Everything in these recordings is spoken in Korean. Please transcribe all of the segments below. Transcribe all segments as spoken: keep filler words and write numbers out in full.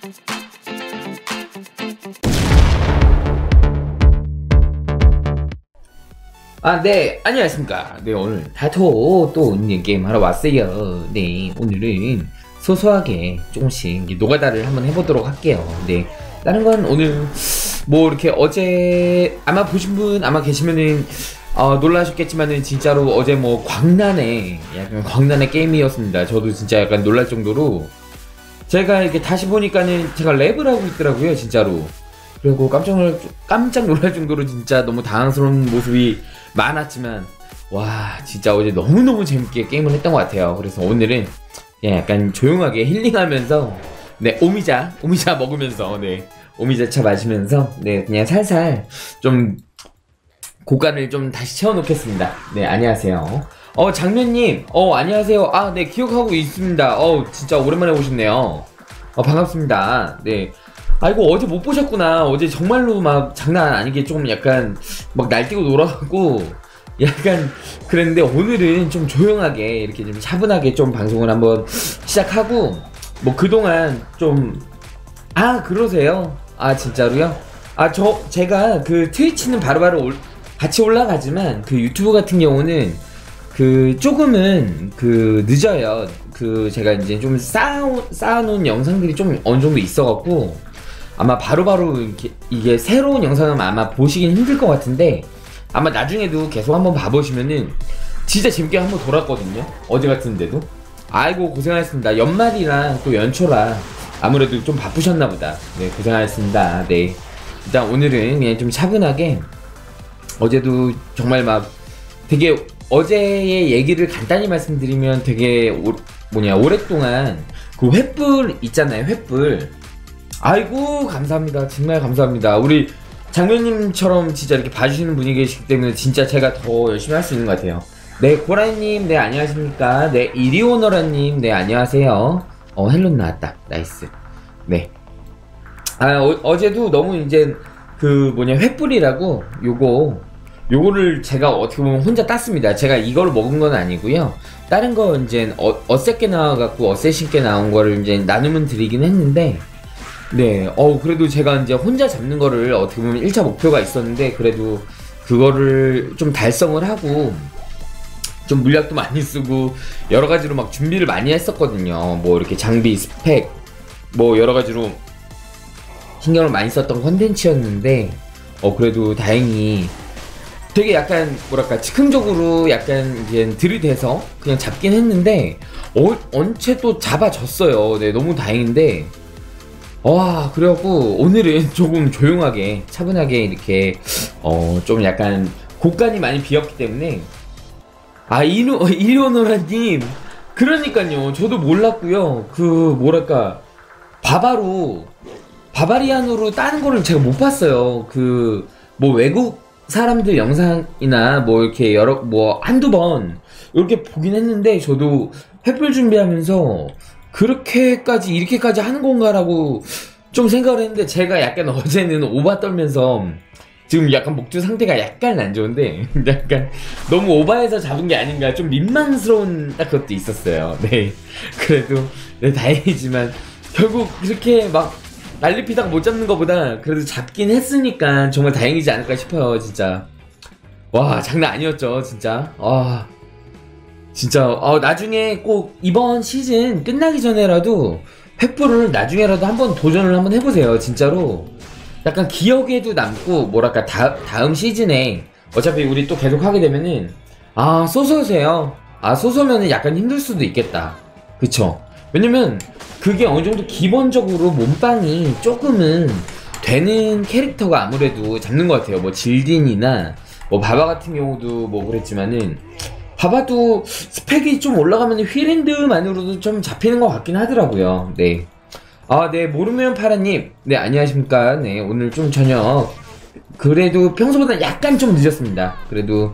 아, 네, 안녕하십니까. 네, 오늘 다토 또 오늘 게임 하러 왔어요. 네, 오늘은 소소하게 조금씩 노가다를 한번 해보도록 할게요. 네, 다른 건 오늘 뭐 이렇게 어제 아마 보신 분 아마 계시면은 어, 놀라셨겠지만은 진짜로 어제 뭐 광란의 약간 광란의 게임이었습니다. 저도 진짜 약간 놀랄 정도로 제가 이렇게 다시 보니까는 제가 랩을 하고 있더라고요, 진짜로. 그리고 깜짝 놀랄, 깜짝 놀랄 정도로 진짜 너무 당황스러운 모습이 많았지만, 와, 진짜 어제 너무너무 재밌게 게임을 했던 것 같아요. 그래서 오늘은 그냥 약간 조용하게 힐링하면서, 네, 오미자, 오미자 먹으면서, 네, 오미자차 마시면서, 네, 그냥 살살 좀 고간을 좀 다시 채워놓겠습니다. 네, 안녕하세요. 어, 장면님, 어, 안녕하세요. 아, 네, 기억하고 있습니다. 어, 진짜 오랜만에 오셨네요. 어, 반갑습니다. 네. 아이고, 어제 못 보셨구나. 어제 정말로 막 장난 아니게 좀 약간 막 날뛰고 놀아가고 약간 그랬는데, 오늘은 좀 조용하게 이렇게 좀 차분하게 좀 방송을 한번 시작하고, 뭐 그동안 좀, 아, 그러세요? 아, 진짜로요? 아, 저, 제가 그 트위치는 바로바로 올, 같이 올라가지만 그 유튜브 같은 경우는 그 조금은 그 늦어요. 그 제가 이제 좀 쌓아, 쌓아놓은 영상들이 좀 어느 정도 있어갖고 아마 바로바로 바로 이렇게 이게 새로운 영상은 아마 보시긴 힘들 것 같은데, 아마 나중에도 계속 한번 봐보시면은 진짜 재밌게 한번 돌았거든요, 어제 같은데도. 아이고, 고생하셨습니다. 연말이랑 또 연초라 아무래도 좀 바쁘셨나보다. 네, 고생하셨습니다. 네, 일단 오늘은 그냥 좀 차분하게, 어제도 정말 막 되게 어제의 얘기를 간단히 말씀드리면 되게 오, 뭐냐 오랫동안 그 횃불 있잖아요, 횃불. 아이고, 감사합니다. 정말 감사합니다. 우리 장면님처럼 진짜 이렇게 봐주시는 분이 계시기 때문에 진짜 제가 더 열심히 할 수 있는 것 같아요. 네, 고라니님, 네, 안녕하십니까. 네, 이리오너라님, 네, 안녕하세요. 어, 헬로 나왔다. 나이스. 네. 아, 어, 어제도 너무 이제 그 뭐냐 횃불이라고 요거 요거를 제가 어떻게 보면 혼자 땄습니다. 제가 이걸 먹은 건 아니고요. 다른 거 이제 어, 어쌔게 나와갖고 어쌔신께 나온 거를 이제 나누면 드리긴 했는데, 네, 어 그래도 제가 이제 혼자 잡는 거를 어떻게 보면 일 차 목표가 있었는데, 그래도 그거를 좀 달성을 하고 좀 물약도 많이 쓰고 여러 가지로 막 준비를 많이 했었거든요. 뭐 이렇게 장비, 스펙, 뭐 여러 가지로 신경을 많이 썼던 컨텐츠였는데, 어 그래도 다행히 되게 약간 뭐랄까 즉흥적으로 약간 이제 들이대서 그냥 잡긴 했는데 어, 언제 또 잡아졌어요. 네, 너무 다행인데, 와, 그래갖고 오늘은 조금 조용하게 차분하게 이렇게 어 좀 약간 곡간이 많이 비었기 때문에. 아, 이노 이리오노라님, 그러니까요, 저도 몰랐고요. 그 뭐랄까 바바로 바바리안으로 따는 거를 제가 못 봤어요. 그 뭐 외국 사람들 영상이나 뭐 이렇게 여러 뭐 한두 번 이렇게 보긴 했는데, 저도 횃불 준비하면서 그렇게까지 이렇게까지 하는 건가라고 좀 생각을 했는데, 제가 약간 어제는 오바 떨면서 지금 약간 목줄 상태가 약간 안 좋은데 약간 너무 오바해서 잡은 게 아닌가 좀 민망스러운 딱 그것도 있었어요. 네, 그래도 네, 다행이지만 결국 이렇게 막 난리 피다가 못 잡는 것보다 그래도 잡긴 했으니까 정말 다행이지 않을까 싶어요, 진짜. 와, 장난 아니었죠, 진짜. 와, 진짜. 어, 나중에 꼭 이번 시즌 끝나기 전에라도 횃불을 나중에라도 한번 도전을 한번 해보세요, 진짜로. 약간 기억에도 남고, 뭐랄까, 다, 다음 시즌에 어차피 우리 또 계속 하게 되면은, 아, 소소세요. 아, 소소면은 약간 힘들 수도 있겠다. 그쵸? 왜냐면 그게 어느 정도 기본적으로 몸빵이 조금은 되는 캐릭터가 아무래도 잡는 것 같아요. 뭐 질딘이나 뭐 바바 같은 경우도 뭐 그랬지만은, 바바도 스펙이 좀 올라가면 휠핸드만으로도 좀 잡히는 것 같긴 하더라고요. 네. 아, 네, 모르면 파라님, 네, 안녕하십니까. 네, 오늘 좀 저녁 그래도 평소보다 약간 좀 늦었습니다. 그래도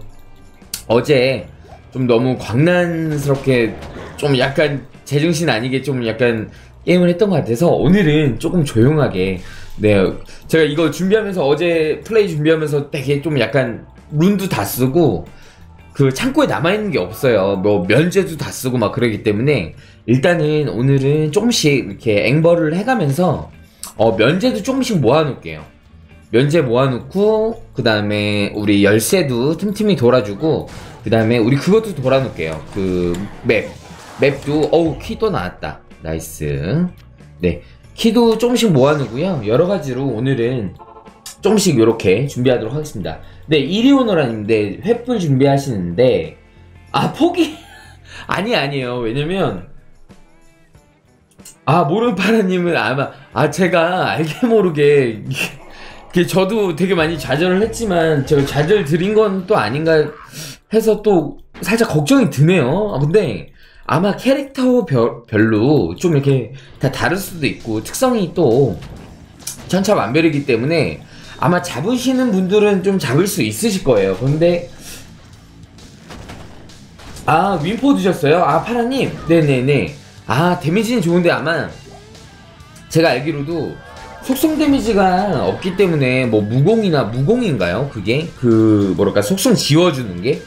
어제 좀 너무 광란스럽게 좀 약간 제정신 아니게 좀 약간 게임을 했던 것 같아서 오늘은 조금 조용하게, 네, 제가 이거 준비하면서 어제 플레이 준비하면서 되게 좀 약간 룬도 다 쓰고 그 창고에 남아있는 게 없어요. 뭐 면제도 다 쓰고 막 그러기 때문에 일단은 오늘은 조금씩 이렇게 앵벌을 해가면서 어, 면제도 조금씩 모아놓을게요. 면제 모아놓고, 그 다음에 우리 열쇠도 틈틈이 돌아주고, 그 다음에 우리 그것도 돌아놓을게요. 그 맵. 맵도, 어우, 키 또 나왔다. 나이스. 네. 키도 조금씩 모아놓고요. 여러가지로 오늘은 조금씩 이렇게 준비하도록 하겠습니다. 네, 이리오너라는데 횃불 준비하시는데, 아, 포기? 아니, 아니에요. 왜냐면, 아, 모른파라님은 아마, 아, 제가 알게 모르게, 이게 저도 되게 많이 좌절을 했지만, 제가 좌절 드린 건 또 아닌가 해서 또 살짝 걱정이 드네요. 아, 근데, 아마 캐릭터 별, 별로 좀 이렇게 다 다를 수도 있고, 특성이 또 천차만별이기 때문에, 아마 잡으시는 분들은 좀 잡을 수 있으실 거예요. 근데, 아, 윈포 드셨어요? 아, 파라님? 네네네. 아, 데미지는 좋은데 아마 제가 알기로도 속성 데미지가 없기 때문에 뭐 무공이나 무공인가요? 그게? 그 뭐랄까 속성 지워주는 게?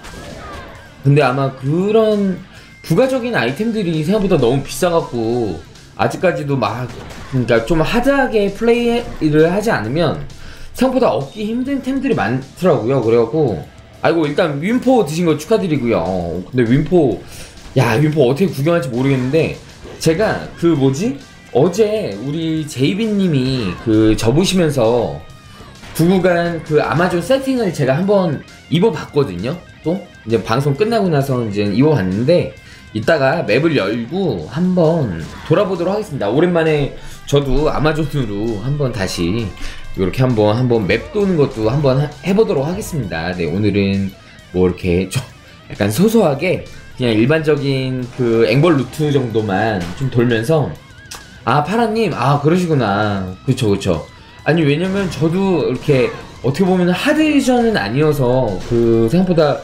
근데 아마 그런 부가적인 아이템들이 생각보다 너무 비싸갖고 아직까지도 막 그러니까 좀 하드하게 플레이를 하지 않으면 생각보다 얻기 힘든 템들이 많더라고요. 그래갖고 아이고 일단 윈포 드신 거 축하드리고요. 근데 윈포 야, 윈포 어떻게 구경할지 모르겠는데, 제가 그 뭐지? 어제 우리 제이비님이 그 접으시면서 두고 간 그 아마존 세팅을 제가 한번 입어봤거든요? 또? 이제 방송 끝나고 나서 이제 입어봤는데, 이따가 맵을 열고 한번 돌아보도록 하겠습니다. 오랜만에 저도 아마존으로 한번 다시 이렇게 한번 한번 맵 도는 것도 한번 해보도록 하겠습니다. 네, 오늘은 뭐 이렇게 좀 약간 소소하게 그냥 일반적인 그 앵벌 루트 정도만 좀 돌면서 아 파라님 아 그러시구나 그쵸 그쵸 아니 왜냐면 저도 이렇게 어떻게 보면 하드전은 아니어서 그 생각보다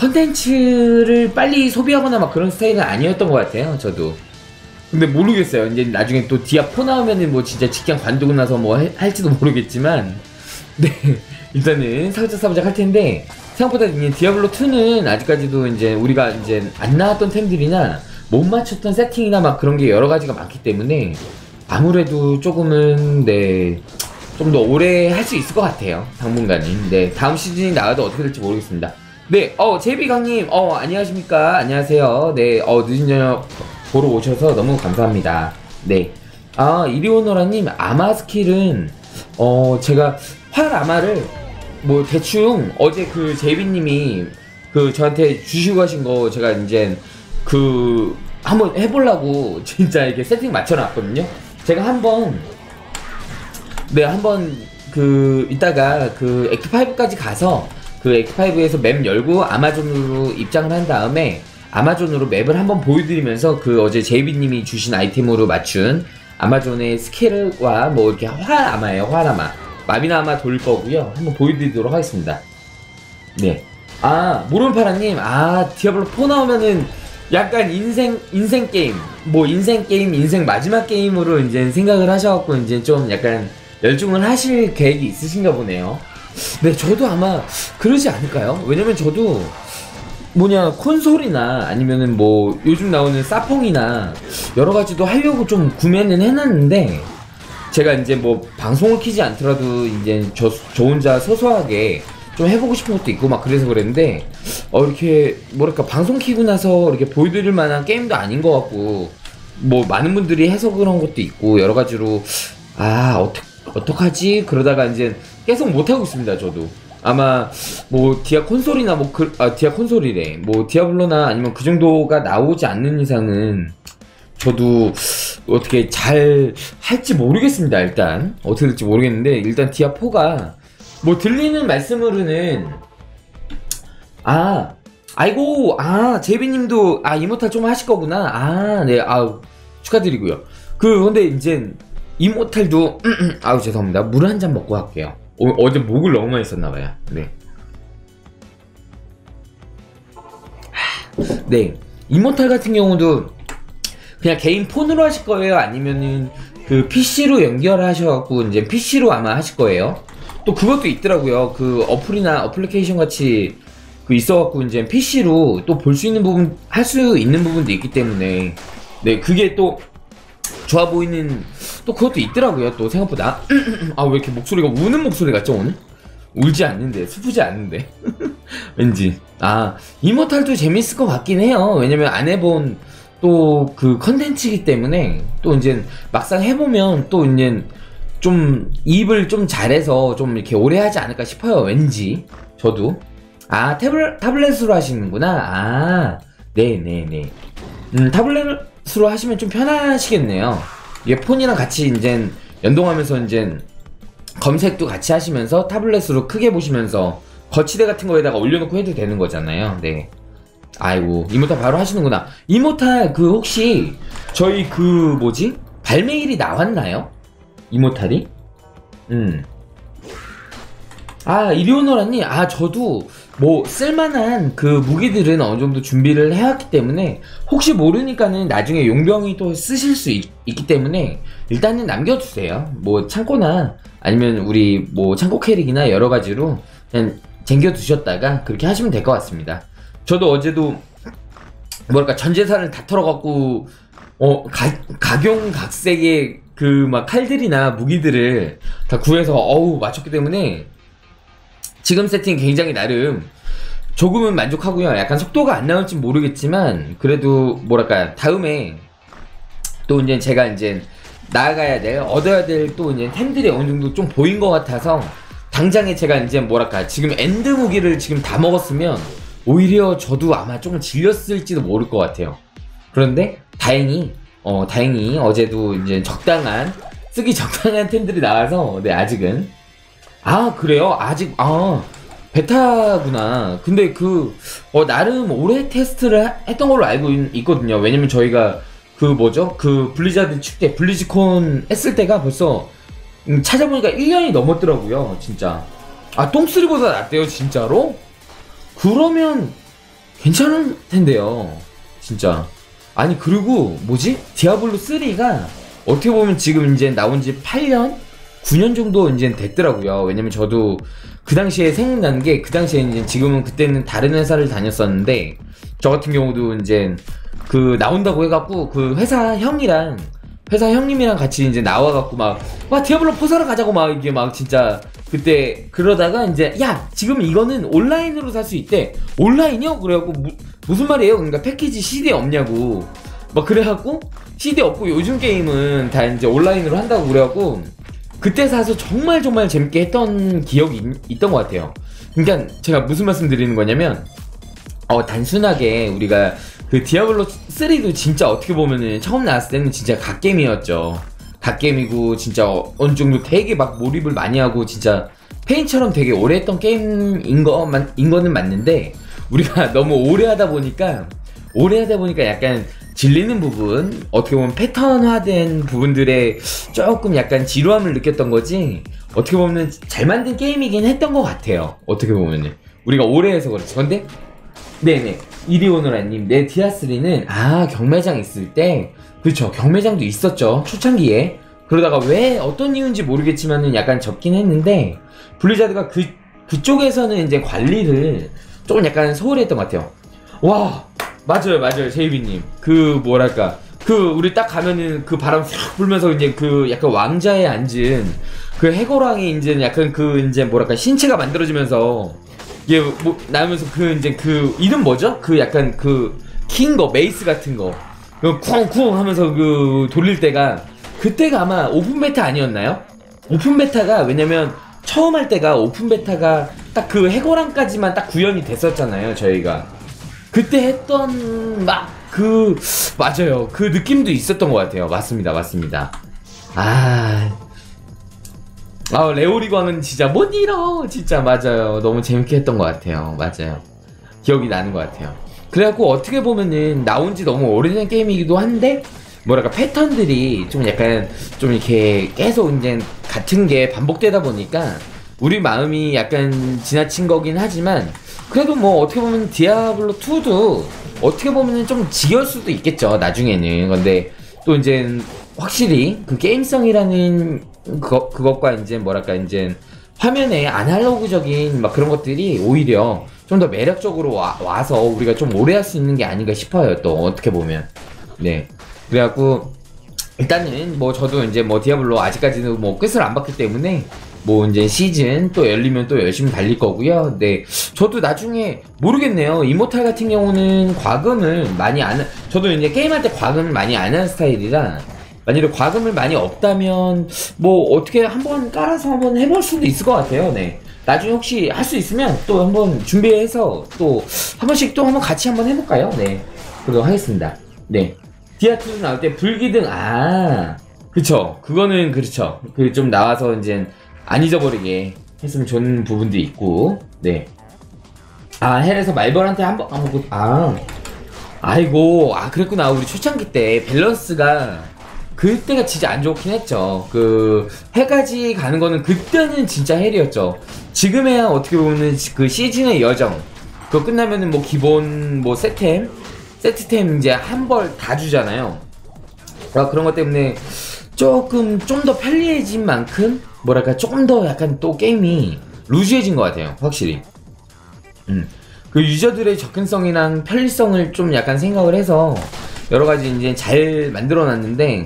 컨텐츠를 빨리 소비하거나 막 그런 스타일은 아니었던 것 같아요 저도. 근데 모르겠어요 이제 나중에 또 디아 포 나오면은 뭐 진짜 직장 관두고 나서 뭐 해, 할지도 모르겠지만 네 일단은 사부작사부작 할 텐데 생각보다 이제 디아블로이는 아직까지도 이제 우리가 이제 안 나왔던 템들이나 못 맞췄던 세팅이나 막 그런 게 여러 가지가 많기 때문에 아무래도 조금은 네 좀 더 오래 할 수 있을 것 같아요 당분간은. 네 다음 시즌이 나와도 어떻게 될지 모르겠습니다. 네 어 제비강님 어 안녕하십니까 안녕하세요. 네 어 늦은 저녁 보러 오셔서 너무 감사합니다. 네 아 이리오너라님 아마 스킬은 어 제가 활 아마를 뭐 대충 어제 그 제이비님이 그 저한테 주시고 가신 거 제가 이제 그 한번 해보려고 진짜 이렇게 세팅 맞춰놨거든요. 제가 한번 네 한번 그 이따가 그 액트파이브까지 가서 그 액트파이브에서 맵 열고 아마존으로 입장을 한 다음에 아마존으로 맵을 한번 보여드리면서 그 어제 제이비님이 주신 아이템으로 맞춘 아마존의 스킬과 뭐 이렇게 활 아마예요 활 아마 마비나 아마 돌 거고요. 한번 보여드리도록 하겠습니다. 네. 아, 모른파라님, 아, 디아블로 포 나오면은 약간 인생, 인생 게임, 뭐 인생 게임, 인생 마지막 게임으로 이제 생각을 하셔갖고 이제 좀 약간 열중을 하실 계획이 있으신가 보네요. 네, 저도 아마 그러지 않을까요? 왜냐면 저도 뭐냐, 콘솔이나 아니면은 뭐 요즘 나오는 사펑이나 여러 가지도 하려고 좀 구매는 해놨는데 제가 이제 뭐 방송을 키지 않더라도 이제 저, 저 혼자 소소하게 좀 해보고 싶은 것도 있고 막 그래서 그랬는데 어 이렇게 뭐랄까 방송 키고 나서 이렇게 보여드릴 만한 게임도 아닌 것 같고 뭐 많은 분들이 해서 그런 것도 있고 여러 가지로 아 어떡 어떡하지 그러다가 이제 계속 못 하고 있습니다. 저도 아마 뭐 디아 콘솔이나 뭐 그 아 디아 콘솔이래 뭐 디아블로나 아니면 그 정도가 나오지 않는 이상은 저도 어떻게 잘 할지 모르겠습니다. 일단 어떻게 될지 모르겠는데 일단 디아포가 뭐 들리는 말씀으로는 아 아이고 아 제비님도 아 이모탈 좀 하실 거구나. 아 네 아 축하드리고요. 그 근데 이제 이모탈도 아우 죄송합니다. 물 한 잔 먹고 할게요. 어, 어제 목을 너무 많이 썼나봐요. 네. 네 이모탈 같은 경우도 그냥 개인 폰으로 하실 거예요? 아니면은 그 피씨로 연결하셔갖고 이제 피씨로 아마 하실 거예요? 또 그것도 있더라고요. 그 어플이나 어플리케이션 같이 그 있어갖고 이제 피씨로 또 볼 수 있는 부분, 할 수 있는 부분도 있기 때문에 네 그게 또 좋아 보이는 또 그것도 있더라고요. 또 생각보다 아 왜 이렇게 목소리가 우는 목소리 같죠 오늘? 울지 않는데 슬프지 않는데 왠지 아 이모탈도 재밌을 것 같긴 해요. 왜냐면 안 해본 또 그 컨텐츠이기 때문에 또 이제 막상 해보면 또 이제 좀 이입을 좀 잘해서 좀 이렇게 오래 하지 않을까 싶어요. 왠지 저도 아 태블, 타블렛으로 하시는구나. 아 네네네 음 타블렛으로 하시면 좀 편하시겠네요. 이게 폰이랑 같이 이제 연동하면서 이제 검색도 같이 하시면서 타블렛으로 크게 보시면서 거치대 같은 거에다가 올려놓고 해도 되는 거잖아요. 네. 아이고 이모탈 바로 하시는구나. 이모탈 그 혹시 저희 그 뭐지 발매일이 나왔나요? 이모탈이? 음. 아 이리오너라니 아 저도 뭐 쓸만한 그 무기들은 어느정도 준비를 해왔기 때문에 혹시 모르니까는 나중에 용병이 또 쓰실 수 있, 있기 때문에 일단은 남겨두세요. 뭐 창고나 아니면 우리 뭐 창고 캐릭이나 여러가지로 그냥 쟁겨두셨다가 그렇게 하시면 될 것 같습니다. 저도 어제도 뭐랄까 전재산을 다 털어갖고 어 가, 각용각색의 그 막 칼들이나 무기들을 다 구해서 어우 맞췄기 때문에 지금 세팅 굉장히 나름 조금은 만족하고요. 약간 속도가 안 나올진 모르겠지만 그래도 뭐랄까 다음에 또 이제 제가 이제 나아가야 될 얻어야 될 또 이제 템들이 어느 정도 좀 보인 것 같아서 당장에 제가 이제 뭐랄까 지금 엔드 무기를 지금 다 먹었으면 오히려 저도 아마 조금 질렸을지도 모를 것 같아요. 그런데 다행히 어 다행히 어제도 이제 적당한 쓰기 적당한 템들이 나와서 네 아직은 아 그래요? 아직 아 베타구나. 근데 그 어 나름 오래 테스트를 하, 했던 걸로 알고 있, 있거든요. 왜냐면 저희가 그 뭐죠? 그 블리자드 축제 블리즈콘 했을 때가 벌써 음, 찾아보니까 일 년이 넘었더라고요. 진짜 아 똥쓰리보다 낫대요 진짜로? 그러면 괜찮을 텐데요 진짜. 아니 그리고 뭐지? 디아블로 쓰리가 어떻게 보면 지금 이제 나온 지 팔 년? 구 년 정도 이제 됐더라고요. 왜냐면 저도 그 당시에 생각나는 게 그 당시에 이제 지금은 그때는 다른 회사를 다녔었는데 저 같은 경우도 이제 그 나온다고 해갖고 그 회사 형이랑 회사 형님이랑 같이 이제 나와갖고 막 와 디아블로 포 사러 가자고 막 이게 막 진짜 그때 그러다가 이제 야 지금 이거는 온라인으로 살 수 있대. 온라인이요? 그래갖고 무, 무슨 말이에요? 그러니까 패키지 씨디 없냐고 막 그래갖고 씨디 없고 요즘 게임은 다 이제 온라인으로 한다고 그래갖고 그때 사서 정말 정말 재밌게 했던 기억이 있, 있던 것 같아요. 그러니까 제가 무슨 말씀 드리는 거냐면 어 단순하게 우리가 그 디아블로 쓰리도 진짜 어떻게 보면은 처음 나왔을 때는 진짜 갓게임이었죠. 갓게임이고 진짜 어느 정도 되게 막 몰입을 많이 하고 진짜 페인처럼 되게 오래 했던 게임인 거만 인 거는 맞는데 우리가 너무 오래 하다 보니까 오래 하다 보니까 약간 질리는 부분, 어떻게 보면 패턴화된 부분들에 조금 약간 지루함을 느꼈던 거지 어떻게 보면 잘 만든 게임이긴 했던 것 같아요. 어떻게 보면은 우리가 오래 해서 그렇지. 근데 네네 이리오노라님 내 디아쓰리는 아 경매장 있을 때 그렇죠. 경매장도 있었죠. 초창기에. 그러다가 왜 어떤 이유인지 모르겠지만은 약간 접긴 했는데 블리자드가 그 그쪽에서는 이제 관리를 조금 약간 소홀히 했던 것 같아요. 와 맞아요 맞아요 제이비님 그 뭐랄까 그 우리 딱 가면은 그 바람 싹 불면서 이제 그 약간 왕자에 앉은 그 해골왕이 이제 약간 그 이제 뭐랄까 신체가 만들어지면서 이게 뭐 나오면서 그 이제 그 이름 뭐죠? 그 약간 그 긴 거 메이스 같은 거 그 쿵쿵 하면서 그 돌릴 때가 그때가 아마 오픈 베타 아니었나요? 오픈 베타가 왜냐면 처음 할 때가 오픈 베타가 딱 그 해골왕까지만 딱 구현이 됐었잖아요 저희가. 그때 했던 막 그 맞아요 그 느낌도 있었던 것 같아요. 맞습니다 맞습니다. 아, 아 레오리광은 진짜 못 잃어 진짜. 맞아요 너무 재밌게 했던 것 같아요. 맞아요 기억이 나는 것 같아요. 그래갖고 어떻게 보면은 나온지 너무 오래된 게임이기도 한데 뭐랄까 패턴들이 좀 약간 좀 이렇게 계속 이제 같은 게 반복되다 보니까 우리 마음이 약간 지나친 거긴 하지만 그래도 뭐 어떻게 보면 디아블로 투도 어떻게 보면 좀 지겨울 수도 있겠죠 나중에는. 근데 또 이제 확실히 그 게임성이라는 그거, 그것과 이제 뭐랄까 이제 화면에 아날로그적인 막 그런 것들이 오히려 좀 더 매력적으로 와, 와서 우리가 좀 오래 할 수 있는 게 아닌가 싶어요 또 어떻게 보면. 네 그래갖고 일단은 뭐 저도 이제 뭐 디아블로 아직까지는 뭐 끝을 안 봤기 때문에 뭐 이제 시즌 또 열리면 또 열심히 달릴 거고요. 네, 저도 나중에 모르겠네요. 이모탈 같은 경우는 과금을 많이 안, 저도 이제 게임할 때 과금을 많이 안 하는 스타일이라 만약에 과금을 많이 없다면 뭐 어떻게 한번 깔아서 한번 해볼 수도 있을 것 같아요. 네, 나중에 혹시 할 수 있으면 또 한번 준비해서 또 한 번씩 또 한번 같이 한번 해볼까요? 네, 그러도록 하겠습니다. 네, 디아투 나올 때 불기등, 아 그쵸, 그거는 그렇죠. 그 좀 나와서 이제 안 잊어버리게 했으면 좋은 부분도 있고. 네, 아 헬에서 말벌한테 한번 아, 뭐, 아 아이고, 아 그랬구나. 우리 초창기 때 밸런스가 그때가 진짜 안 좋긴 했죠. 그 해까지 가는 거는 그때는 진짜 헬이었죠. 지금에야 어떻게 보면 그 시즌의 여정, 그거 끝나면은 뭐 기본 뭐 세템 세트템 이제 한 벌 다 주잖아요. 아, 그런 것 때문에 조금 좀 더 편리해진 만큼 뭐랄까 조금 더 약간 또 게임이 루즈해진 것 같아요, 확실히. 음, 그 유저들의 접근성이랑 편리성을 좀 약간 생각을 해서 여러 가지 이제 잘 만들어놨는데,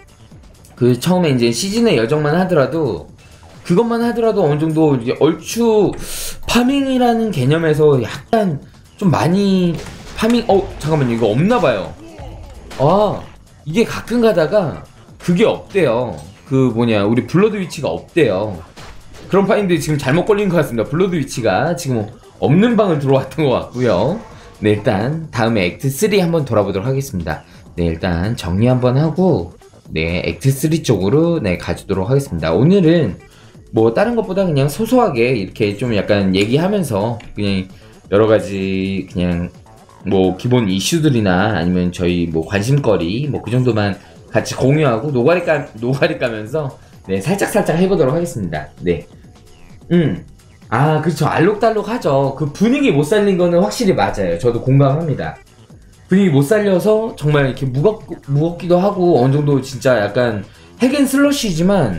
그 처음에 이제 시즌의 여정만 하더라도 그것만 하더라도 어느 정도 이제 얼추 파밍이라는 개념에서 약간 좀 많이 파밍, 어 잠깐만요, 이거 없나봐요. 아, 이게 가끔 가다가 그게 없대요. 그 뭐냐, 우리 블러드 위치가 없대요. 그런 파인데 지금 잘못 걸린 것 같습니다. 블러드 위치가 지금 없는 방을 들어왔던 것 같고요. 네, 일단 다음에 액트 쓰리 한번 돌아보도록 하겠습니다. 네, 일단 정리 한번 하고 네, 액트 쓰리 쪽으로 네 가주도록 하겠습니다. 오늘은 뭐 다른 것보다 그냥 소소하게 이렇게 좀 약간 얘기하면서 그냥 여러 가지 그냥 뭐 기본 이슈들이나 아니면 저희 뭐 관심거리 뭐 그 정도만 같이 공유하고 노가리 까 노가리 까면서 네 살짝 살짝 해보도록 하겠습니다. 네, 음, 아 그렇죠. 알록달록 하죠. 그 분위기 못 살린 거는 확실히 맞아요. 저도 공감합니다. 분위기 못 살려서 정말 이렇게 무겁 무겁기도 하고 어느 정도 진짜 약간 핵앤슬러시지만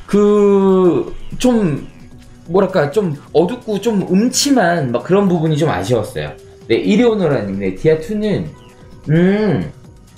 그 좀 뭐랄까 좀 어둡고 좀 음침한 막 그런 부분이 좀 아쉬웠어요. 네, 이리오너라님, 네, 디아투는, 음,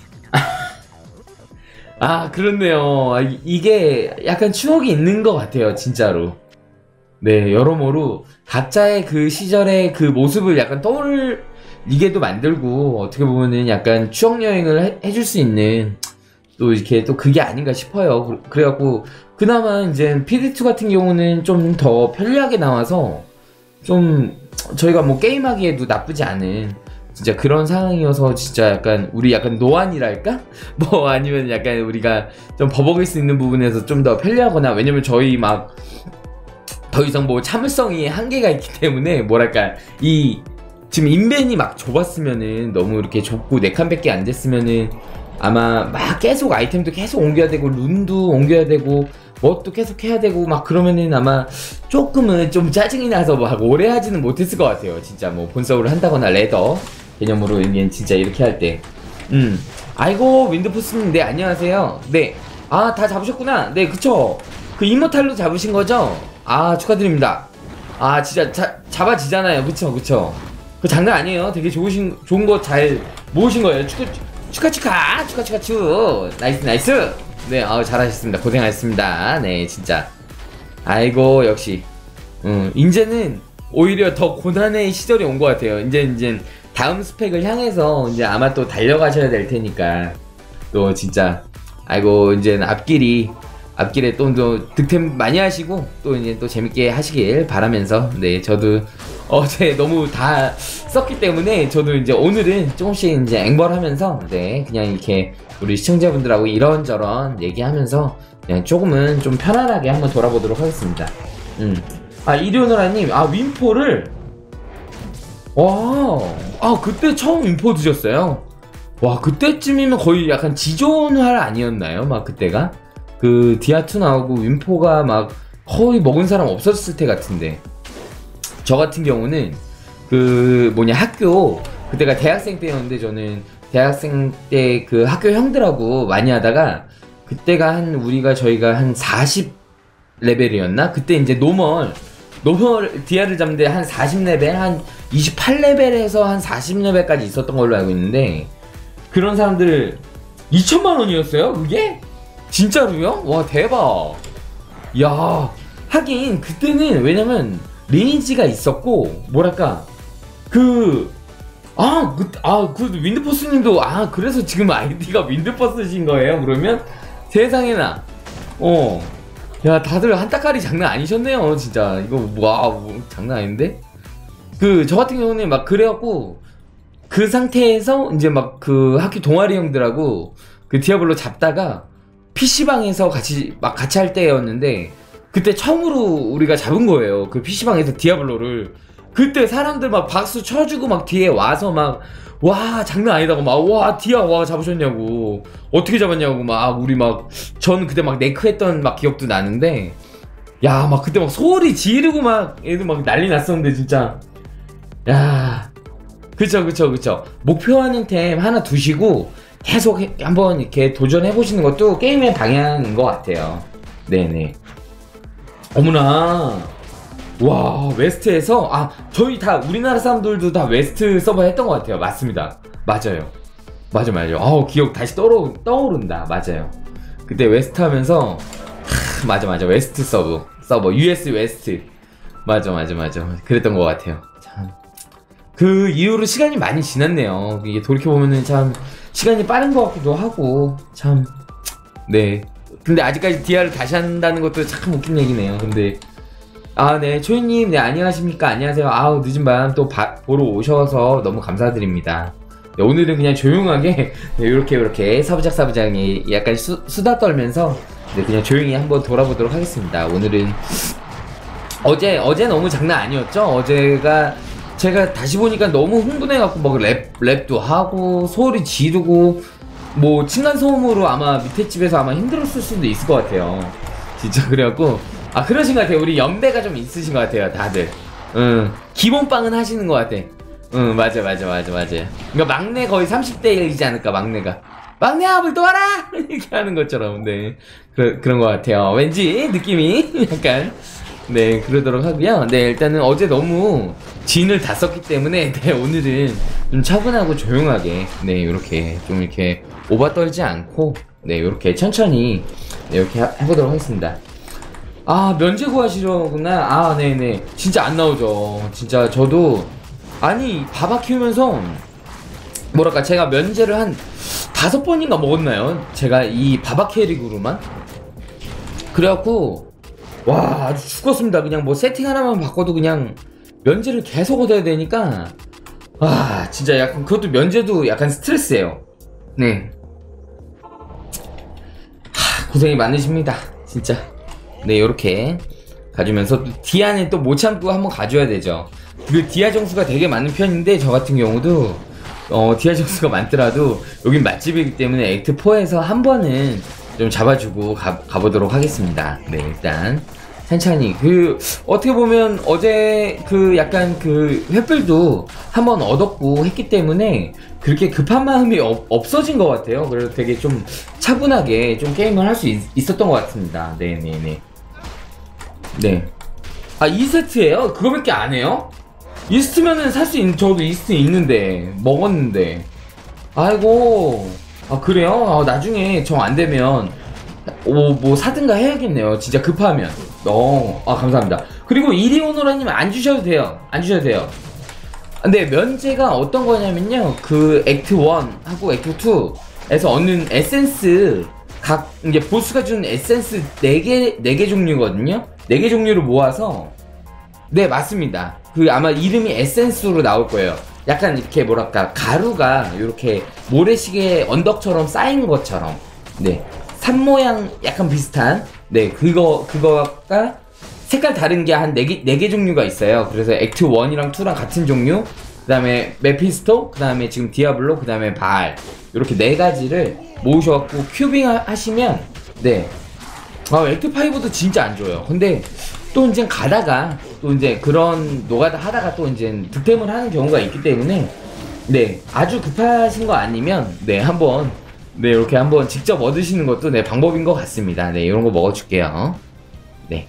아, 그렇네요. 아, 이- 이게 약간 추억이 있는 것 같아요, 진짜로. 네, 여러모로 각자의 그 시절의 그 모습을 약간 떠올리게도 만들고, 어떻게 보면은 약간 추억여행을 해, 해줄 수 있는, 또 이렇게 또 그게 아닌가 싶어요. 그- 그래갖고, 그나마 이제 피디투 같은 경우는 좀 더 편리하게 나와서, 좀 저희가 뭐 게임하기에도 나쁘지 않은 진짜 그런 상황이어서 진짜 약간 우리 약간 노안이랄까? 뭐 아니면 약간 우리가 좀 버벅일 수 있는 부분에서 좀 더 편리하거나, 왜냐면 저희 막 더 이상 뭐 참을성이 한계가 있기 때문에 뭐랄까 이 지금 인벤이 막 좁았으면은 너무 이렇게 좁고 네 칸밖에 안 됐으면은 아마 막 계속 아이템도 계속 옮겨야 되고 룬도 옮겨야 되고 뭣도 계속 해야 되고 막 그러면은 아마 조금은 좀 짜증이 나서 막 오래 하지는 못했을 것 같아요. 진짜 뭐 본서울을 한다거나 레더 개념으로 이게 진짜 이렇게 할 때. 음, 아이고 윈드푸스님, 네 안녕하세요. 네, 아 다 잡으셨구나. 네, 그쵸. 그 이모탈로 잡으신 거죠? 아 축하드립니다. 아 진짜 자, 잡아지잖아요. 그쵸 그쵸. 그 장난 아니에요. 되게 좋으신 좋은 거 잘 모으신 거예요. 축하 축하 축하 축하 축하 축. 나이스 나이스. 네, 아 잘하셨습니다. 고생하셨습니다. 네, 진짜. 아이고 역시. 음, 이제는 오히려 더 고난의 시절이 온 것 같아요. 이제 이제 다음 스펙을 향해서 이제 아마 또 달려가셔야 될 테니까 또 진짜 아이고 이제는 앞길이 앞길에 또, 또 득템 많이 하시고 또 이제 또 재밌게 하시길 바라면서, 네 저도 어제 너무 다 썼기 때문에 저도 이제 오늘은 조금씩 이제 앵벌하면서 네 그냥 이렇게 우리 시청자분들하고 이런저런 얘기하면서 그냥 조금은 좀 편안하게 한번 돌아보도록 하겠습니다. 음. 아 이리오너라님, 아 윈포를 와, 아 그때 처음 윈포 드셨어요? 와, 그때쯤이면 거의 약간 지존활 아니었나요? 막 그때가 그 디아투 나오고 윈포가 막 거의 먹은 사람 없었을 때 같은데, 저 같은 경우는 그 뭐냐 학교 그때가 대학생 때였는데 저는 대학생 때 그 학교 형들하고 많이 하다가 그때가 한 우리가 저희가 한 사십 레벨이었나? 그때 이제 노멀 노멀 디아를 잡는데 한 사십 레벨 한 이십팔 레벨에서 한 사십 레벨까지 있었던 걸로 알고 있는데, 그런 사람들 이천만 원이었어요 그게? 진짜로요? 와 대박. 야 하긴 그때는 왜냐면 리니지가 있었고 뭐랄까 그 아, 그, 아, 그, 윈드퍼스님도, 아, 그래서 지금 아이디가 윈드퍼스신 거예요, 그러면? 세상에나. 어. 야, 다들 한따까리 장난 아니셨네요, 진짜. 이거, 와, 뭐, 장난 아닌데? 그, 저 같은 경우는 막, 그래갖고, 그 상태에서, 이제 막, 그, 학교 동아리 형들하고, 그 디아블로 잡다가, 피시방에서 같이, 막, 같이 할 때였는데, 그때 처음으로 우리가 잡은 거예요. 그 피시방에서 디아블로를. 그때 사람들 막 박수 쳐주고 막 뒤에 와서 막 와 장난 아니다고 막 와 디아 와 잡으셨냐고 어떻게 잡았냐고 막 우리 막 저는 그때 막 네크했던 막 기억도 나는데 야 막 그때 막 소리 지르고 막 애들 막 난리 났었는데 진짜 야 그쵸 그쵸 그쵸 목표하는 템 하나 두시고 계속 해, 한번 이렇게 도전해보시는 것도 게임의 방향인 것 같아요. 네네. 어머나 와 웨스트에서 아 저희 다 우리나라 사람들도 다 웨스트 서버 했던 것 같아요. 맞습니다. 맞아요. 맞아 맞아. 아우 기억 다시 떠오르, 떠오른다. 맞아요. 그때 웨스트 하면서 하, 맞아 맞아 웨스트 서버 서버 유에스 웨스트 맞아 맞아 맞아 그랬던 것 같아요. 참 그 이후로 시간이 많이 지났네요. 이게 돌이켜 보면은 참 시간이 빠른 것 같기도 하고 참 네. 근데 아직까지 디아를 다시 한다는 것도 참 웃긴 얘기네요. 근데 아, 네. 초이님, 네, 안녕하십니까. 안녕하세요. 아우, 늦은 밤 또 보러 오셔서 너무 감사드립니다. 네, 오늘은 그냥 조용하게, 네, 요렇게, 요렇게, 사부작, 사부작이 약간 수, 수다 떨면서, 네, 그냥 조용히 한번 돌아보도록 하겠습니다. 오늘은, 어제, 어제 너무 장난 아니었죠? 어제가, 제가 다시 보니까 너무 흥분해갖고, 막 랩, 랩도 하고, 소리 지르고, 뭐, 층간소음으로 아마 밑에 집에서 아마 힘들었을 수도 있을 것 같아요. 진짜, 그래갖고, 아 그러신 것 같아요. 우리 연배가 좀 있으신 것 같아요 다들. 응 기본빵은 하시는 것 같아. 응 맞아 맞아 맞아 맞아. 그러니까 막내 거의 삼십 대이지 않을까 막내가. 막내 아들 또 와라 이렇게 하는 것처럼. 네 그, 그런 것 같아요. 왠지 느낌이 약간 네 그러도록 하고요. 네 일단은 어제 너무 진을 다 썼기 때문에 네 오늘은 좀 차분하고 조용하게 네 이렇게 좀 이렇게 오바 떨지 않고 네 이렇게 천천히 네, 이렇게 해보도록 하겠습니다. 아 면제 구하시려구나. 아 네네 진짜 안 나오죠. 진짜 저도 아니 바바 키우면서 뭐랄까 제가 면제를 한 다섯 번인가 먹었나요? 제가 이 바바 캐릭으로만 그래갖고 와 아주 죽었습니다. 그냥 뭐 세팅 하나만 바꿔도 그냥 면제를 계속 얻어야 되니까 와 진짜 약간 그것도 면제도 약간 스트레스예요. 네 하, 고생이 많으십니다 진짜. 네 요렇게 가주면서 디아는 또 못 참고 한번 가줘야 되죠. 그 디아 정수가 되게 많은 편인데 저 같은 경우도 어 디아 정수가 많더라도 여긴 맛집이기 때문에 액트 사에서 한 번은 좀 잡아주고 가, 가보도록 하겠습니다. 네 일단 천천히 그 어떻게 보면 어제 그 약간 그 횃불도 한 번 얻었고 했기 때문에 그렇게 급한 마음이 없, 없어진 것 같아요. 그래서 되게 좀 차분하게 좀 게임을 할 수 있었던 것 같습니다. 네네네. 네. 아, 이 세트예요? 그거밖에 안 해요? 이스트면은 살 수 있는, 저도 이스트 있는데, 먹었는데. 아이고. 아, 그래요? 아, 나중에 정 안 되면, 오, 뭐 사든가 해야겠네요. 진짜 급하면. 어, 아, 감사합니다. 그리고 이리오노라님 안 주셔도 돼요. 안 주셔도 돼요. 근데 면제가 어떤 거냐면요. 그 액트 일하고 액트 이에서 얻는 에센스, 각, 이제 보스가 주는 에센스 네 개, 네 개 종류거든요? 네 개 종류를 모아서, 네, 맞습니다. 그 아마 이름이 에센스로 나올 거예요. 약간 이렇게 뭐랄까, 가루가 이렇게 모래시계 언덕처럼 쌓인 것처럼, 네. 산 모양 약간 비슷한, 네, 그거, 그거가 색깔 다른 게 한 네 개, 네 개 종류가 있어요. 그래서 액트 일이랑 이랑 같은 종류, 그 다음에 메피스토, 그 다음에 지금 디아블로, 그 다음에 바알. 이렇게 네 가지를 모으셔갖고 큐빙 하시면, 네. 아, 액트 오도 진짜 안 좋아요. 근데 또 이제 가다가, 또 이제 그런 노가다 하다가 또 이제 득템을 하는 경우가 있기 때문에, 네. 아주 급하신 거 아니면, 네. 한번, 네. 이렇게 한번 직접 얻으시는 것도 네. 방법인 것 같습니다. 네. 이런 거 먹어줄게요. 네.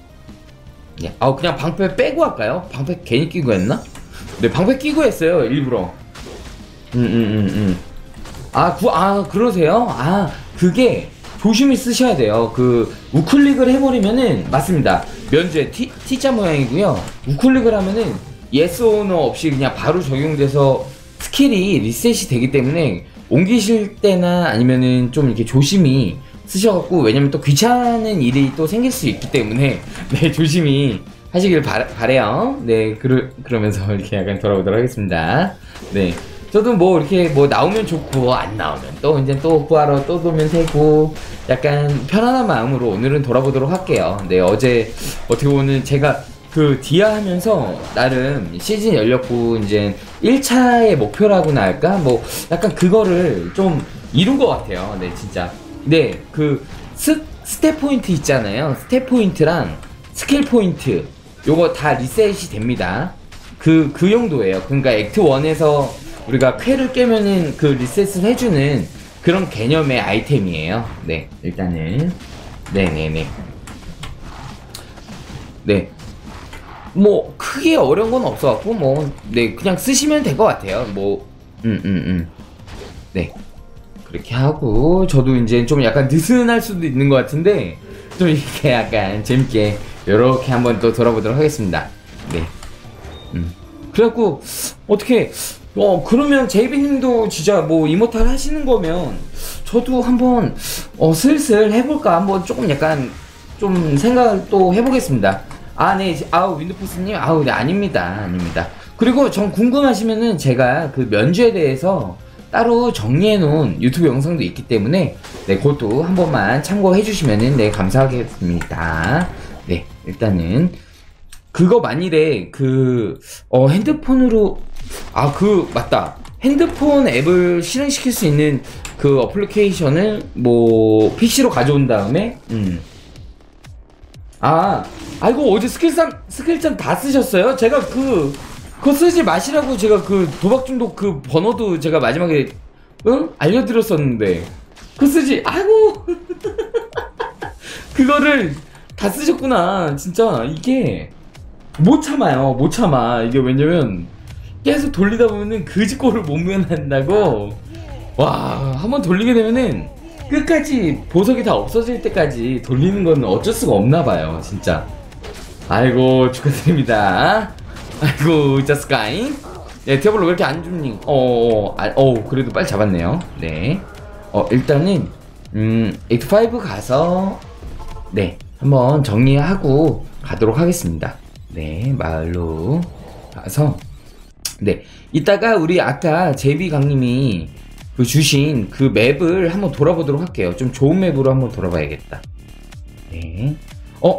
네. 아, 그냥 방패 빼고 할까요? 방패 괜히 끼고 했나? 네. 방패 끼고 했어요. 일부러. 음, 음, 음, 음. 아, 구, 아, 그러세요? 아, 그게, 조심히 쓰셔야 돼요. 그 우클릭을 해버리면은 맞습니다. 면제 T, T자 모양이고요. 우클릭을 하면은 yes or no 없이 그냥 바로 적용돼서 스킬이 리셋이 되기 때문에 옮기실 때나 아니면은 좀 이렇게 조심히 쓰셔갖고, 왜냐면 또 귀찮은 일이 또 생길 수 있기 때문에 네, 조심히 하시길 바, 바래요. 네, 그러, 그러면서 이렇게 약간 돌아보도록 하겠습니다. 네, 저도 뭐 이렇게 뭐 나오면 좋고 안 나오면 또 이제 또 구하러 또 돌면 되고, 약간 편안한 마음으로 오늘은 돌아보도록 할게요. 네, 어제 어떻게 보면 제가 그 디아 하면서 나름 시즌 열렸고 이제 일 차의 목표라고나 할까? 뭐 약간 그거를 좀 이룬 것 같아요. 네, 진짜. 네, 그 스, 스텝 포인트 있잖아요. 스텝 포인트랑 스킬 포인트 요거 다 리셋이 됩니다. 그, 그 용도예요. 그러니까 액트 일에서 우리가 쾌를 깨면은 그 리셋을 해주는 그런 개념의 아이템이에요. 네, 일단은 네네네. 네, 뭐 크게 어려운 건 없어갖고 뭐 네 그냥 쓰시면 될 것 같아요. 뭐 음 음 음 네, 그렇게 하고 저도 이제 좀 약간 느슨할 수도 있는 것 같은데 좀 이렇게 약간 재밌게 이렇게 한번 또 돌아보도록 하겠습니다. 네, 음 그래갖고 어떻게 어 그러면 제이비님도 진짜 뭐 이모탈 하시는 거면 저도 한번 어 슬슬 해볼까 한번 조금 약간 좀 생각을 또 해보겠습니다. 아, 네, 아우 윈드포스님, 아우 네, 아닙니다, 아닙니다. 그리고 전 궁금하시면은 제가 그 면주에 대해서 따로 정리해놓은 유튜브 영상도 있기 때문에 네, 그것도 한 번만 참고해주시면은 네, 감사하겠습니다. 네, 일단은 그거 만일에 그 어 핸드폰으로 아 그 맞다, 핸드폰 앱을 실행시킬 수 있는 그 어플리케이션을 뭐 피시로 가져온 다음에 음 아, 아이고 어제 스킬삼 스킬삼 다 쓰셨어요? 제가 그 그거 쓰지 마시라고 제가 그 도박 중독 그 번호도 제가 마지막에 응? 알려드렸었는데 그거 쓰지. 아이고 그거를 다 쓰셨구나. 진짜 이게 못 참아요. 못 참아. 이게 왜냐면 계속 돌리다 보면은 그지꼴을 못 면한다고. 와, 한번 돌리게 되면은 끝까지 보석이 다 없어질 때까지 돌리는 건 어쩔 수가 없나봐요, 진짜. 아이고, 축하드립니다. 아이고, 자스카이. 네, 디아블로 왜 이렇게 안 죽니? 어, 아, 어, 그래도 빨리 잡았네요. 네. 어, 일단은, 음, 액트 오 가서, 네, 한번 정리하고 가도록 하겠습니다. 네, 마을로 가서, 네. 이따가 우리 아까 제이비 강님이 그 주신 그 맵을 한번 돌아보도록 할게요. 좀 좋은 맵으로 한번 돌아봐야겠다. 네. 어?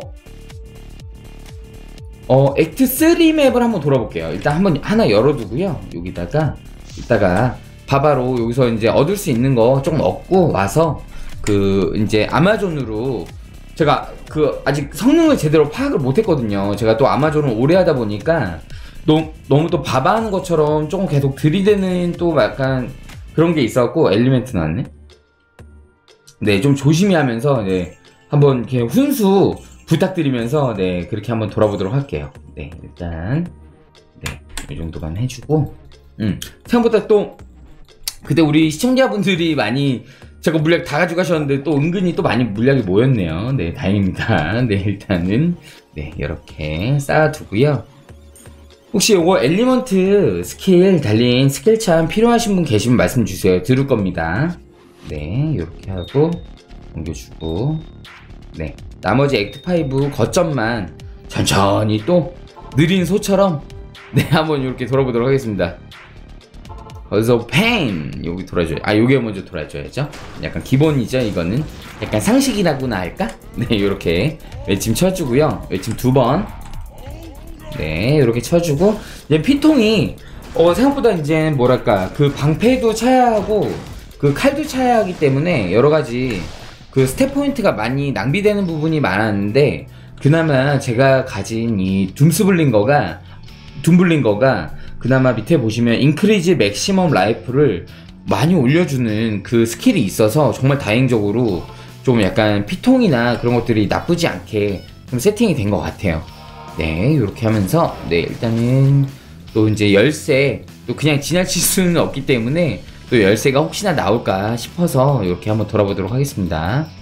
어, 액트 삼 맵을 한번 돌아볼게요. 일단 한번 하나 열어두고요. 여기다가 이따가 바바로 여기서 이제 얻을 수 있는 거 조금 얻고 와서 그 이제 아마존으로 제가 그 아직 성능을 제대로 파악을 못했거든요. 제가 또 아마존을 오래 하다 보니까 너무, 너무 또 바바하는 것처럼 조금 계속 들이대는 또 약간 그런 게 있었고. 엘리멘트 나왔네. 네, 좀 조심히 하면서 네, 한번 이렇게 훈수 부탁드리면서 네, 그렇게 한번 돌아보도록 할게요. 네, 일단 네, 이 정도만 해주고 음, 생각보다 또 그때 우리 시청자분들이 많이 제가 물약 다 가져가셨는데 또 은근히 또 많이 물약이 모였네요. 네, 다행입니다. 네, 일단은 네, 이렇게 쌓아두고요. 혹시 요거 엘리먼트 스킬 달린 스킬참 필요하신 분 계시면 말씀 주세요. 들을 겁니다. 네, 이렇게 하고 옮겨주고 네, 나머지 액트 오 거점만 천천히 또 느린 소처럼 네, 한번 이렇게 돌아보도록 하겠습니다. 그래서 팽 여기 돌아줘요. 아, 요게 먼저 돌아줘야죠. 약간 기본이죠. 이거는 약간 상식이라고나 할까? 네, 이렇게 외침 쳐주고요. 외침 두 번. 네, 이렇게 쳐주고 이제 피통이 어 생각보다 이제 뭐랄까 그 방패도 차야 하고 그 칼도 차야 하기 때문에 여러 가지 그 스텝 포인트가 많이 낭비되는 부분이 많았는데, 그나마 제가 가진 이 둠스블링거가 둠블링거가 그나마 밑에 보시면 인크리즈 맥시멈 라이프를 많이 올려주는 그 스킬이 있어서 정말 다행적으로 좀 약간 피통이나 그런 것들이 나쁘지 않게 좀 세팅이 된 것 같아요. 네, 이렇게 하면서 네, 일단은 또 이제 열쇠 또 그냥 지나칠 수는 없기 때문에 또 열쇠가 혹시나 나올까 싶어서 이렇게 한번 돌아보도록 하겠습니다.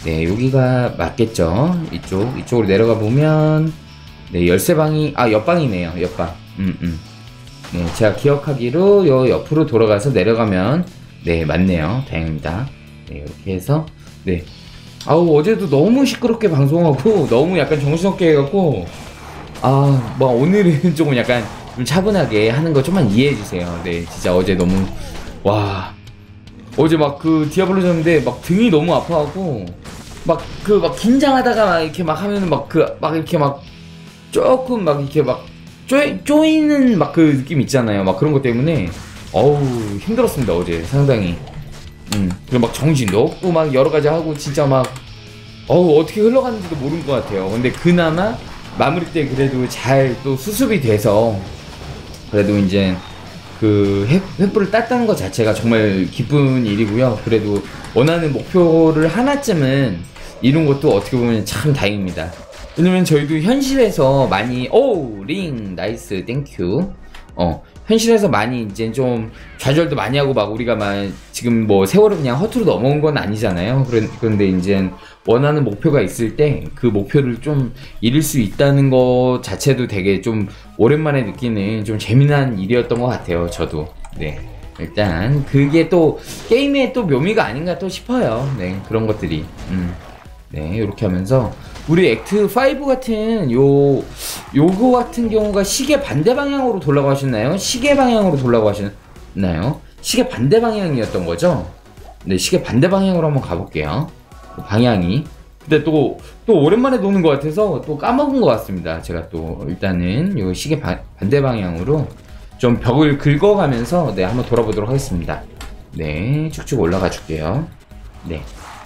네, 여기가 맞겠죠. 이쪽 이쪽으로 내려가 보면 네, 열쇠방이 아 옆방이네요. 옆방. 음 음. 네, 제가 기억하기로 요 옆으로 돌아가서 내려가면 네 맞네요. 다행입니다. 네, 이렇게 해서 네. 아우 어제도 너무 시끄럽게 방송하고 너무 약간 정신없게 해갖고 아 뭐 오늘은 조금 약간 좀 차분하게 하는 거 좀만 이해해 주세요. 네, 진짜 어제 너무 와 어제 막 그 디아블로 졌는데 막 등이 너무 아파하고 막 그 막 긴장하다가 막 이렇게 막 하면은 막 그 막 이렇게 막 조금 막 이렇게 막 쪼이, 쪼이는 막 그 느낌 있잖아요. 막 그런 것 때문에 어우 힘들었습니다 어제 상당히. 음 그리고 막 정신도 없고 막 여러 가지 하고 진짜 막 어우 어떻게 흘러가는지도 모르는 것 같아요. 근데 그나마 마무리 때 그래도 잘 또 수습이 돼서 그래도 이제 그 횃불을 땄다는 것 자체가 정말 기쁜 일이고요. 그래도 원하는 목표를 하나쯤은 이룬 것도 어떻게 보면 참 다행입니다. 왜냐면 저희도 현실에서 많이 오우 링 나이스 땡큐 어 현실에서 많이 이제 좀 좌절도 많이 하고 막 우리가 막 지금 뭐 세월을 그냥 허투루 넘어온 건 아니잖아요. 그런데 이제 원하는 목표가 있을 때 그 목표를 좀 이룰 수 있다는 것 자체도 되게 좀 오랜만에 느끼는 좀 재미난 일이었던 것 같아요. 저도. 네. 일단 그게 또 게임의 또 묘미가 아닌가 또 싶어요. 네. 그런 것들이. 음. 네. 이렇게 하면서 우리 액트 오 같은 요 요거 같은 경우가 시계 반대 방향으로 돌라고 하셨나요? 시계 방향으로 돌라고 하셨나요? 시계 반대 방향이었던 거죠? 네, 시계 반대 방향으로 한번 가볼게요. 방향이. 근데 또, 또 오랜만에 노는 것 같아서 또 까먹은 것 같습니다. 제가 또 일단은 요 시계 바, 반대 방향으로 좀 벽을 긁어가면서 네, 한번 돌아보도록 하겠습니다. 네, 쭉쭉 올라가 줄게요. 네.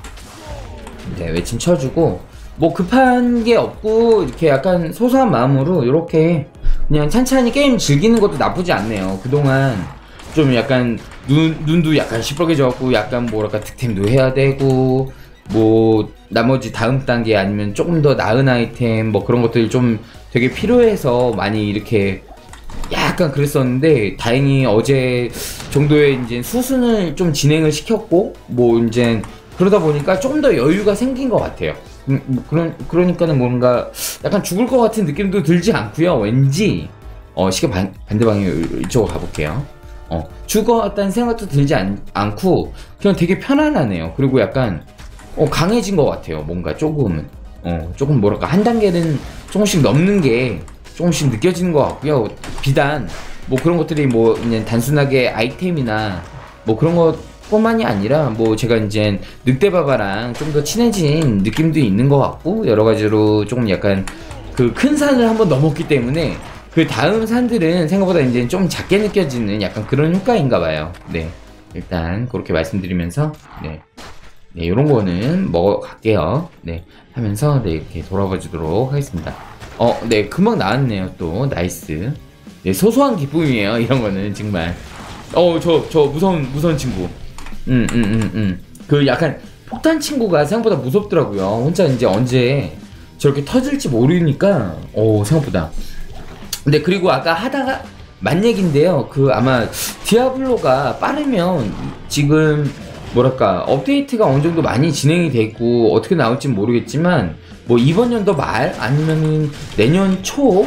네, 외침 쳐주고 뭐 급한 게 없고 이렇게 약간 소소한 마음으로 이렇게 그냥 찬찬히 게임 즐기는 것도 나쁘지 않네요. 그동안 좀 약간 눈, 눈도 약간 시뻘개져갖고 약간 뭐랄까 득템도 해야 되고 뭐 나머지 다음 단계 아니면 조금 더 나은 아이템 뭐 그런 것들이 좀 되게 필요해서 많이 이렇게 약간 그랬었는데 다행히 어제 정도의 이제 수순을 좀 진행을 시켰고 뭐 이제 그러다 보니까 조금 더 여유가 생긴 것 같아요. 음, 뭐 그런 그러니까는 뭔가 약간 죽을 것 같은 느낌도 들지 않고요. 왠지 어 시계 반, 반대 방향 이쪽으로 가볼게요. 어 죽었다는 생각도 들지 않, 않고 그냥 되게 편안하네요. 그리고 약간 어 강해진 것 같아요. 뭔가 조금은 어 조금 뭐랄까 한 단계는 조금씩 넘는 게 조금씩 느껴지는 것 같고요. 비단 뭐 그런 것들이 뭐 그냥 단순하게 아이템이나 뭐 그런 것 뿐만이 아니라 뭐 제가 이제 늑대바바랑 좀 더 친해진 느낌도 있는 것 같고 여러 가지로 조금 약간 그 큰 산을 한번 넘었기 때문에 그 다음 산들은 생각보다 이제 좀 작게 느껴지는 약간 그런 효과인가 봐요. 네, 일단 그렇게 말씀드리면서 네, 네 요런 거는 먹어갈게요. 네, 하면서 네 이렇게 돌아봐 주도록 하겠습니다. 어, 네 금방 나왔네요. 또 나이스. 네, 소소한 기쁨이에요. 이런 거는 정말. 어, 저 저 무서운 무서운 친구. 음, 음, 음, 음. 그 약간 폭탄 친구가 생각보다 무섭더라고요. 혼자 이제 언제 저렇게 터질지 모르니까, 오, 생각보다. 근데 그리고 아까 하다가 만 얘긴데요. 그 아마 디아블로가 빠르면 지금 뭐랄까 업데이트가 어느 정도 많이 진행이 됐고 어떻게 나올진 모르겠지만 뭐 이번 연도 말 아니면은 내년 초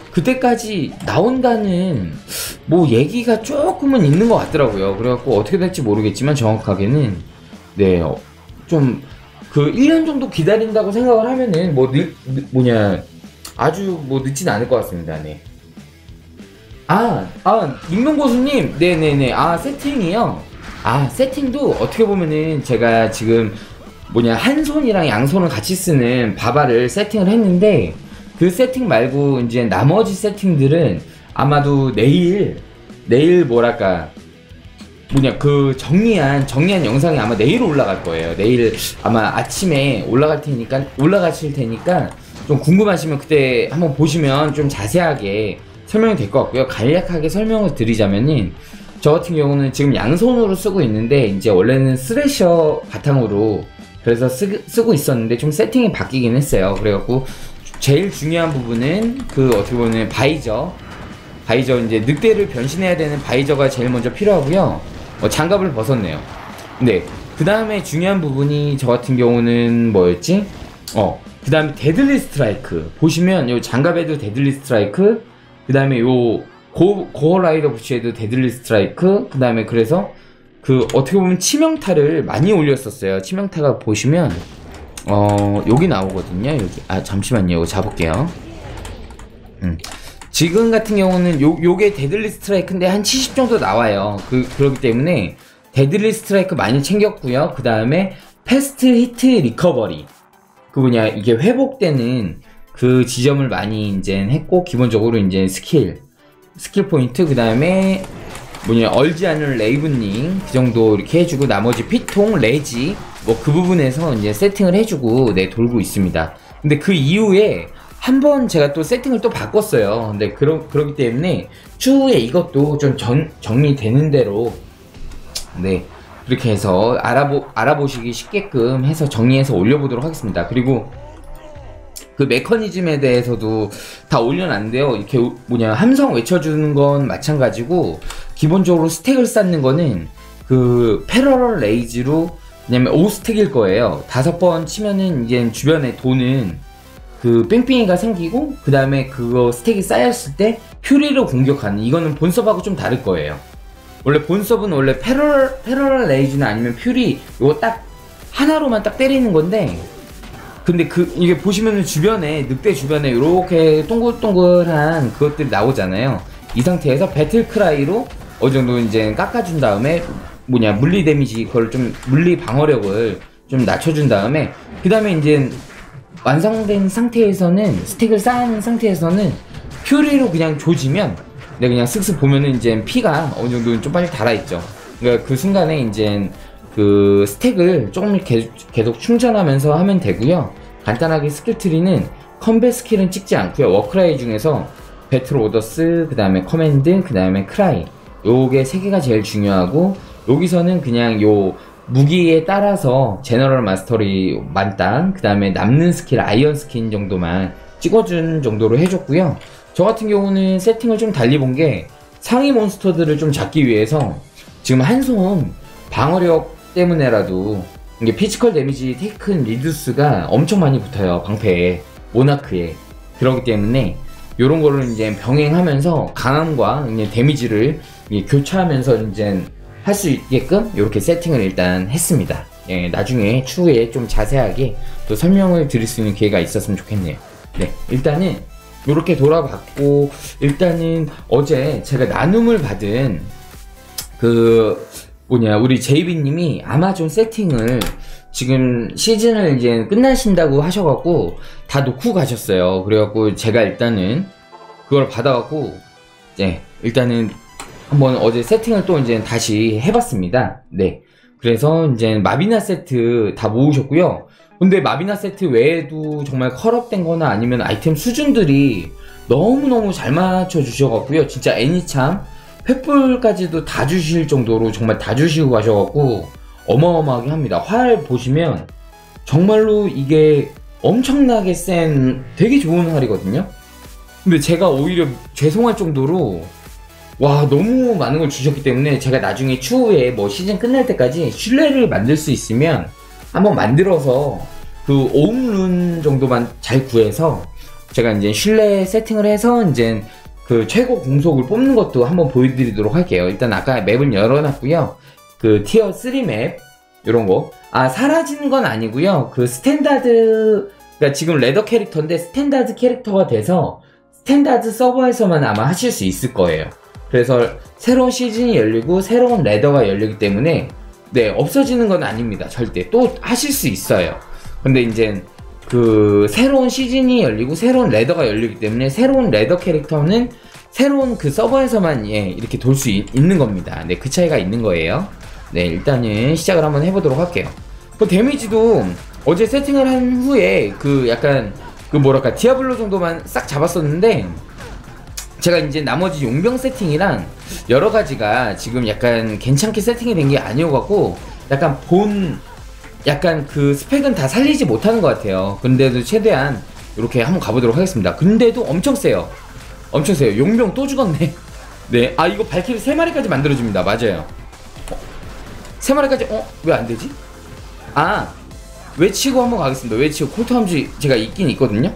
그때까지 나온다는 뭐 얘기가 조금은 있는 것 같더라고요. 그래갖고 어떻게 될지 모르겠지만 정확하게는 네 좀 그 일 년 정도 기다린다고 생각을 하면은 뭐 늦, 늦, 뭐냐 아주 뭐 늦진 않을 것 같습니다. 네. 아, 아 익명고수님, 네네네. 아 세팅이요. 아 세팅도 어떻게 보면은 제가 지금 뭐냐 한 손이랑 양손을 같이 쓰는 바바를 세팅을 했는데. 그 세팅 말고 이제 나머지 세팅들은 아마도 내일 내일 뭐랄까 뭐냐 그 정리한 정리한 영상이 아마 내일 올라갈 거예요. 내일 아마 아침에 올라갈 테니까 올라가실 테니까 좀 궁금하시면 그때 한번 보시면 좀 자세하게 설명이 될 것 같고요. 간략하게 설명을 드리자면은 저 같은 경우는 지금 양손으로 쓰고 있는데 이제 원래는 스래셔 바탕으로 그래서 쓰, 쓰고 있었는데 좀 세팅이 바뀌긴 했어요. 그래갖고 제일 중요한 부분은 그 어떻게 보면 바이저 바이저 이제 늑대를 변신해야 되는 바이저가 제일 먼저 필요하고요. 어, 장갑을 벗었네요. 네, 그 다음에 중요한 부분이 저 같은 경우는 뭐였지? 어, 그 다음에 데들리 스트라이크. 보시면 요 장갑에도 데들리 스트라이크, 그 다음에 요 고, 고어 라이더 부츠에도 데들리 스트라이크, 그 다음에 그래서 그 어떻게 보면 치명타를 많이 올렸었어요. 치명타가 보시면 어, 여기 나오거든요. 여기. 아, 잠시만요. 이거 잡을게요. 음. 지금 같은 경우는 요, 요게 데들리 스트라이크인데 한 칠십 정도 나와요. 그, 그렇기 때문에 데들리 스트라이크 많이 챙겼고요. 그 다음에 패스트 히트 리커버리. 그 뭐냐, 이게 회복되는 그 지점을 많이 이제 했고, 기본적으로 이제 스킬, 스킬 포인트, 그 다음에 뭐냐, 얼지 않은 레이브닝, 그 정도 이렇게 해주고, 나머지 피통, 레지, 뭐 그 부분에서 이제 세팅을 해주고, 네, 돌고 있습니다. 근데 그 이후에 한 번 제가 또 세팅을 또 바꿨어요. 근데 그러, 그렇기 때문에 추후에 이것도 좀 정, 정리되는 대로, 네, 그렇게 해서 알아보, 알아보시기 쉽게끔 해서 정리해서 올려보도록 하겠습니다. 그리고 그 메커니즘에 대해서도 다 올려놨는데요. 이렇게 뭐냐, 함성 외쳐주는 건 마찬가지고, 기본적으로 스택을 쌓는 거는 그 패러럴 레이즈로, 왜냐면 오 스택일 거예요. 다섯 번 치면은 이제 주변에 도는 그 뺑뺑이가 생기고, 그 다음에 그거 스택이 쌓였을 때 퓨리로 공격하는, 이거는 본섭하고 좀 다를 거예요. 원래 본섭은 원래 패러럴, 패러럴 레이즈나 아니면 퓨리, 이거 딱 하나로만 딱 때리는 건데, 근데 그 이게 보시면은 주변에, 늑대 주변에 이렇게 동글동글한 그것들이 나오잖아요. 이 상태에서 배틀크라이로 어느 정도 이제 깎아준 다음에 뭐냐, 물리 데미지, 그걸 좀 물리 방어력을 좀 낮춰준 다음에, 그 다음에 이제 완성된 상태에서는, 스택을 쌓은 상태에서는 퓨리로 그냥 조지면, 근데 그냥 쓱쓱 보면은 이제 피가 어느 정도 좀 빨리 달아있죠. 그러니까 그 순간에 이제 그 스택을 조금 계속, 계속 충전하면서 하면 되고요. 간단하게 스킬 트리는 컴뱃 스킬은 찍지 않고요. 워크라이 중에서 배틀 오더스, 그 다음에 커맨드, 그 다음에 크라이, 요게 세 개가 제일 중요하고, 여기서는 그냥 요 무기에 따라서 제너럴 마스터리 만땅, 그 다음에 남는 스킬 아이언 스킨 정도만 찍어준 정도로 해줬고요. 저 같은 경우는 세팅을 좀 달리 본 게, 상위 몬스터들을 좀 잡기 위해서 지금 한손 방어력 때문에라도 이게 피지컬 데미지 테이큰 리두스가 엄청 많이 붙어요. 방패에, 모나크에. 그렇기 때문에 요런 거를 이제 병행하면서 강함과 이제 데미지를 이제 교차하면서 이제 할 수 있게끔 이렇게 세팅을 일단 했습니다. 예, 나중에 추후에 좀 자세하게 또 설명을 드릴 수 있는 기회가 있었으면 좋겠네요. 네, 일단은 이렇게 돌아봤고, 일단은 어제 제가 나눔을 받은 그 뭐냐, 우리 제이비님이 아마존 세팅을 지금 시즌을 이제 끝나신다고 하셔갖고 다 놓고 가셨어요. 그래갖고 제가 일단은 그걸 받아갖고 이제 일단은 한번 어제 세팅을 또 이제 다시 해봤습니다. 네, 그래서 이제 마비나 세트 다 모으셨고요. 근데 마비나 세트 외에도 정말 컬업된 거나 아니면 아이템 수준들이 너무너무 잘 맞춰 주셔갖고요. 진짜 애니참 횃불까지도 다 주실 정도로 정말 다 주시고 가셔갖고 어마어마하게 합니다. 활 보시면 정말로 이게 엄청나게 센 되게 좋은 활이거든요. 근데 제가 오히려 죄송할 정도로 와, 너무 많은 걸 주셨기 때문에 제가 나중에 추후에 뭐 시즌 끝날 때까지 신뢰를 만들 수 있으면 한번 만들어서 그 오음룬 정도만 잘 구해서 제가 이제 신뢰 세팅을 해서 이제 그 최고 공속을 뽑는 것도 한번 보여드리도록 할게요. 일단 아까 맵을 열어놨고요. 그 티어 쓰리 맵 요런 거, 아 사라지는 건 아니고요. 그 스탠다드, 그러니까 지금 레더 캐릭터인데 스탠다드 캐릭터가 돼서 스탠다드 서버에서만 아마 하실 수 있을 거예요. 그래서 새로운 시즌이 열리고 새로운 레더가 열리기 때문에 네, 없어지는 건 아닙니다. 절대 또 하실 수 있어요. 근데 이제 그 새로운 시즌이 열리고 새로운 레더가 열리기 때문에 새로운 레더 캐릭터는 새로운 그 서버에서만 예, 이렇게 돌 수 있는 겁니다. 네, 그 차이가 있는 거예요. 네, 일단은 시작을 한번 해보도록 할게요. 그 데미지도 어제 세팅을 한 후에 그 약간 그 뭐랄까 디아블로 정도만 싹 잡았었는데, 제가 이제 나머지 용병 세팅이랑 여러 가지가 지금 약간 괜찮게 세팅이 된 게 아니어갖고 약간 본 약간 그 스펙은 다 살리지 못하는 것 같아요. 근데도 최대한 이렇게 한번 가보도록 하겠습니다. 근데도 엄청 세요. 엄청 세요. 용병 또 죽었네. 네, 아 이거 발키리 세 마리까지 만들어줍니다. 맞아요. 어, 세 마리까지. 어? 왜 안 되지? 아, 외치고 한번 가겠습니다. 외치고 콜트 함수 제가 있긴 있거든요.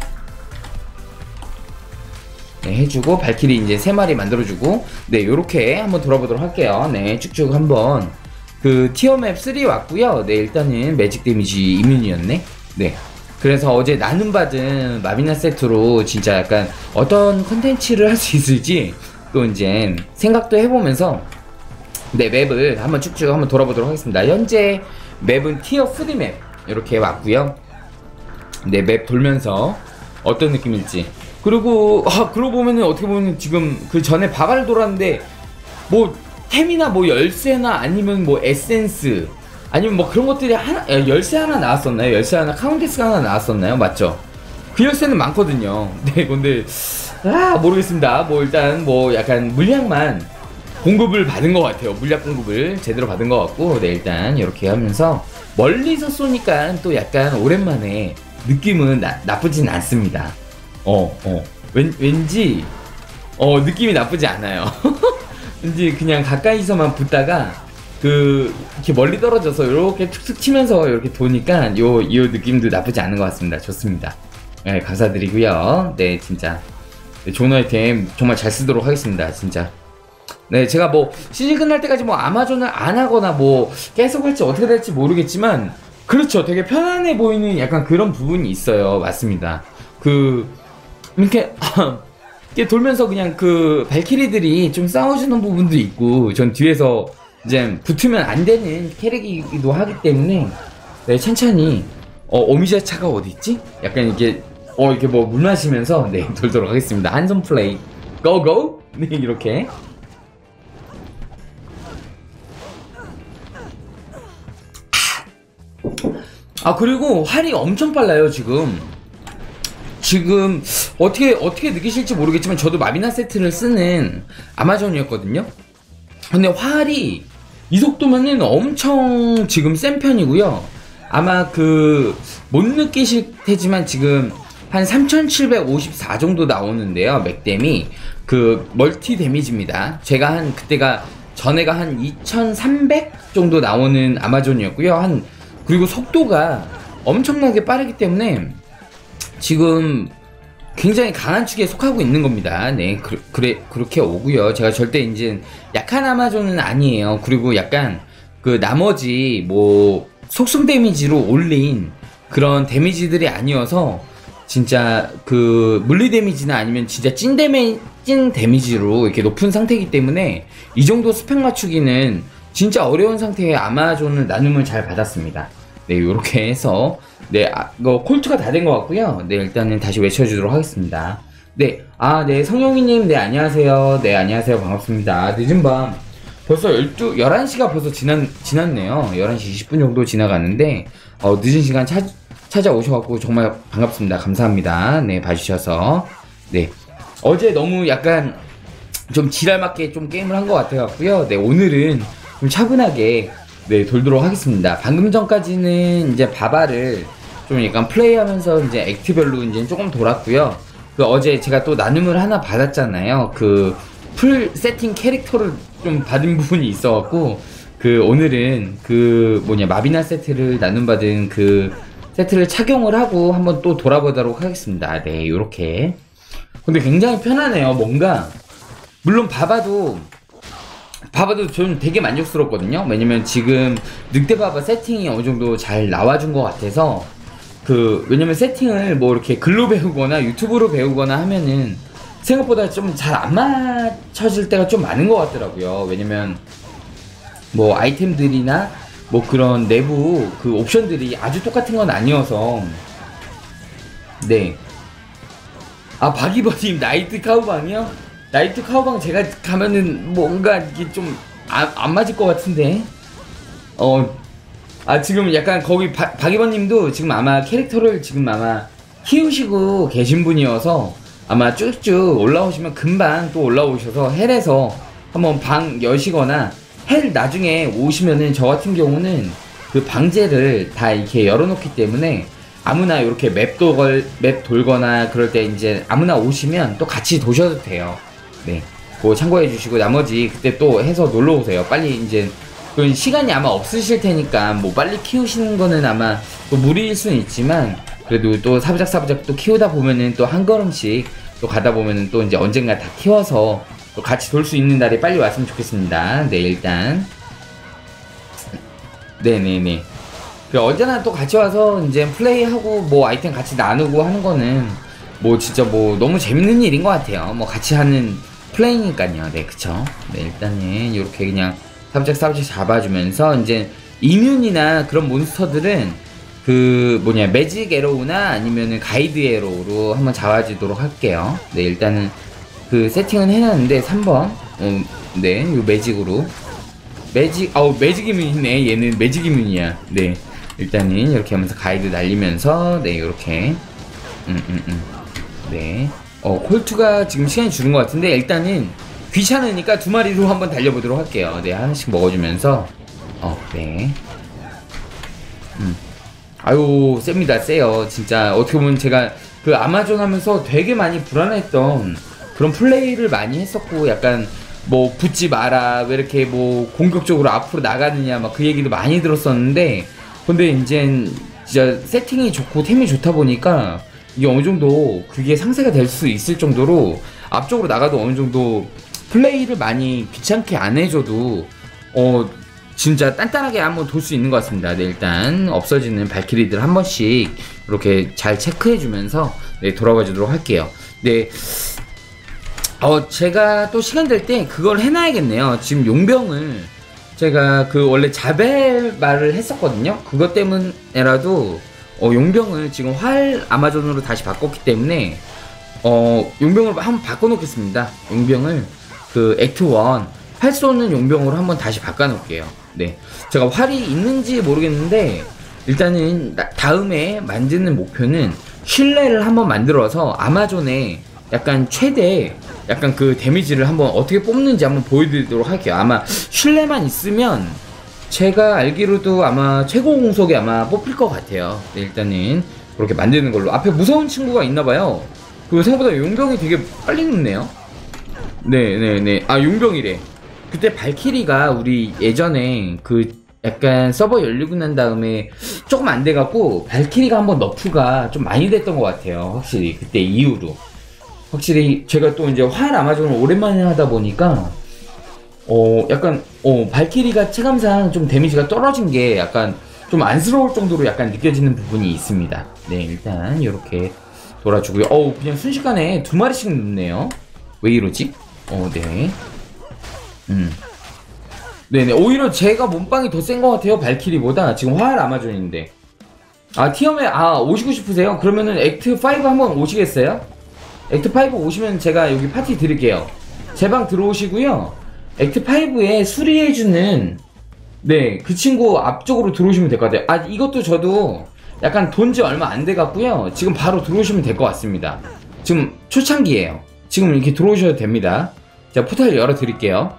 네, 해주고 발키리 이제 세 마리 만들어주고, 네, 요렇게 한번 돌아보도록 할게요. 네, 쭉쭉 한번. 그 티어맵 쓰리 왔고요. 네, 일단은 매직 데미지 이뮨이었네. 네, 그래서 어제 나눔 받은 마비나 세트로 진짜 약간 어떤 컨텐츠를 할 수 있을지 또 이제 생각도 해보면서, 네, 맵을 한번 쭉쭉 한번 돌아보도록 하겠습니다. 현재 맵은 티어 쓰리 맵 이렇게 왔고요. 네, 맵 돌면서 어떤 느낌일지. 그리고 아, 그러고 보면은 어떻게 보면 지금 그 전에 바바를 돌았는데 뭐 템이나 뭐 열쇠나 아니면 뭐 에센스 아니면 뭐 그런 것들이 하나, 열쇠 하나 나왔었나요? 열쇠 하나, 카운테스가 하나 나왔었나요? 맞죠? 그 열쇠는 많거든요. 네, 근데 아, 모르겠습니다. 뭐 일단 뭐 약간 물량만 공급을 받은 것 같아요. 물약 공급을 제대로 받은 것 같고, 네, 일단 이렇게 하면서 멀리서 쏘니까 또 약간 오랜만에 느낌은 나, 나쁘진 않습니다. 어, 어. 왠, 왠지, 어, 느낌이 나쁘지 않아요. 왠지 그냥 가까이서만 붙다가, 그, 이렇게 멀리 떨어져서 이렇게 툭툭 치면서 이렇게 도니까 요, 요 느낌도 나쁘지 않은 것 같습니다. 좋습니다. 네, 감사드리고요. 네, 진짜. 네, 좋은 아이템 정말 잘 쓰도록 하겠습니다. 진짜. 네, 제가 뭐, 시즌 끝날 때까지 뭐 아마존을 안 하거나 뭐, 계속 할지 어떻게 될지 모르겠지만, 그렇죠. 되게 편안해 보이는 약간 그런 부분이 있어요. 맞습니다. 그, 이렇게 이렇게 돌면서 그냥 그 발키리들이 좀 싸워주는 부분도 있고, 전 뒤에서 이제 붙으면 안 되는 캐릭이기도 하기 때문에, 네, 천천히. 어, 오미자 차가 어디 있지? 약간 이렇게 어 이렇게 뭐 물 마시면서, 네, 돌도록 하겠습니다. 한손 플레이 고고. 네, 이렇게. 아, 그리고 활이 엄청 빨라요. 지금 지금 어떻게 어떻게 느끼실지 모르겠지만 저도 마비나 세트를 쓰는 아마존이었거든요. 근데 활이 이 속도면은 엄청 지금 센 편이고요. 아마 그 못 느끼실 테지만 지금 한 삼천칠백오십사 정도 나오는데요. 맥댐이 그 멀티 데미지입니다. 제가 한 그때가 전에가 한 이천삼백 정도 나오는 아마존이었고요. 한 그리고 속도가 엄청나게 빠르기 때문에 지금 굉장히 강한 축에 속하고 있는 겁니다. 네, 그, 그래, 그렇게 오고요. 제가 절대 이제 약한 아마존은 아니에요. 그리고 약간 그 나머지 뭐 속성 데미지로 올린 그런 데미지들이 아니어서 진짜 그 물리 데미지나 아니면 진짜 찐 데미, 찐 데미지로 이렇게 높은 상태이기 때문에 이 정도 스펙 맞추기는 진짜 어려운 상태의 아마존을 나눔을 잘 받았습니다. 네, 요렇게 해서, 네, 아, 이거 콜트가 다 된 것 같고요. 네, 일단은 다시 외쳐주도록 하겠습니다. 네, 아, 네, 성영이님, 네, 안녕하세요. 네, 안녕하세요. 반갑습니다. 늦은 밤, 벌써 열두, 열한 시가 벌써 지난, 지났네요. 열한 시 이십 분 정도 지나갔는데, 어, 늦은 시간 찾, 찾아오셔갖고 정말 반갑습니다. 감사합니다. 네, 봐주셔서. 네, 어제 너무 약간 좀 지랄맞게 좀 게임을 한 것 같아갖고요. 네, 오늘은 좀 차분하게, 네, 돌도록 하겠습니다. 방금 전까지는 이제 바바를 좀 약간 플레이하면서 이제 액트별로 이제 조금 돌았고요. 그 어제 제가 또 나눔을 하나 받았잖아요. 그 풀 세팅 캐릭터를 좀 받은 부분이 있어갖고, 그 오늘은 그 뭐냐 마비나 세트를 나눔 받은 그 세트를 착용을 하고 한번 또 돌아보도록 하겠습니다. 네, 요렇게. 근데 굉장히 편하네요. 뭔가 물론 바바도 바바도 좀 되게 만족스럽거든요. 왜냐면 지금 늑대바바 세팅이 어느정도 잘 나와준 것 같아서, 그 왜냐면 세팅을 뭐 이렇게 글로 배우거나 유튜브로 배우거나 하면은 생각보다 좀 잘 안 맞춰질 때가 좀 많은 것 같더라고요. 왜냐면 뭐 아이템들이나 뭐 그런 내부 그 옵션들이 아주 똑같은 건 아니어서. 네, 아, 박이버님 나이트 카우방이요? 나이트 카우방 제가 가면은 뭔가 이게 좀 안 안 맞을 것 같은데. 어, 아, 지금 약간 거기 바, 박이버님도 지금 아마 캐릭터를 지금 아마 키우시고 계신 분이어서 아마 쭉쭉 올라오시면 금방 또 올라오셔서 헬에서 한번 방 여시거나, 헬 나중에 오시면은 저 같은 경우는 그 방제를 다 이렇게 열어놓기 때문에 아무나 이렇게 맵 돌, 맵 돌거나 그럴 때 이제 아무나 오시면 또 같이 도셔도 돼요. 네, 그거 참고해 주시고 나머지 그때 또 해서 놀러 오세요. 빨리 이제 그 시간이 아마 없으실 테니까 뭐 빨리 키우시는 거는 아마 또 무리일 수는 있지만 그래도 또 사부작사부작 또 키우다 보면은 또 한 걸음씩 또 가다 보면은 또 이제 언젠가 다 키워서 또 같이 돌 수 있는 날이 빨리 왔으면 좋겠습니다. 네, 일단 네네네. 그 언제나 또 같이 와서 이제 플레이하고 뭐 아이템 같이 나누고 하는 거는 뭐 진짜 뭐 너무 재밌는 일인 것 같아요. 뭐 같이 하는 플레이니까요. 네, 그쵸. 네, 일단은 이렇게 그냥 사부작 사부작 잡아주면서 이제 이뮨이나 그런 몬스터들은 그 뭐냐 매직 에로우나 아니면은 가이드 에로우로 한번 잡아주도록 할게요. 네, 일단은 그 세팅은 해놨는데 삼 번 어, 네, 요 매직으로 매직 아우 매직 이뮨이네. 얘는 매직 이뮨이야. 네, 일단은 이렇게 하면서 가이드 날리면서 네, 요렇게 음 음 음 네, 어 콜투가 지금 시간이 주는 것 같은데 일단은 귀찮으니까 두 마리로 한번 달려보도록 할게요. 네, 하나씩 먹어주면서 어 네 음 아유 셉니다. 세요 진짜. 어떻게 보면 제가 그 아마존 하면서 되게 많이 불안했던 그런 플레이를 많이 했었고 약간 뭐 붙지 마라 왜 이렇게 뭐 공격적으로 앞으로 나가느냐 막 그 얘기도 많이 들었었는데 근데 이젠 진짜 세팅이 좋고 템이 좋다 보니까 이게 어느 정도 그게 상세가 될 수 있을 정도로 앞쪽으로 나가도 어느 정도 플레이를 많이 귀찮게 안 해줘도 어 진짜 단단하게 한번 돌 수 있는 것 같습니다. 네, 일단 없어지는 발키리들 한 번씩 이렇게 잘 체크해주면서 네, 돌아가 주도록 할게요. 네, 어 제가 또 시간 될 때 그걸 해놔야겠네요. 지금 용병을 제가 그 원래 자벨말을 했었거든요. 그것 때문에라도 어 용병을 지금 활 아마존으로 다시 바꿨기 때문에 어 용병을 한번 바꿔놓겠습니다. 용병을 그 액트 일 활 쏘는 용병으로 한번 다시 바꿔놓을게요. 네, 제가 활이 있는지 모르겠는데 일단은 나, 다음에 만드는 목표는 신뢰를 한번 만들어서 아마존에 약간 최대 약간 그 데미지를 한번 어떻게 뽑는지 한번 보여드리도록 할게요. 아마 신뢰만 있으면 제가 알기로도 아마 최고 공속이 아마 뽑힐 것 같아요. 네, 일단은 그렇게 만드는 걸로. 앞에 무서운 친구가 있나봐요. 그리고 생각보다 용병이 되게 빨리 눕네요. 네네네. 아, 용병이래. 그때 발키리가 우리 예전에 그 약간 서버 열리고 난 다음에 조금 안 돼갖고 발키리가 한번 너프가 좀 많이 됐던 것 같아요. 확실히 그때 이후로 확실히 제가 또 이제 활 아마존을 오랜만에 하다 보니까 어 약간 어 발키리가 체감상 좀 데미지가 떨어진 게 약간 좀 안쓰러울 정도로 약간 느껴지는 부분이 있습니다. 네, 일단 이렇게 돌아주고요. 어우, 그냥 순식간에 두 마리씩 넣네요. 왜 이러지? 어, 네. 음. 네네, 오히려 제가 몸빵이 더 센 것 같아요. 발키리보다. 지금 활 아마존인데. 아, 티어에 아 오시고 싶으세요? 그러면은 액트 오 한번 오시겠어요? 액트 오 오시면 제가 여기 파티 드릴게요. 제 방 들어오시고요. 액트 오에 수리해주는 네, 그 친구 앞쪽으로 들어오시면 될 것 같아요. 아, 이것도 저도 약간 돈지 얼마 안 돼갖고요. 지금 바로 들어오시면 될 것 같습니다. 지금 초창기예요. 지금 이렇게 들어오셔도 됩니다. 제가 포탈 열어드릴게요.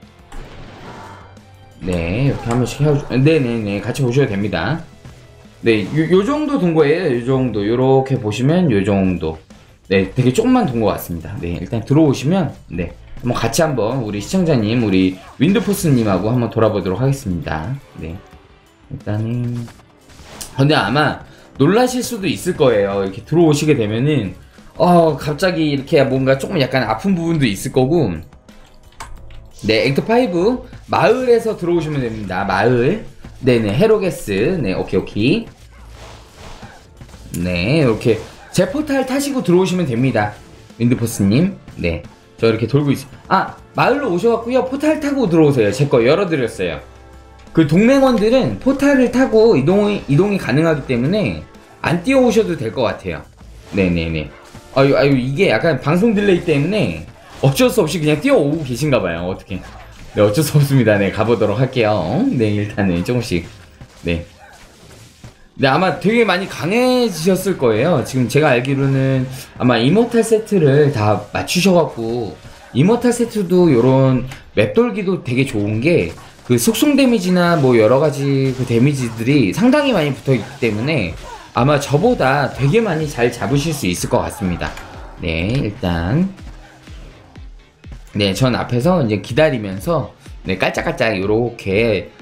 네, 이렇게 한 번씩 해줘. 네네네, 같이 보셔도 됩니다. 네, 요, 요 정도 돈 거예요. 요 정도. 요렇게 보시면 요 정도. 네, 되게 조금만 돈 것 같습니다. 네, 일단 들어오시면, 네. 한번 같이 한번 우리 시청자님, 우리 윈드포스님하고 한번 돌아보도록 하겠습니다. 네. 일단은. 근데 아마 놀라실 수도 있을 거예요. 이렇게 들어오시게 되면은, 어, 갑자기 이렇게 뭔가 조금 약간 아픈 부분도 있을 거고. 네, 액트 오 마을에서 들어오시면 됩니다. 마을. 네네, 헤로게스. 네, 오케이, 오케이. 네, 이렇게 제 포탈 타시고 들어오시면 됩니다. 윈드포스님. 네. 저 이렇게 돌고 있어. 아, 마을로 오셔갖고요. 포탈 타고 들어오세요. 제 거 열어드렸어요. 그 동맹원들은 포탈을 타고 이동이, 이동이 가능하기 때문에 안 뛰어오셔도 될 것 같아요. 네네네. 아유, 아유, 이게 약간 방송 딜레이 때문에 어쩔 수 없이 그냥 뛰어오고 계신가봐요. 어떻게. 네, 어쩔 수 없습니다. 네, 가보도록 할게요. 네, 일단은 조금씩. 네. 네, 아마 되게 많이 강해지셨을 거예요. 지금 제가 알기로는 아마 이모탈 세트를 다 맞추셔갖고, 이모탈 세트도 요런 맵 돌기도 되게 좋은 게, 그 속성 데미지나 뭐 여러가지 그 데미지들이 상당히 많이 붙어있기 때문에 아마 저보다 되게 많이 잘 잡으실 수 있을 것 같습니다. 네, 일단. 네, 전 앞에서 이제 기다리면서, 네, 깔짝깔짝 요렇게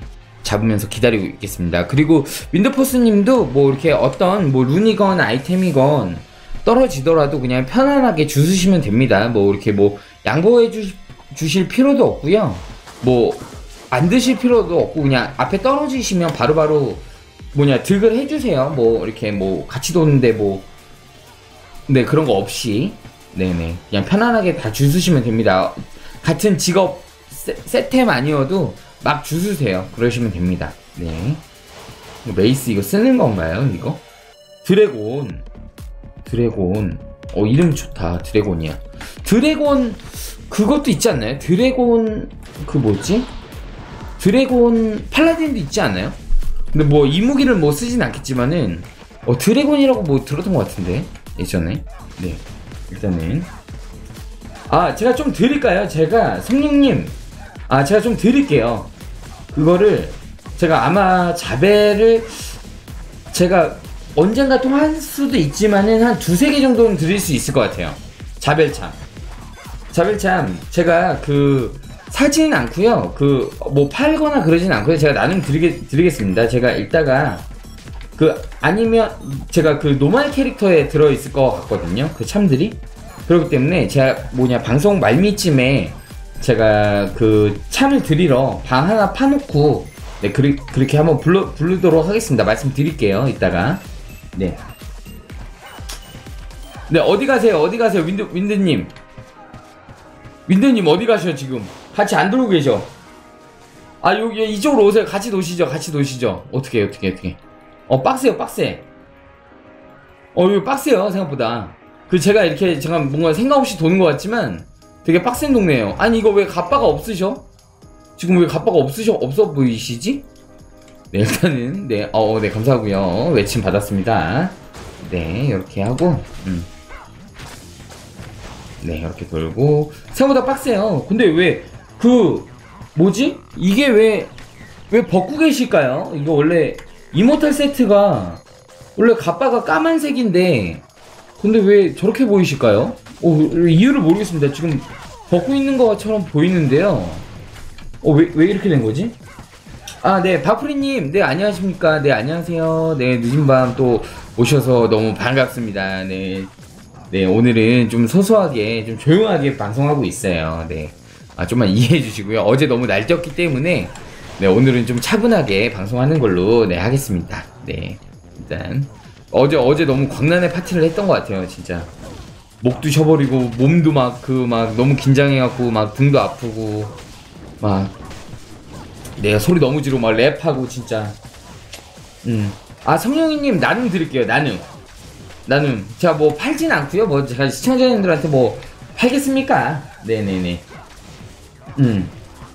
잡으면서 기다리고 있겠습니다. 그리고 윈드포스님도 뭐 이렇게 어떤 뭐 룬이건 아이템이건 떨어지더라도 그냥 편안하게 주스시면 됩니다. 뭐 이렇게 뭐 양보해 주, 주실 필요도 없고요. 뭐 안 드실 필요도 없고 그냥 앞에 떨어지시면 바로바로 뭐냐 득을 해주세요. 뭐 이렇게 뭐 같이 도는데 뭐 네 그런 거 없이 네네 그냥 편안하게 다 주스시면 됩니다. 같은 직업 세, 세템 아니어도 막 주스세요. 그러시면 됩니다. 네 메이스 이거 쓰는 건가요? 이거? 드래곤 드래곤 어 이름 좋다. 드래곤이야. 드래곤 그것도 있지 않나요? 드래곤 그 뭐지? 드래곤 팔라딘도 있지 않나요? 근데 뭐 이 무기를 뭐 쓰진 않겠지만은 어 드래곤이라고 뭐 들었던 것 같은데 예전에. 네 일단은 아 제가 좀 드릴까요? 제가 성룡님 아 제가 좀 드릴게요. 그거를 제가 아마 자벨을 제가 언젠가 또 할 수도 있지만은 한 두세 개 정도는 드릴 수 있을 것 같아요. 자벨참 자벨참 제가 그 사지는 않고요. 그 뭐 팔거나 그러진 않고요. 제가 나눔 드리게, 드리겠습니다. 제가 이따가 그 아니면 제가 그 노말 캐릭터에 들어있을 것 같거든요. 그 참들이. 그렇기 때문에 제가 뭐냐 방송 말미쯤에 제가 그 참을 드리러 방 하나 파놓고 네 그리, 그렇게 한번 불러, 부르도록 하겠습니다. 말씀드릴게요. 이따가. 네. 네 어디 가세요? 어디 가세요? 윈드 윈드님. 윈드님 어디 가셔 지금? 같이 안 들어오고 계셔. 아 여기 이쪽으로 오세요. 같이 노시죠. 같이 노시죠. 어떻게 어떻게 어떻게? 어 빡세요 빡세. 어 이거 빡세요 생각보다. 그 제가 이렇게 제가 뭔가 생각 없이 도는 것 같지만 되게 빡센 동네예요. 아니 이거 왜 갑바가 없으셔? 지금 왜 갑바가 없으셔 없어 보이시지? 네 일단은 네 어 네 감사하고요. 외침 받았습니다. 네 이렇게 하고 음. 네 이렇게 돌고 생각보다 빡세요. 근데 왜 그 뭐지? 이게 왜 왜 벗고 계실까요? 이거 원래 이모탈 세트가 원래 갑바가 까만색인데 근데 왜 저렇게 보이실까요? 어, 이유를 모르겠습니다. 지금 벗고 있는 것처럼 보이는데요. 어, 왜, 왜 이렇게 된 거지? 아, 네, 바프리님, 네, 안녕하십니까? 네, 안녕하세요. 네, 늦은 밤 또 오셔서 너무 반갑습니다. 네, 네, 오늘은 좀 소소하게, 좀 조용하게 방송하고 있어요. 네, 아, 좀만 이해해 주시고요. 어제 너무 날뛰었기 때문에, 네, 오늘은 좀 차분하게 방송하는 걸로, 네, 하겠습니다. 네, 일단. 어제, 어제 너무 광란의 파티를 했던 것 같아요, 진짜. 목도 쉬어버리고, 몸도 막, 그, 막, 너무 긴장해갖고, 막, 등도 아프고, 막, 내가 소리 너무 지르고, 막, 랩하고, 진짜. 음. 아, 성룡이님, 나눔 드릴게요, 나눔. 나눔. 제가 뭐, 팔진 않고요 뭐, 제가 시청자님들한테 뭐, 팔겠습니까? 네네네. 음.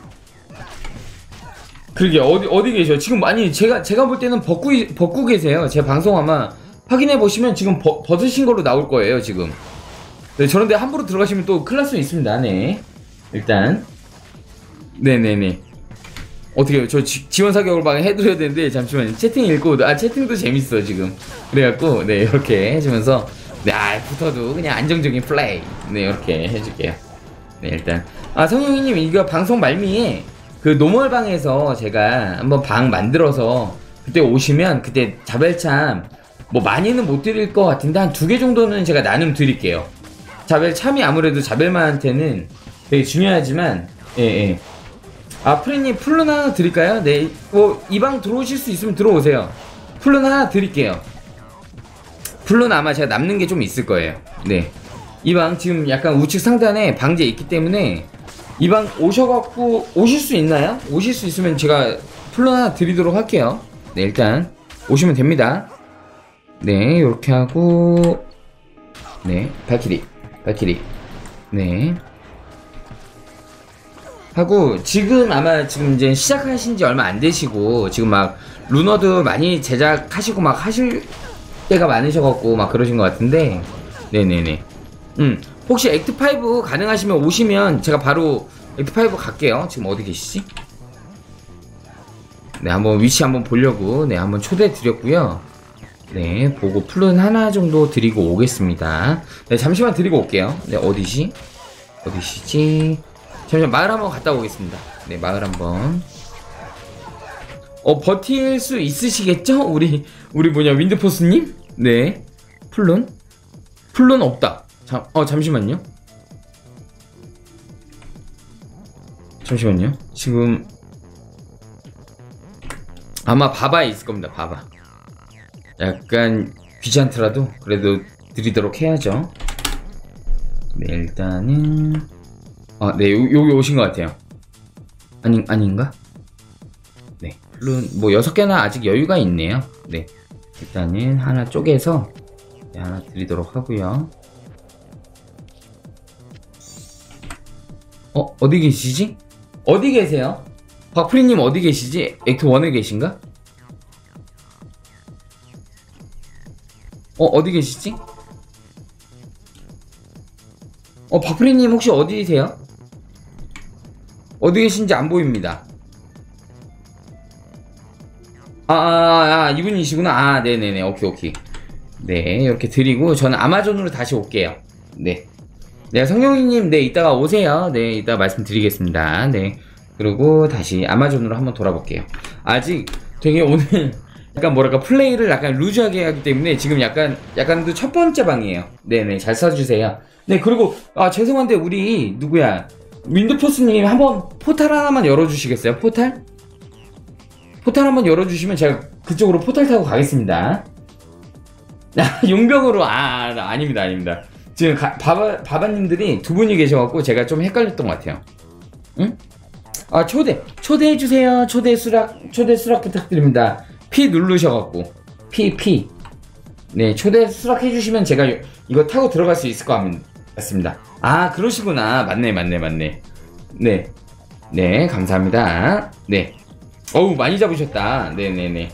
그러게, 어디, 어디 계셔? 지금, 아니, 제가, 제가 볼 때는 벗고, 벗고 계세요. 제 방송 아마, 확인해보시면 지금 벗, 벗으신 걸로 나올 거예요, 지금. 네, 저런데 함부로 들어가시면 또 큰일 날 수 있습니다. 네. 일단. 네네네. 어떻게, 저 지, 지원 사격을 막 해드려야 되는데, 잠시만요. 채팅 읽고, 아, 채팅도 재밌어, 지금. 그래갖고, 네, 이렇게 해주면서, 네, 아, 붙어도 그냥 안정적인 플레이. 네, 이렇게 해줄게요. 네, 일단. 아, 성룡이님, 이거 방송 말미에, 그 노멀방에서 제가 한번 방 만들어서, 그때 오시면, 그때 자벨참, 뭐 많이는 못 드릴 것 같은데, 한 두 개 정도는 제가 나눔 드릴게요. 자벨 참이 아무래도 자벨만한테는 되게 중요하지만, 예, 예. 아, 프리님, 풀룬 하나 드릴까요? 네, 뭐, 이 방 들어오실 수 있으면 들어오세요. 풀룬 하나 드릴게요. 풀룬 아마 제가 남는 게 좀 있을 거예요. 네. 이 방 지금 약간 우측 상단에 방제 있기 때문에, 이 방 오셔갖고, 오실 수 있나요? 오실 수 있으면 제가 풀룬 하나 드리도록 할게요. 네, 일단, 오시면 됩니다. 네, 요렇게 하고, 네, 발키리, 발키리. 네. 하고, 지금 아마 지금 이제 시작하신 지 얼마 안 되시고, 지금 막, 루너도 많이 제작하시고 막 하실 때가 많으셔갖고, 막 그러신 것 같은데, 네네네. 음, 혹시 액트 파이브 가능하시면 오시면 제가 바로 액트 파이브 갈게요. 지금 어디 계시지? 네, 한번 위치 한번 보려고, 네, 한번 초대 드렸고요. 네, 보고 풀룬 하나 정도 드리고 오겠습니다. 네, 잠시만 드리고 올게요. 네, 어디시? 어디시지? 잠시만 마을 한번 갔다 오겠습니다. 네, 마을 한번. 어, 버틸 수 있으시겠죠? 우리, 우리 뭐냐, 윈드포스님? 네. 플론? 플론 없다. 잠, 어, 잠시만요. 잠시만요. 지금, 아마 바바에 있을 겁니다, 바바. 약간 귀찮더라도 그래도 드리도록 해야죠. 네, 일단은, 아, 네, 요, 여기 오신 것 같아요. 아니, 아닌가? 네, 물론 뭐 여섯 개나 아직 여유가 있네요. 네, 일단은 하나 쪼개서 네, 하나 드리도록 하고요. 어, 어디 계시지? 어디 계세요? 박프리님 어디 계시지? 액트 원에 계신가? 어, 어디 계시지? 어, 박프리님 혹시 어디세요? 어디 계신지 안 보입니다. 아, 아, 아, 이분이시구나. 아, 네네네. 오케이, 오케이. 네, 이렇게 드리고, 저는 아마존으로 다시 올게요. 네. 네, 성룡이님, 네, 이따가 오세요. 네, 이따 말씀드리겠습니다. 네. 그리고 다시 아마존으로 한번 돌아볼게요. 아직 되게 오늘, 약간 뭐랄까, 플레이를 약간 루즈하게 하기 때문에 지금 약간, 약간 그 첫 번째 방이에요. 네네, 잘 써주세요. 네, 그리고, 아, 죄송한데, 우리, 누구야. 윈드포스님, 한번 포탈 하나만 열어주시겠어요? 포탈? 포탈 한번 열어주시면 제가 그쪽으로 포탈 타고 가겠습니다. 용병으로, 아, 아닙니다, 아닙니다. 지금 가, 바바, 바바님들이 두 분이 계셔갖고 제가 좀 헷갈렸던 것 같아요. 응? 아, 초대, 초대해주세요. 초대 수락, 초대 수락 부탁드립니다. P 누르셔갖고. P, P. 네, 초대 수락해주시면 제가 이거 타고 들어갈 수 있을 것 같습니다. 아, 그러시구나. 맞네, 맞네, 맞네. 네. 네, 감사합니다. 네. 어우, 많이 잡으셨다. 네네네.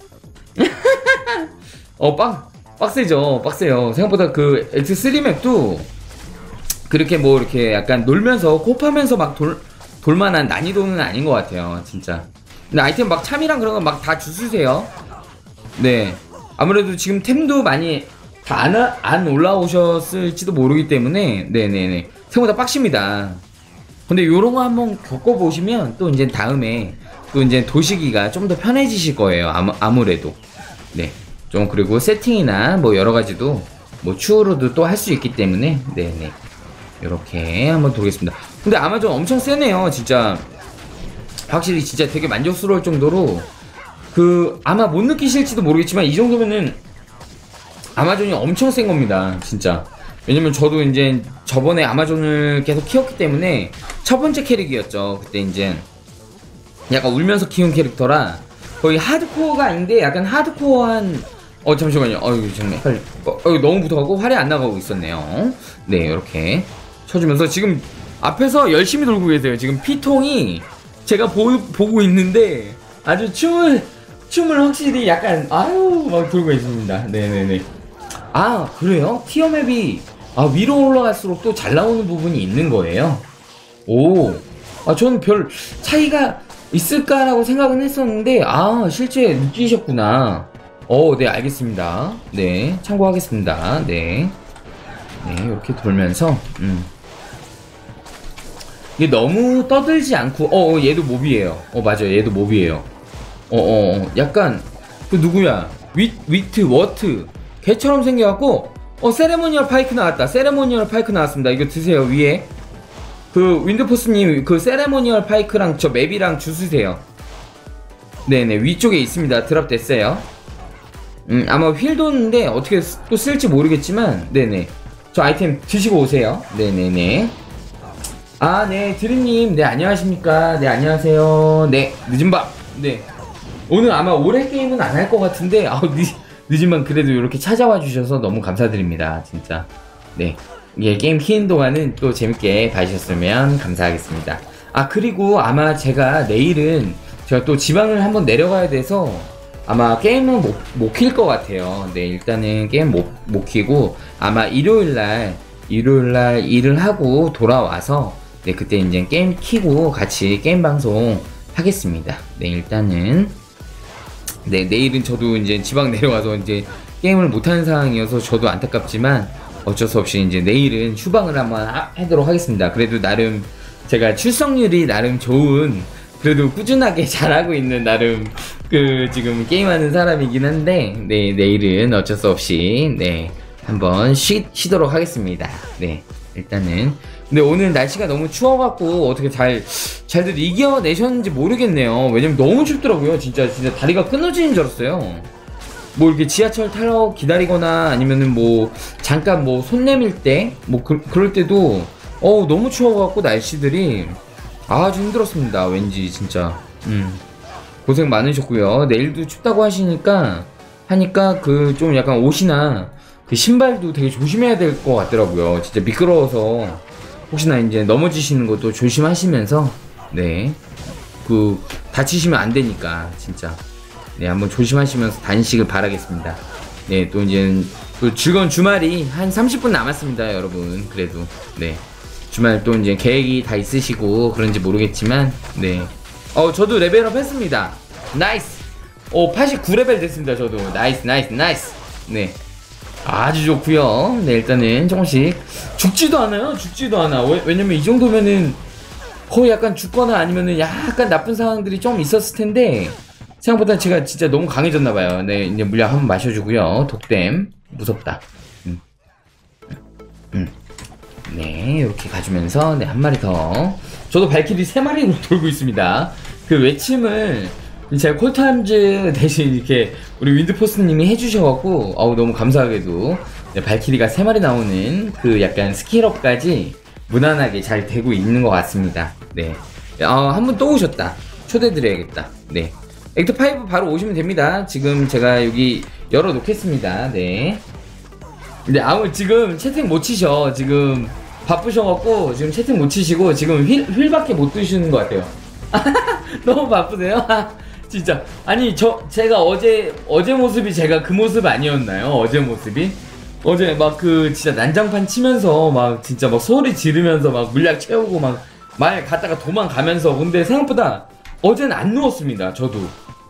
어, 빡, 빡세죠. 빡세요. 생각보다 그 엑스 쓰리 맵도 그렇게 뭐 이렇게 약간 놀면서 kop하면서 막 돌, 돌만한 난이도는 아닌 것 같아요. 진짜. 근데 아이템 막 참이랑 그런 거 막 다 주스세요. 네. 아무래도 지금 템도 많이 다 안, 안 올라오셨을지도 모르기 때문에, 네네네. 생각보다 빡십니다. 근데 요런 거 한번 겪어보시면 또 이제 다음에 또 이제 도시기가 좀 더 편해지실 거예요. 아무, 아무래도. 네. 좀 그리고 세팅이나 뭐 여러 가지도 뭐 추후로도 또 할 수 있기 때문에, 네네. 요렇게 한번 돌겠습니다. 근데 아마존 엄청 세네요. 진짜. 확실히 진짜 되게 만족스러울 정도로 그 아마 못 느끼실지도 모르겠지만 이 정도면은 아마존이 엄청 센 겁니다. 진짜. 왜냐면 저도 이제 저번에 아마존을 계속 키웠기 때문에 첫 번째 캐릭이었죠. 그때 이제 약간 울면서 키운 캐릭터라 거의 하드코어가 아닌데 약간 하드코어한 어 잠시만요. 어유 정말 헷갈리. 어, 어, 너무 붙어가고 활이 안 나가고 있었네요. 네, 이렇게 쳐주면서 지금 앞에서 열심히 돌고 계세요. 지금 피통이 제가 보, 보고 있는데 아주 춤을 춤을 확실히 약간 아유 막 돌고 있습니다. 네네네. 아, 그래요? 티어맵이 아, 위로 올라갈수록 또 잘 나오는 부분이 있는 거예요. 오, 아, 저는 별 차이가 있을까라고 생각은 했었는데 아, 실제 느끼셨구나. 어, 네, 알겠습니다. 네, 참고하겠습니다. 네, 네, 이렇게 돌면서 음. 이게 너무 떠들지 않고 어, 어 얘도 몹이에요. 어, 맞아요, 얘도 몹이에요. 어, 어, 어, 약간 그 누구야? 위, 위트, 워트 걔처럼 생겨갖고 어, 세레모니얼 파이크 나왔다. 세레모니얼 파이크 나왔습니다. 이거 드세요. 위에 그 윈드포스님 그 세레모니얼 파이크랑 저 맵이랑 주스세요. 네네, 위쪽에 있습니다. 드랍 됐어요. 음, 아마 휠 도는데 어떻게 또 쓸지 모르겠지만 네네, 저 아이템 드시고 오세요. 네네네. 아, 네, 드림님, 네, 안녕하십니까. 네, 안녕하세요. 네, 늦은 밤. 네, 오늘 아마 오래 게임은 안 할 것 같은데 아, 늦, 늦은 밤 그래도 이렇게 찾아와 주셔서 너무 감사드립니다. 진짜. 네, 예, 게임 키는 동안은 또 재밌게 봐주셨으면 감사하겠습니다. 아, 그리고 아마 제가 내일은 제가 또 지방을 한번 내려가야 돼서 아마 게임은 못, 못 킬 것 같아요. 네, 일단은 게임 못, 못 키고 아마 일요일날 일요일날 일을 하고 돌아와서 네, 그때 이제 게임 키고 같이 게임 방송 하겠습니다. 네, 일단은 네, 내일은 저도 이제 지방 내려가서 이제 게임을 못하는 상황이어서 저도 안타깝지만 어쩔 수 없이 이제 내일은 휴방을 한번 하, 하도록 하겠습니다. 그래도 나름 제가 출석률이 나름 좋은 그래도 꾸준하게 잘하고 있는 나름 그 지금 게임하는 사람이긴 한데 네 내일은 어쩔 수 없이 네 한번 쉬, 쉬도록 하겠습니다. 네 일단은 근데 오늘 날씨가 너무 추워갖고 어떻게 잘 잘들 이겨내셨는지 모르겠네요. 왜냐면 너무 춥더라고요. 진짜 진짜 다리가 끊어지는 줄 알았어요. 뭐 이렇게 지하철 타러 기다리거나 아니면은 뭐 잠깐 뭐 손 내밀 때 뭐 그, 그럴 때도 어우 너무 추워갖고 날씨들이 아주 힘들었습니다. 왠지 진짜 음 고생 많으셨고요. 내일도 춥다고 하시니까 하니까 그 좀 약간 옷이나 그 신발도 되게 조심해야 될 것 같더라고요. 진짜 미끄러워서 혹시나 이제 넘어지시는 것도 조심하시면서 네 그 다치시면 안 되니까 진짜 네 한번 조심하시면서 다니시길 바라겠습니다. 네 또 이제 또 즐거운 주말이 한 삼십 분 남았습니다, 여러분. 그래도 네 주말 또 이제 계획이 다 있으시고 그런지 모르겠지만 네 어 저도 레벨업 했습니다. 나이스. 오 팔십구 레벨 됐습니다. 저도 나이스 나이스 나이스. 네 아주 좋구요. 네 일단은 조금씩 죽지도 않아요. 죽지도 않아. 왜, 왜냐면 이 정도면은 거의 약간 죽거나 아니면은 약간 나쁜 상황들이 좀 있었을 텐데 생각보다 제가 진짜 너무 강해졌나봐요. 네 이제 물약 한번 마셔주고요. 독댐 무섭다. 음. 음. 네 이렇게 가주면서 네 한 마리 더. 저도 발키리 세 마리로 돌고 있습니다. 그 외침을 제가 콜타임즈 대신 이렇게 우리 윈드포스님이 해주셔갖고 어우 너무 감사하게도 네, 발키리가 세 마리 나오는 그 약간 스킬업까지 무난하게 잘 되고 있는 것 같습니다. 네, 어, 한 분 또 오셨다. 초대드려야겠다. 네, 액트 오 바로 오시면 됩니다. 지금 제가 여기 열어놓겠습니다. 네. 근데 아무 지금 채팅 못 치셔. 지금 바쁘셔갖고 지금 채팅 못 치시고 지금 휠, 휠밖에 못 드시는 것 같아요. 너무 바쁘세요? 진짜 아니 저 제가 어제 어제 모습이 제가 그 모습 아니었나요? 어제 모습이 어제 막 그 진짜 난장판 치면서 막 진짜 막 소리 지르면서 막 물약 채우고 막 말 갔다가 도망가면서 근데 생각보다 어제는 안 누웠습니다. 저도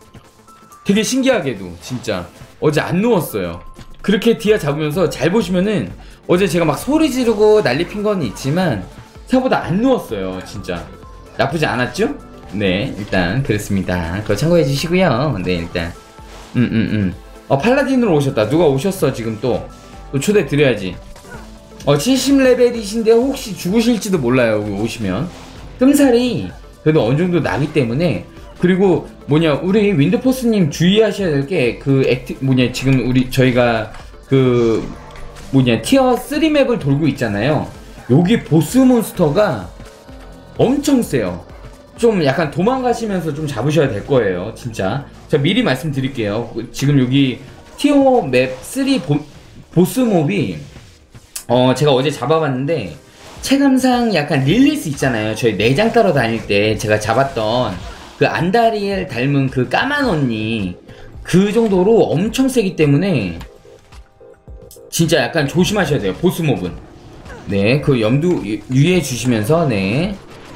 되게 신기하게도 진짜 어제 안 누웠어요. 그렇게 디아 잡으면서 잘 보시면은 어제 제가 막 소리 지르고 난리 핀 건 있지만 생각보다 안 누웠어요. 진짜 나쁘지 않았죠? 네 일단 그렇습니다. 그거 참고해 주시고요. 네 일단 음음음 음, 음. 어 팔라딘으로 오셨다. 누가 오셨어 지금 또, 또 초대 드려야지. 어 칠십 레벨이신데 혹시 죽으실지도 몰라요. 오시면 끔살이 그래도 어느정도 나기 때문에. 그리고 뭐냐 우리 윈드포스님 주의하셔야 될 게 그 액티 뭐냐 지금 우리 저희가 그 뭐냐 티어 쓰리 맵을 돌고 있잖아요. 여기 보스 몬스터가 엄청 세요. 좀 약간 도망가시면서 좀 잡으셔야 될 거예요. 진짜 제가 미리 말씀드릴게요. 지금 여기 티오 맵 쓰리 보, 보스 몹이 어 제가 어제 잡아봤는데 체감상 약간 릴리스 있잖아요. 저희 내장 따러 다닐 때 제가 잡았던 그 안다리엘 닮은 그 까만 언니 그 정도로 엄청 세기 때문에 진짜 약간 조심하셔야 돼요. 보스 몹은 네 그 염두 유의해 주시면서 네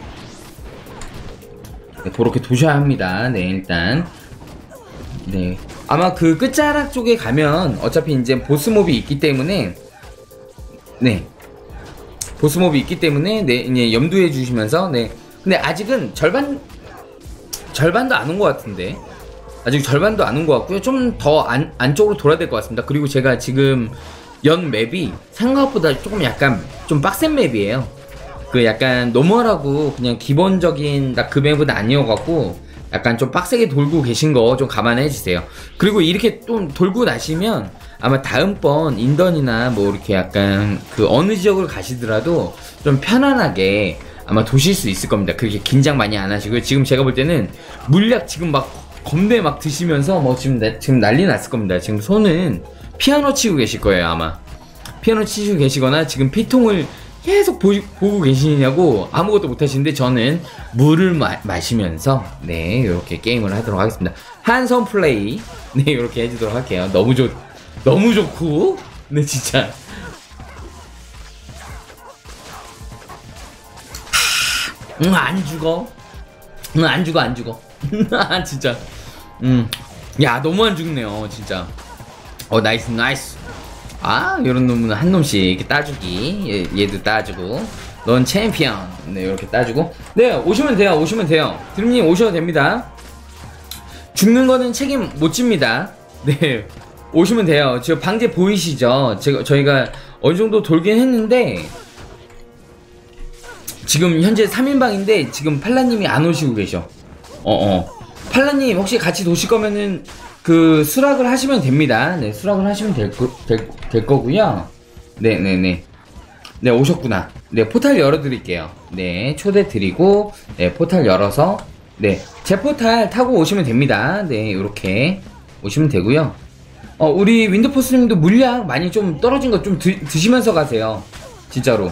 네, 그렇게 도셔야 합니다. 네, 일단. 네. 아마 그 끝자락 쪽에 가면 어차피 이제 보스몹이 있기 때문에, 네. 보스몹이 있기 때문에, 네, 이제 염두해 주시면서, 네. 근데 아직은 절반, 절반도 안 온 것 같은데. 아직 절반도 안 온 것 같고요. 좀 더 안, 안쪽으로 돌아야 될 것 같습니다. 그리고 제가 지금 연 맵이 생각보다 조금 약간 좀 빡센 맵이에요. 그 약간 노멀하고 그냥 기본적인 딱 그 맵은 아니어갖고 약간 좀 빡세게 돌고 계신 거 좀 감안해 주세요. 그리고 이렇게 좀 돌고 나시면 아마 다음번 인던이나 뭐 이렇게 약간 그 어느 지역을 가시더라도 좀 편안하게 아마 도실 수 있을 겁니다. 그렇게 긴장 많이 안 하시고요. 지금 제가 볼 때는 물약 지금 막 겁내 막 드시면서 뭐 지금 나, 지금 난리 났을 겁니다. 지금 손은 피아노 치고 계실 거예요. 아마 피아노 치시고 계시거나 지금 피통을 계속 보, 보고 계시냐고 아무것도 못 하시는데 저는 물을 마, 마시면서 네 이렇게 게임을 하도록 하겠습니다. 한선 플레이 네 이렇게 해주도록 할게요. 너무 좋 너무 좋고 네 진짜 응 안 죽어 응 안 죽어 안 죽어 진짜 음야 너무 안 죽네요 진짜. 어 나이스 나이스. 아 이런 놈은 한 놈씩 이렇게 따주기. 얘, 얘도 따주고 넌 챔피언. 네, 이렇게 따주고. 네, 오시면 돼요. 오시면 돼요. 드림님 오셔도 됩니다. 죽는 거는 책임 못 집니다. 네, 오시면 돼요. 지금 방제 보이시죠? 제가, 저희가 어느 정도 돌긴 했는데, 지금 현재 삼 인방인데, 지금 팔라님이 안 오시고 계셔. 어어. 팔라님, 혹시 같이 도실 거면은, 그, 수락을 하시면 됩니다. 네, 수락을 하시면 될, 거, 될, 될 거고요. 네네네. 네, 오셨구나. 네, 포탈 열어드릴게요. 네, 초대 드리고, 네, 포탈 열어서, 네, 제 포탈 타고 오시면 됩니다. 네, 이렇게 오시면 되고요. 어, 우리 윈드포스님도 물약 많이 좀 떨어진 거 좀 드시면서 가세요. 진짜로.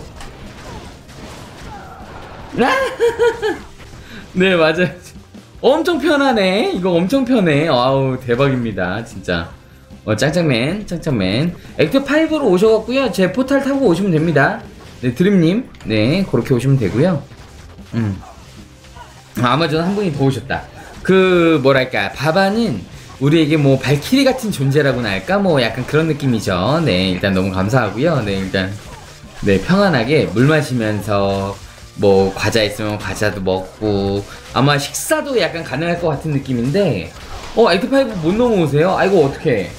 네, 맞아요. 엄청 편하네. 이거 엄청 편해. 아우, 대박입니다. 진짜. 어, 짱짱맨, 짱짱맨. 액트 파이브로 오셔갖고요. 제 포탈 타고 오시면 됩니다. 네, 드림님. 네, 그렇게 오시면 되고요. 음. 아마존 한 분이 더 오셨다. 그, 뭐랄까, 바바는 우리에게 뭐, 발키리 같은 존재라고나 할까? 뭐, 약간 그런 느낌이죠. 네, 일단 너무 감사하고요. 네, 일단. 네, 평안하게 물 마시면서, 뭐, 과자 있으면 과자도 먹고, 아마 식사도 약간 가능할 것 같은 느낌인데, 어, 액트 파이브 못 넘어오세요? 아이고, 어떡해.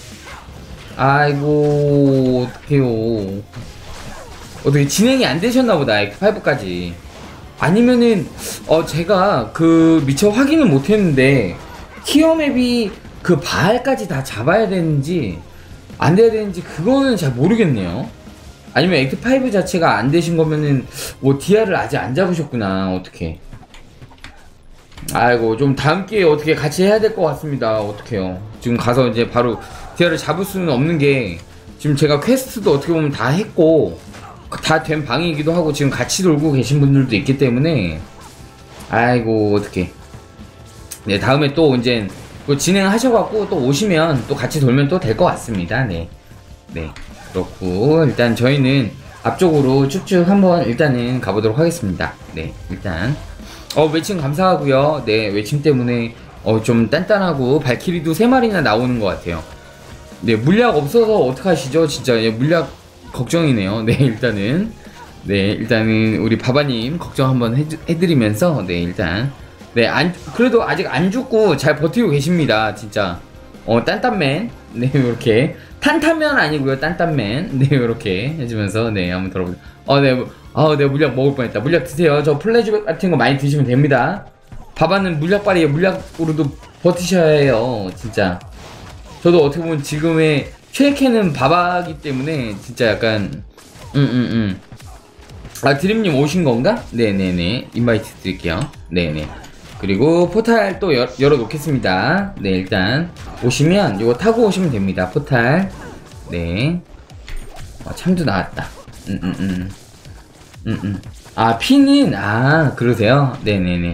아이고, 어떡해요. 어떻게 진행이 안 되셨나보다, 액트 파이브까지. 아니면은, 어, 제가 그, 미처 확인을 못 했는데, 티어맵이 그 바알까지 다 잡아야 되는지, 안 돼야 되는지, 그거는 잘 모르겠네요. 아니면 액트 파이브 자체가 안 되신 거면은, 뭐, 디아를 아직 안 잡으셨구나, 어떡해. 아이고, 좀 다음 기회에 어떻게 같이 해야 될 것 같습니다. 어떡해요. 지금 가서 이제 바로 디아를 잡을 수는 없는 게, 지금 제가 퀘스트도 어떻게 보면 다 했고, 다 된 방이기도 하고, 지금 같이 놀고 계신 분들도 있기 때문에, 아이고, 어떡해. 네, 다음에 또 이제, 또 진행하셔갖고, 또 오시면, 또 같이 돌면 또 될 것 같습니다. 네. 네. 그렇고, 일단 저희는 앞쪽으로 쭉쭉 한번 일단은 가보도록 하겠습니다. 네, 일단. 어, 외침 감사하고요. 네, 외침 때문에 어, 좀 단단하고 발키리도 세 마리나 나오는 것 같아요. 네, 물약 없어서 어떡하시죠? 진짜 예, 물약 걱정이네요. 네, 일단은 네, 일단은 우리 바바님 걱정 한번 해, 해드리면서 네, 일단 네, 안, 그래도 아직 안 죽고 잘 버티고 계십니다. 진짜 어, 딴딴맨 네, 이렇게 탄탄면 아니고요, 딴딴맨 네, 이렇게 해주면서 네, 한번 들어보세요. 어, 네, 아, 내가 물약 먹을 뻔했다. 물약 드세요. 저 플래시백 같은 거 많이 드시면 됩니다. 바바는 물약빨이에요. 물약으로도 버티셔야 해요. 진짜. 저도 어떻게 보면 지금의 최애캐는 바바기 때문에 진짜 약간 음, 음, 음. 아, 드림님 오신 건가? 네네네. 인바이트 드릴게요. 네네. 그리고 포탈 또 열, 열어놓겠습니다. 네, 일단 오시면 이거 타고 오시면 됩니다. 포탈. 네. 아, 참도 나왔다. 음, 음, 음. 음, 음. 아, 피는, 아, 그러세요? 네네네.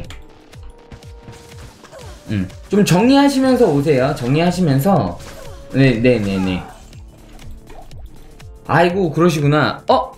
음. 좀 정리하시면서 오세요. 정리하시면서. 네네네네. 아이고, 그러시구나. 어?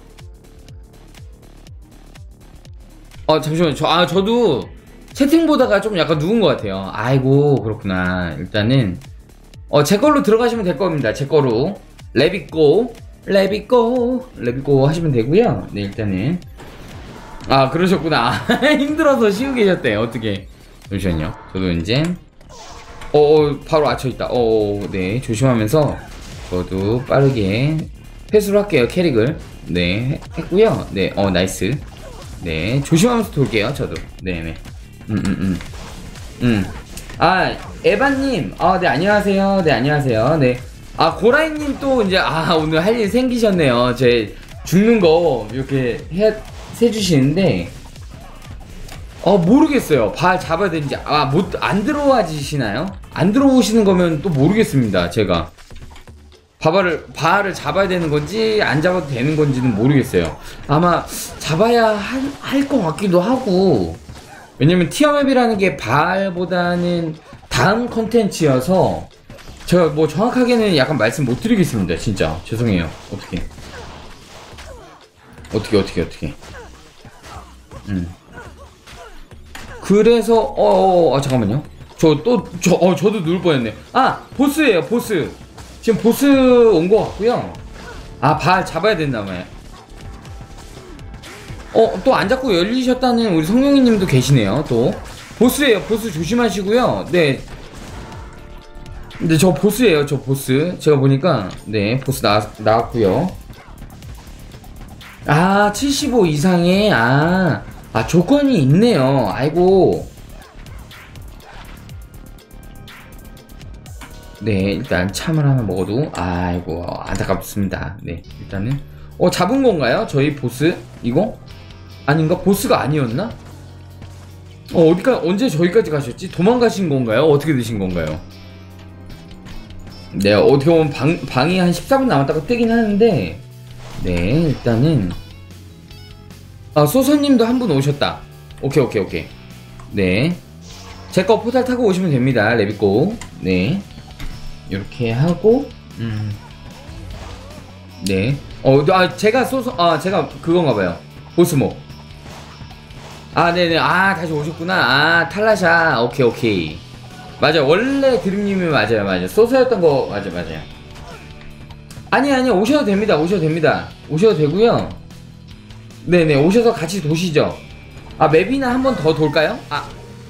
어, 잠시만요. 저, 아, 저도 채팅 보다가 좀 약간 누운 것 같아요. 아이고, 그렇구나. 일단은, 어, 제 걸로 들어가시면 될 겁니다. 제 거로. 레빗고. 레빗고 레빗고 하시면 되고요. 네, 일단은 아, 그러셨구나. 힘들어서 쉬고 계셨대. 어떻게 잠시만요. 저도 이제 어, 어 바로 아쳐있다. 어, 네, 조심하면서 저도 빠르게 회수를 할게요. 캐릭을 네, 했고요. 네, 어, 나이스. 네, 조심하면서 돌게요. 저도 네네. 음음음 음, 음. 음. 아, 에바님. 아, 네, 안녕하세요. 네, 안녕하세요. 네. 아, 고라이님 또 이제 아, 오늘 할 일 생기셨네요. 제 죽는 거 이렇게 해, 해주시는데 어, 모르겠어요. 발 잡아야 되는지. 아, 못, 안 들어와지시나요? 안 들어오시는 거면 또 모르겠습니다. 제가 바바를 바를 잡아야 되는 건지 안 잡아도 되는 건지는 모르겠어요. 아마 잡아야 할 것 같기도 하고, 왜냐면 티어맵이라는 게 바알보다는 다음 컨텐츠여서 제가 뭐 정확하게는 약간 말씀 못 드리겠습니다. 진짜 죄송해요. 어떻게 어떻게 어떻게 어떻게 음 그래서 어어 어, 어, 잠깐만요. 저 또 저 어 저도 누울 뻔했네. 아, 보스예요. 보스 지금 보스 온 것 같고요. 아, 발 잡아야 된다며. 어, 또 안 잡고 열리셨다는 우리 성룡이 님도 계시네요, 또. 보스예요, 보스 조심하시고요. 네. 근데 저 보스예요, 저 보스. 제가 보니까, 네, 보스 나, 나왔고요. 아, 칠십오 이상의, 아, 아, 조건이 있네요. 아이고. 네, 일단 참을 하나 먹어도, 아이고, 안타깝습니다. 네, 일단은. 어, 잡은 건가요? 저희 보스? 이거? 아닌가? 보스가 아니었나? 어, 어디까, 언제 저기까지 가셨지? 도망가신 건가요? 어떻게 되신 건가요? 네, 어떻게 보면 방, 방이 한 십사 분 남았다가 뜨긴 하는데, 네, 일단은. 아, 소선님도 한 분 오셨다. 오케이, 오케이, 오케이. 네. 제 거 포탈 타고 오시면 됩니다. 레비꼬. 네. 이렇게 하고, 음. 네. 어, 아, 제가 소선, 아, 제가 그건가봐요. 보스모. 아, 네네. 아, 다시 오셨구나. 아, 탈라샤. 오케이, 오케이. 맞아. 원래 드림님이 맞아요. 맞아요. 소서였던 거, 맞아, 맞아요. 아니, 아니, 오셔도 됩니다. 오셔도 됩니다. 오셔도 되고요. 네네. 오셔서 같이 도시죠. 아, 맵이나 한 번 더 돌까요? 아.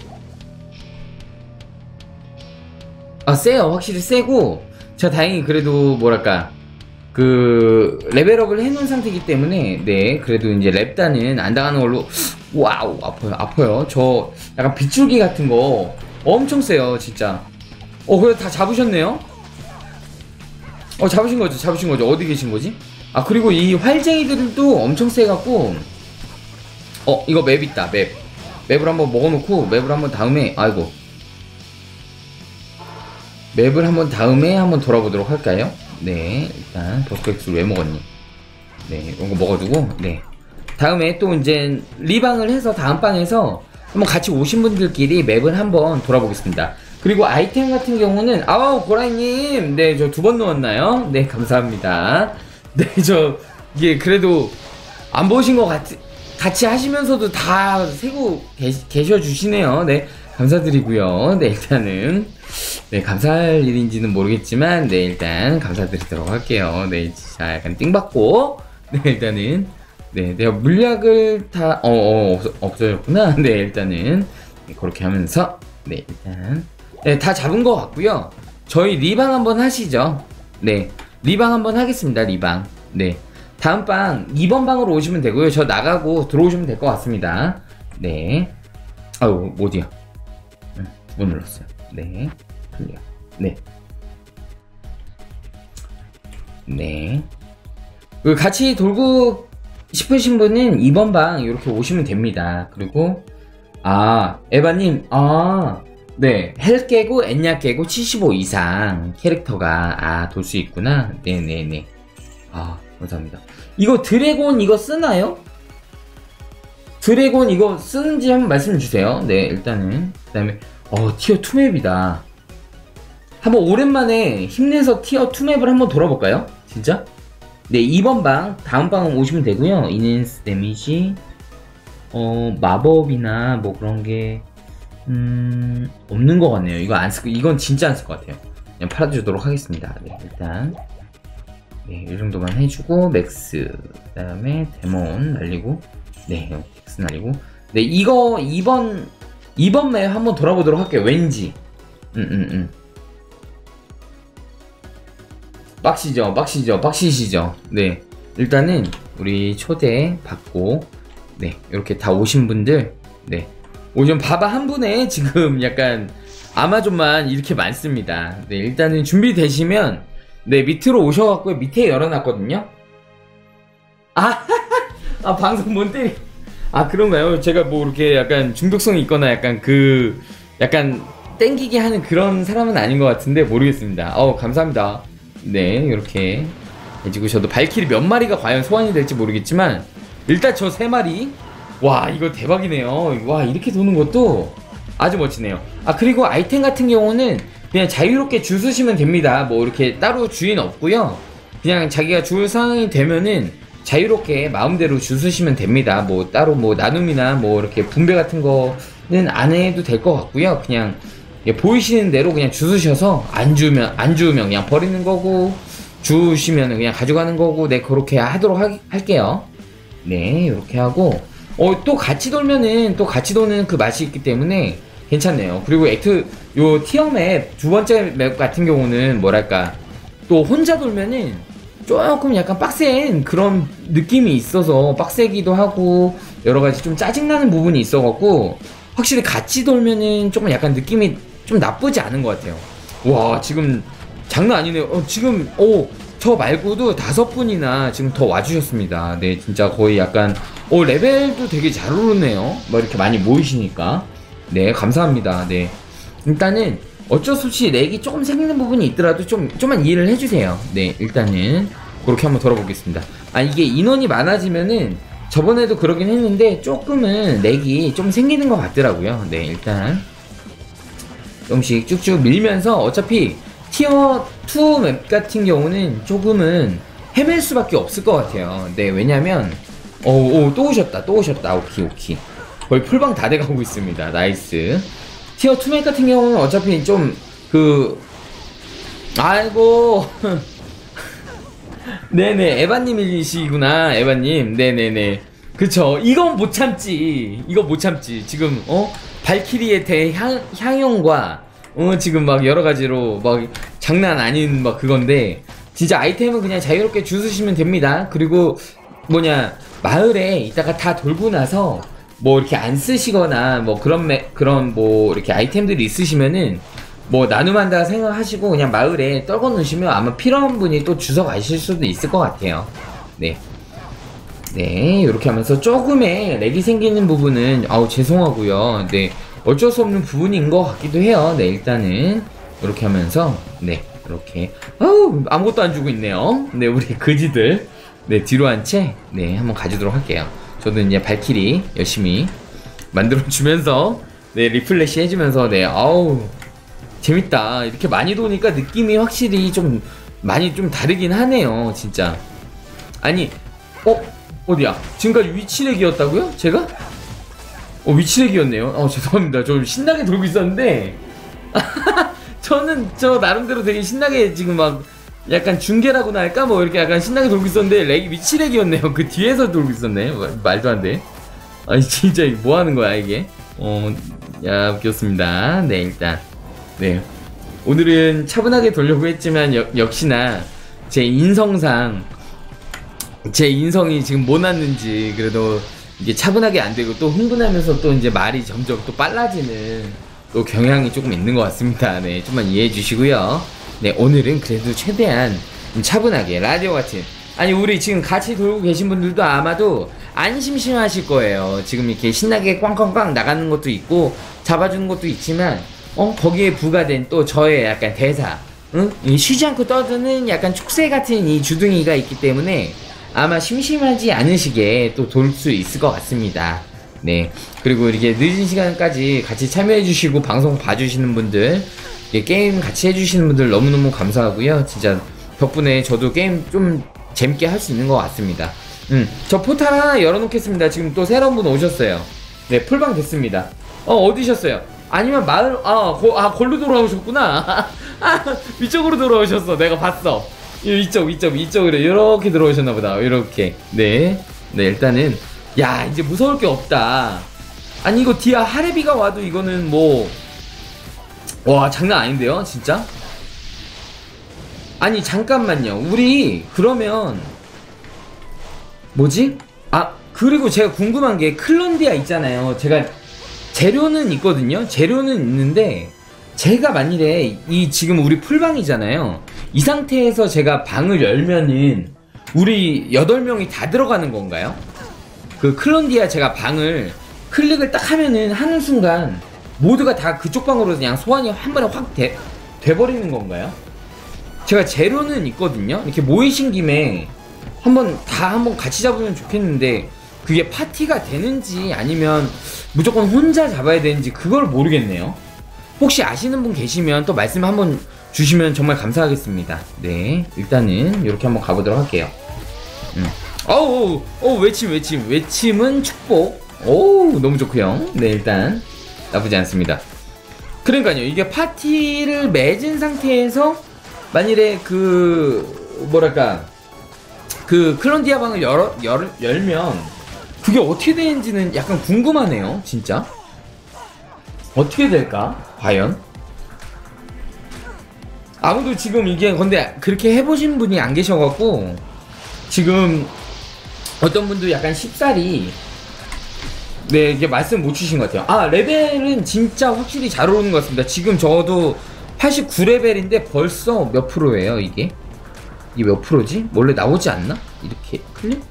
아, 세요. 확실히 세고, 제가 다행히 그래도, 뭐랄까. 그, 레벨업을 해놓은 상태이기 때문에, 네. 그래도 이제 랩단은 안 당하는 걸로, 와우, 아파요, 아파요. 저, 약간 빗줄기 같은 거 엄청 세요, 진짜. 어, 그래, 다 잡으셨네요? 어, 잡으신 거죠, 잡으신 거죠. 어디 계신 거지? 아, 그리고 이 활쟁이들도 엄청 세갖고, 어, 이거 맵 있다, 맵. 맵을 한번 먹어놓고, 맵을 한번 다음에, 아이고. 맵을 한번 다음에 한번 돌아보도록 할까요? 네, 일단, 버스크엑스를 왜 먹었니? 네, 이런 거 먹어두고, 네. 다음에 또 이제 리방을 해서 다음 방에서 한번 같이 오신 분들끼리 맵을 한번 돌아보겠습니다. 그리고 아이템 같은 경우는 아우 고라이님 네 저 두 번 넣었나요? 네 감사합니다. 네 저 이게 그래도 안 보신 것 같 같이 하시면서도 다 세고 계시, 계셔 주시네요. 네 감사드리고요. 네 일단은 네 감사할 일인지는 모르겠지만 네 일단 감사드리도록 할게요. 네 진짜 약간 띵받고 네 일단은 네, 내가 물약을 다, 어, 어, 없, 없어졌구나. 네, 일단은, 네, 그렇게 하면서, 네, 일단, 네, 다 잡은 것 같고요. 저희 리방 한번 하시죠. 네, 리방 한번 하겠습니다, 리방. 네, 다음 방, 이 번 방으로 오시면 되고요. 저 나가고 들어오시면 될 것 같습니다. 네, 아유, 어디야? 응, 못 눌렀어요. 네, 클리어. 네. 네. 그 같이 돌고, 싶으신 분은 이 번 방 이렇게 오시면 됩니다. 그리고 아 에바님 아 네 헬 깨고 엔야 깨고 칠십오 이상 캐릭터가 아 돌 수 있구나. 네네네. 아 감사합니다. 이거 드래곤 이거 쓰나요? 드래곤 이거 쓰는지 한번 말씀 주세요. 네 일단은 그 다음에 어 티어 투 맵이다. 한번 오랜만에 힘내서 티어 투 맵을 한번 돌아볼까요? 진짜? 네, 이 번 방, 다음 방 오시면 되고요. 이넨스 데미지, 어, 마법이나 뭐 그런 게, 음, 없는 것 같네요. 이거 안 쓸, 이건 진짜 안 쓸 것 같아요. 그냥 팔아주도록 하겠습니다. 네, 일단. 네, 이 정도만 해주고, 맥스. 그 다음에 데몬 날리고, 네, 맥스 날리고. 네, 이거 이 번, 이 번 맵 한번 돌아보도록 할게요. 왠지. 음, 음, 음. 빡시죠, 빡시죠, 빡시시죠. 네, 일단은 우리 초대 받고 네 이렇게 다 오신 분들 네 오전 바바 한 분에 지금 약간 아마존만 이렇게 많습니다. 네 일단은 준비되시면 네 밑으로 오셔갖고 밑에 열어놨거든요. 아, 아 방송 뭔 때리? 아 그런가요? 제가 뭐 이렇게 약간 중독성이 있거나 약간 그 약간 땡기게 하는 그런 사람은 아닌 것 같은데 모르겠습니다. 어 감사합니다. 네 이렇게 해지고 저도 발키리 몇 마리가 과연 소환이 될지 모르겠지만 일단 저 세 마리 와 이거 대박이네요. 와 이렇게 도는 것도 아주 멋지네요. 아 그리고 아이템 같은 경우는 그냥 자유롭게 줄 서시면 됩니다. 뭐 이렇게 따로 주인 없고요. 그냥 자기가 줄 상황이 되면은 자유롭게 마음대로 줄 서시면 됩니다. 뭐 따로 뭐 나눔이나 뭐 이렇게 분배 같은 거는 안 해도 될 것 같고요. 그냥 보이시는 대로 그냥 주우셔서 안 주면 안 주우면 그냥 버리는 거고 주우시면 그냥 가져가는 거고 네 그렇게 하도록 하, 할게요. 네, 이렇게 하고 어, 또 같이 돌면은 또 같이 도는 그 맛이 있기 때문에 괜찮네요. 그리고 액트 요 티어 맵 두 번째 맵 같은 경우는 뭐랄까 또 혼자 돌면은 조금 약간 빡센 그런 느낌이 있어서 빡세기도 하고 여러 가지 좀 짜증나는 부분이 있어갖고 확실히 같이 돌면은 조금 약간 느낌이 좀 나쁘지 않은 것 같아요. 와, 지금 장난 아니네요. 어, 지금 오, 저 말고도 다섯 분이나 지금 더 와주셨습니다. 네, 진짜 거의 약간 어, 레벨도 되게 잘 오르네요. 뭐 이렇게 많이 모이시니까. 네, 감사합니다. 네, 일단은 어쩔 수 없이 렉이 조금 생기는 부분이 있더라도 좀, 좀만 이해를 해주세요. 네, 일단은 그렇게 한번 돌아보겠습니다. 아, 이게 인원이 많아지면은 저번에도 그러긴 했는데 조금은 렉이 좀 생기는 것 같더라고요. 네, 일단 조금씩 쭉쭉 밀면서 어차피 티어 투 맵 같은 경우는 조금은 헤맬 수밖에 없을 것 같아요. 네, 왜냐면 오, 또 오셨다, 또 오셨다. 오키, 오키. 거의 풀방 다 돼가고 있습니다. 나이스. 티어 투 맵 같은 경우는 어차피 좀 그 아이고 네네, 에바님이시구나. 에바님. 네네네, 그쵸. 이건 못 참지. 이거 못 참지. 지금 어 발키리의 대향 향용과 어 지금 막 여러 가지로 막 장난 아닌 막 그건데 진짜 아이템은 그냥 자유롭게 주스시면 됩니다. 그리고 뭐냐, 마을에 이따가 다 돌고 나서 뭐 이렇게 안 쓰시거나 뭐 그런 매, 그런 뭐 이렇게 아이템들이 있으시면은 뭐 나눔한다 생각하시고 그냥 마을에 떨궈 놓으시면 아마 필요한 분이 또 주워 가실 수도 있을 것 같아요. 네. 네, 이렇게 하면서 조금의 렉이 생기는 부분은 아우 죄송하고요. 네, 어쩔 수 없는 부분인 것 같기도 해요. 네, 일단은 이렇게 하면서 네, 이렇게 아우 아무것도 안 주고 있네요. 네, 우리 그지들 네 뒤로 한 채 네 한번 가지도록 할게요. 저도 이제 발키리 열심히 만들어 주면서 네 리플래시 해주면서 네 아우 재밌다. 이렇게 많이 도니까 느낌이 확실히 좀 많이 좀 다르긴 하네요. 진짜. 아니 어? 어디야? 지금까지 위치렉이었다고요? 제가? 어, 위치렉이었네요. 어, 죄송합니다. 저 신나게 돌고 있었는데 저는 저 나름대로 되게 신나게 지금 막 약간 중계라고나 할까? 뭐 이렇게 약간 신나게 돌고 있었는데 렉이 위치렉이었네요. 그 뒤에서 돌고 있었네. 말도 안 돼. 아니 진짜 뭐 하는 거야 이게? 어, 야 웃겼습니다. 네, 일단 네, 오늘은 차분하게 돌려고 했지만 여, 역시나 제 인성상 제 인성이 지금 뭐 났는지 그래도 이게 차분하게 안 되고 또 흥분하면서 또 이제 말이 점점 또 빨라지는 또 경향이 조금 있는 것 같습니다. 네, 좀만 이해해 주시고요. 네, 오늘은 그래도 최대한 좀 차분하게 라디오 같은, 아니 우리 지금 같이 돌고 계신 분들도 아마도 안 심심하실 거예요. 지금 이렇게 신나게 꽝꽝꽝 나가는 것도 있고 잡아주는 것도 있지만 어 거기에 부과된 또 저의 약간 대사, 응? 이 쉬지 않고 떠드는 약간 촉새 같은 이 주둥이가 있기 때문에 아마 심심하지 않으시게 또 돌 수 있을 것 같습니다. 네, 그리고 이렇게 늦은 시간까지 같이 참여해주시고 방송 봐주시는 분들, 게임 같이 해주시는 분들 너무너무 감사하고요. 진짜 덕분에 저도 게임 좀 재밌게 할 수 있는 것 같습니다. 음, 저 포탈 하나 열어놓겠습니다. 지금 또 새로운 분 오셨어요. 네, 풀방 됐습니다. 어, 어디셨어요? 아니면 마을, 아, 고, 아, 골로 돌아오셨구나. 아, 위쪽으로 돌아오셨어. 내가 봤어. 이쪽, 이쪽, 이쪽으로 이렇게 들어오셨나보다. 이렇게. 네. 네, 일단은. 야, 이제 무서울 게 없다. 아니, 이거 디아 하레비가 와도 이거는 뭐. 와, 장난 아닌데요? 진짜? 아니, 잠깐만요. 우리, 그러면. 뭐지? 아, 그리고 제가 궁금한 게 클론디아 있잖아요. 제가 재료는 있거든요. 재료는 있는데 제가 만일에 이 지금 우리 풀방이잖아요. 이 상태에서 제가 방을 열면은 우리 여덟 명이 다 들어가는 건가요? 그 클론디아 제가 방을 클릭을 딱 하면은 하는 순간 모두가 다 그쪽 방으로 그냥 소환이 한 번에 확 돼, 돼버리는 건가요? 제가 재료는 있거든요. 이렇게 모이신 김에 한번 다 한번 같이 잡으면 좋겠는데 그게 파티가 되는지 아니면 무조건 혼자 잡아야 되는지 그걸 모르겠네요. 혹시 아시는 분 계시면 또 말씀 한번 주시면 정말 감사하겠습니다. 네, 일단은 이렇게 한번 가보도록 할게요. 음. 어우, 어 외침 외침 외침은 축복. 오, 너무 좋고요. 네, 일단 나쁘지 않습니다. 그러니까요, 이게 파티를 맺은 상태에서 만일에 그 뭐랄까 그 클론디아 방을 열어, 열, 열면 그게 어떻게 되는지는 약간 궁금하네요. 진짜 어떻게 될까 과연. 아무도 지금 이게 근데 그렇게 해보신 분이 안 계셔갖고 지금 어떤 분도 약간 쉽사리 네 이게 말씀 못 주신 것 같아요. 아 레벨은 진짜 확실히 잘 오르는 것 같습니다. 지금 저도 팔십구 레벨인데 벌써 몇 프로예요 이게? 이게 몇 프로지? 원래 나오지 않나? 이렇게 클릭?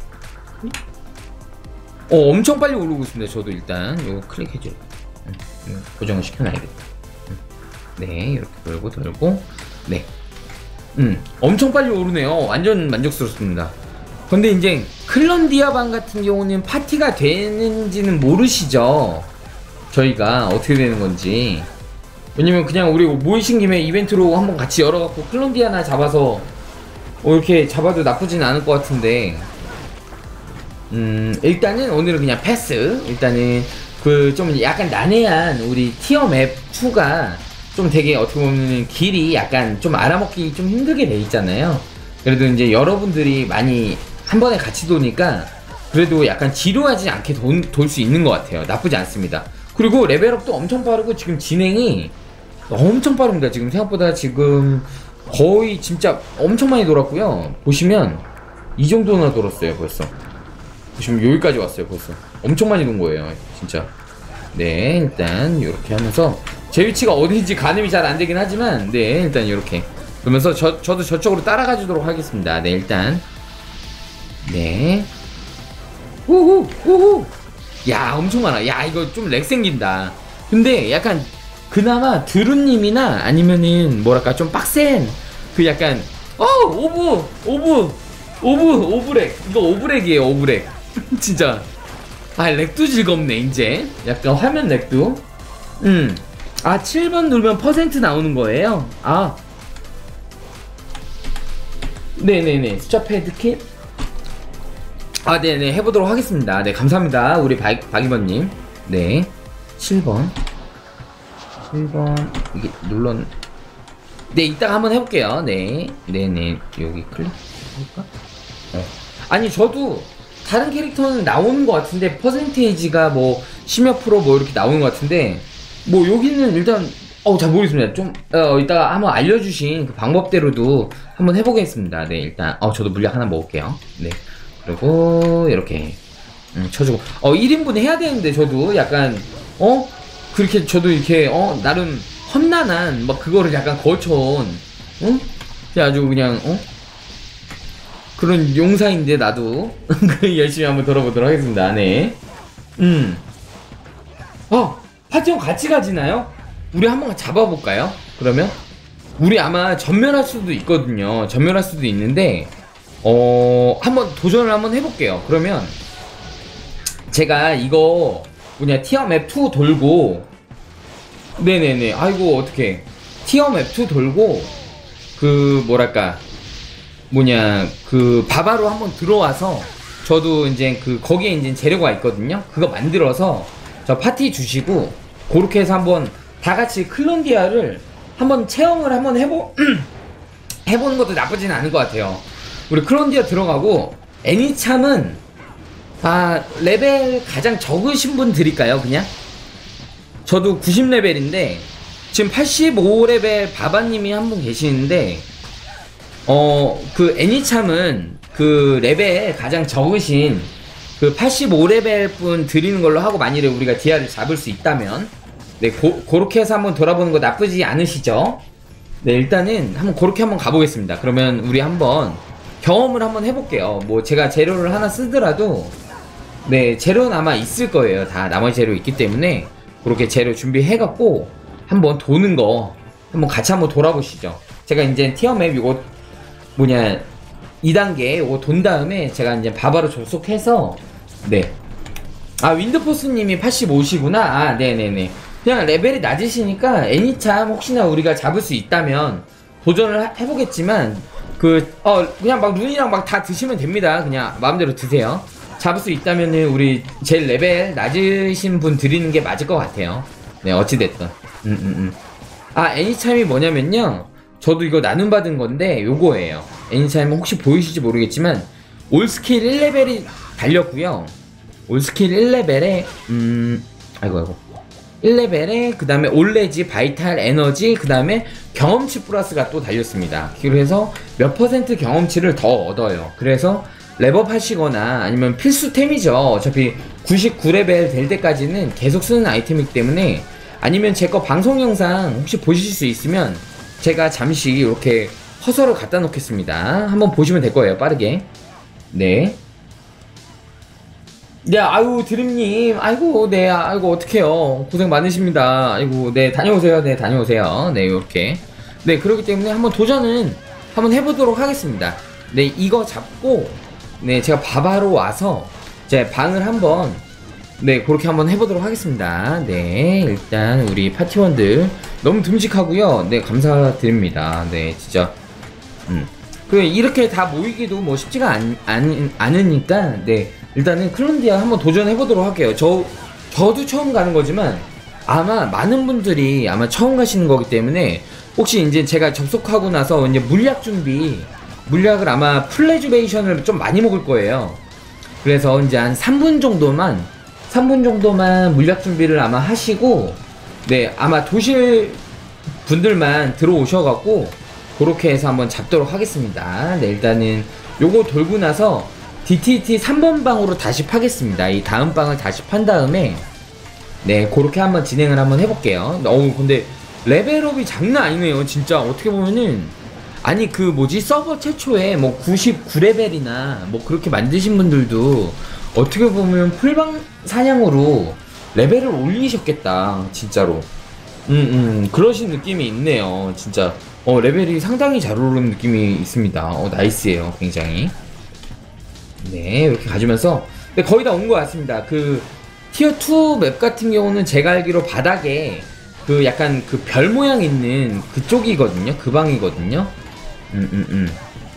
어 엄청 빨리 오르고 있습니다. 저도 일단 이거 클릭해줘요. 응, 응, 고정을 시켜놔야겠다. 응. 네 이렇게 돌고 돌고 네 음, 엄청 빨리 오르네요. 완전 만족스럽습니다. 근데 이제 클런디아방 같은 경우는 파티가 되는지는 모르시죠? 저희가 어떻게 되는 건지. 왜냐면 그냥 우리 모이신 김에 이벤트로 한번 같이 열어갖고 클런디아나 잡아서 뭐 이렇게 잡아도 나쁘진 않을 것 같은데 음 일단은 오늘은 그냥 패스. 일단은 그 좀 약간 난해한 우리 티어 맵 이가 좀 되게 어떻게 보면 길이 약간 좀 알아먹기 좀 힘들게 돼 있잖아요. 그래도 이제 여러분들이 많이 한 번에 같이 도니까 그래도 약간 지루하지 않게 돌 수 있는 것 같아요. 나쁘지 않습니다. 그리고 레벨업도 엄청 빠르고 지금 진행이 엄청 빠릅니다. 지금 생각보다 지금 거의 진짜 엄청 많이 돌았고요. 보시면 이 정도나 돌았어요 벌써. 보시면 여기까지 왔어요 벌써. 엄청 많이 돈 거예요 진짜. 네 일단 이렇게 하면서 제 위치가 어딘지 가늠이 잘 안 되긴 하지만 네 일단 이렇게 그러면서 저, 저도 저쪽으로 따라가 주도록 하겠습니다. 네 일단 네 우후 우후 야 엄청 많아. 야 이거 좀 렉 생긴다. 근데 약간 그나마 드루님이나 아니면은 뭐랄까 좀 빡센 그 약간 어 오브 오브 오브 오브렉 이거 오브렉이에요 오브렉 진짜. 아 렉도 즐겁네 이제 약간 화면 렉도. 음 아 칠 번 누르면 퍼센트 나오는 거예요. 아 네네네 숫자 패드킷 아 네네 해보도록 하겠습니다. 네 감사합니다 우리 박, 박이번님. 네 칠 번 칠 번 이게 눌렀 네 이따가 한번 해볼게요. 네 네네 여기 클릭해볼까? 어. 아니 저도 다른 캐릭터는 나오는 것 같은데 퍼센테이지가 뭐 십몇 프로 뭐 이렇게 나오는 것 같은데 뭐 여기는 일단 어 잘 모르겠습니다. 좀 어 이따가 한번 알려주신 그 방법대로도 한번 해보겠습니다. 네 일단 어 저도 물약 하나 먹을게요. 네 그리고 이렇게 음, 쳐주고 어 일 인분 해야 되는데 저도 약간 어 그렇게 저도 이렇게 어 나름 험난한 막 그거를 약간 거쳐온 응? 아주 그냥 어 그런 용사인데 나도 열심히 한번 돌아보도록 하겠습니다. 네 음 어 파티원 같이 가지나요? 우리 한번 잡아볼까요? 그러면 우리 아마 전멸할 수도 있거든요. 전멸할 수도 있는데 어 한번 도전을 한번 해볼게요. 그러면 제가 이거 뭐냐 티어맵 이 돌고 네네네 아이고 어떡해 티어맵 이 돌고 그 뭐랄까 뭐냐 그 바바로 한번 들어와서 저도 이제 그 거기에 이제 재료가 있거든요. 그거 만들어서 저 파티 주시고 그렇게 해서 한번 다 같이 클론디아를 한번 체험을 한번 해보 해보는 것도 나쁘진 않을 것 같아요. 우리 클론디아 들어가고 애니참은 아 레벨 가장 적으신 분 드릴까요? 그냥 저도 구십 레벨인데 지금 팔십오 레벨 바바님이 한 분 계시는데 어 그 애니참은 그 레벨 가장 적으신 그 팔십오 레벨 분 드리는 걸로 하고 만일에 우리가 디아를 잡을 수 있다면 네 고, 그렇게 해서 한번 돌아보는 거 나쁘지 않으시죠? 네 일단은 한번 그렇게 한번 가보겠습니다. 그러면 우리 한번 경험을 한번 해볼게요. 뭐 제가 재료를 하나 쓰더라도 네 재료는 아마 있을 거예요. 다 나머지 재료 있기 때문에 그렇게 재료 준비해갖고 한번 도는 거 한번 같이 한번 돌아보시죠. 제가 이제 티어맵 이거 뭐냐 이 단계 이거 돈 다음에 제가 이제 바바로 접속해서 네 아 윈드포스님이 팔십오시구나. 아 네네네 그냥 레벨이 낮으시니까 애니참 혹시나 우리가 잡을 수 있다면 도전을 하, 해보겠지만 그 어 그냥 막 룬이랑 막 다 드시면 됩니다. 그냥 마음대로 드세요. 잡을 수 있다면은 우리 제일 레벨 낮으신 분 드리는 게 맞을 것 같아요. 네 어찌됐든 음, 음, 음. 아 애니참이 뭐냐면요 저도 이거 나눔 받은 건데 요거예요. 애니참 혹시 보이실지 모르겠지만 올스킬 일 레벨이 달렸고요 올스킬 일 레벨에 음 아이고 아이고 일 레벨에 그 다음에 올레지, 바이탈, 에너지, 그 다음에 경험치 플러스가 또 달렸습니다. 그래서 몇 퍼센트 경험치를 더 얻어요. 그래서 랩업 하시거나 아니면 필수템이죠. 어차피 구십구 레벨 될 때까지는 계속 쓰는 아이템이기 때문에, 아니면 제 거 방송 영상 혹시 보실 수 있으면 제가 잠시 이렇게 커서를 갖다 놓겠습니다. 한번 보시면 될 거예요, 빠르게. 네. 네, 아유, 드림님. 아이고, 네, 아이고, 어떡해요. 고생 많으십니다. 아이고, 네, 다녀오세요. 네, 다녀오세요. 네, 요렇게. 네, 그렇기 때문에 한번 도전은 한번 해보도록 하겠습니다. 네, 이거 잡고, 네, 제가 바바로 와서 제 방을 한번, 네, 그렇게 한번 해보도록 하겠습니다. 네, 일단 우리 파티원들 너무 듬직하고요. 네, 감사드립니다. 네, 진짜. 음. 그, 이렇게 다 모이기도 뭐 쉽지가 않, 않, 않으니까, 네. 일단은 클론디아 한번 도전해보도록 할게요. 저, 저도 처음 가는 거지만 아마 많은 분들이 아마 처음 가시는 거기 때문에, 혹시 이제 제가 접속하고 나서 이제 물약 준비, 물약을 아마 플레주베이션을 좀 많이 먹을 거예요. 그래서 이제 한 삼 분 정도만, 삼 분 정도만 물약 준비를 아마 하시고, 네, 아마 도실 분들만 들어오셔갖고, 그렇게 해서 한번 잡도록 하겠습니다. 네, 일단은 요거 돌고 나서 디티티 삼 번 방으로 다시 파겠습니다. 이 다음 방을 다시 판 다음에, 네, 그렇게 한번 진행을 한번 해볼게요. 어우, 근데 레벨업이 장난 아니네요. 진짜 어떻게 보면은, 아니 그 뭐지, 서버 최초에 뭐 구십구 레벨이나 뭐 그렇게 만드신 분들도 어떻게 보면 풀방 사냥으로 레벨을 올리셨겠다, 진짜로. 음, 음, 그러신 느낌이 있네요. 진짜 어 레벨이 상당히 잘 오르는 느낌이 있습니다. 어 나이스예요, 굉장히. 네, 이렇게 가주면서, 네, 거의 다 온 것 같습니다. 그 티어 투 맵 같은 경우는 제가 알기로 바닥에 그 약간 그 별 모양 있는 그쪽이거든요. 그 방이거든요. 음, 음, 음.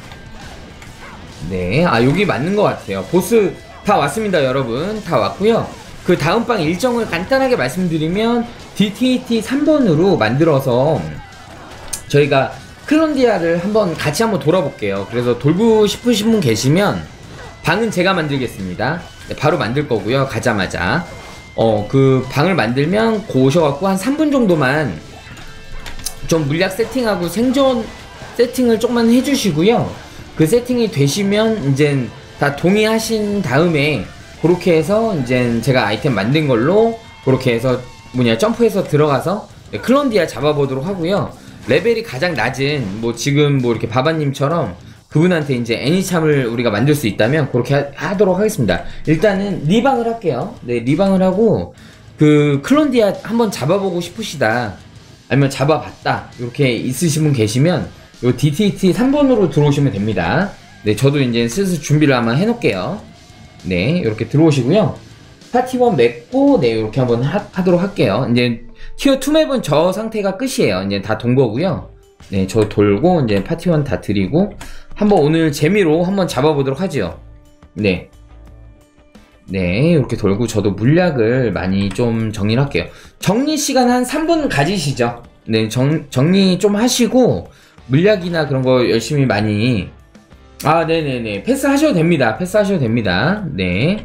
네, 아, 여기 맞는 것 같아요. 보스 다 왔습니다, 여러분. 다 왔고요. 그 다음 방 일정을 간단하게 말씀드리면, 디티티 삼 번으로 만들어서 저희가 클론디아를 한번 같이 한번 돌아볼게요. 그래서 돌고 싶으신 분 계시면 방은 제가 만들겠습니다. 네, 바로 만들 거고요. 가자마자 어 그 방을 만들면 고 오셔갖고 한 삼 분 정도만 좀 물약 세팅하고 생존 세팅을 조금만 해주시고요. 그 세팅이 되시면 이제 다 동의하신 다음에 그렇게 해서 이제 제가 아이템 만든 걸로 그렇게 해서 뭐냐 점프해서 들어가서 클론디아 잡아보도록 하고요. 레벨이 가장 낮은 뭐 지금 뭐 이렇게 바바님처럼 그분한테 이제 애니참을 우리가 만들 수 있다면 그렇게 하, 하도록 하겠습니다. 일단은 리방을 할게요. 네, 리방을 하고 그 클론디아 한번 잡아보고 싶으시다, 아니면 잡아봤다, 이렇게 있으신 분 계시면 요 디티티 삼 번으로 들어오시면 됩니다. 네, 저도 이제 슬슬 준비를 한번 해놓을게요. 네, 이렇게 들어오시고요. 파티원 맺고, 네, 이렇게 한번 하, 하도록 할게요. 이제 티어 투 맵은 저 상태가 끝이에요. 이제 다 돈 거고요. 네, 저 돌고 이제 파티원 다 드리고 한번 오늘 재미로 한번 잡아보도록 하죠. 네. 네, 이렇게 돌고 저도 물약을 많이 좀 정리를 할게요. 정리 시간 한 삼 분 가지시죠. 네, 정, 정리 좀 하시고 물약이나 그런 거 열심히 많이, 아, 네네네, 패스 하셔도 됩니다. 패스 하셔도 됩니다. 네,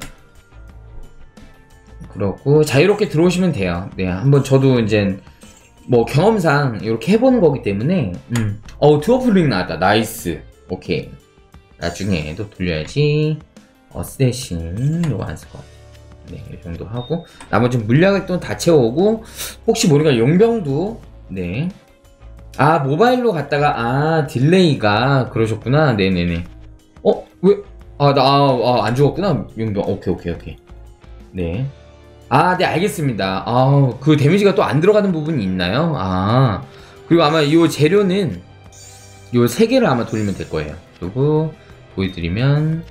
그렇고 자유롭게 들어오시면 돼요. 네, 한번 저도 이제 뭐 경험상 이렇게 해보는 거기 때문에. 음. 어, 드워플링 나왔다. 나이스. 오케이, 나중에 또 돌려야지. 어쌔신 요거 안 쓸 것 같아. 네, 이 정도 하고 나머지 물약을 또 다 채워오고, 혹시 모르니까 용병도. 네, 아, 모바일로 갔다가, 아, 딜레이가 그러셨구나. 네네네. 어? 왜? 아, 나, 아, 아, 안 죽었구나. 용병. 오케이, 오케이, 오케이. 네. 아, 네, 알겠습니다. 아, 그 데미지가 또 안 들어가는 부분이 있나요? 아, 그리고 아마 이 재료는 요 세 개를 아마 돌리면 될 거예요. 그리고 보여드리면,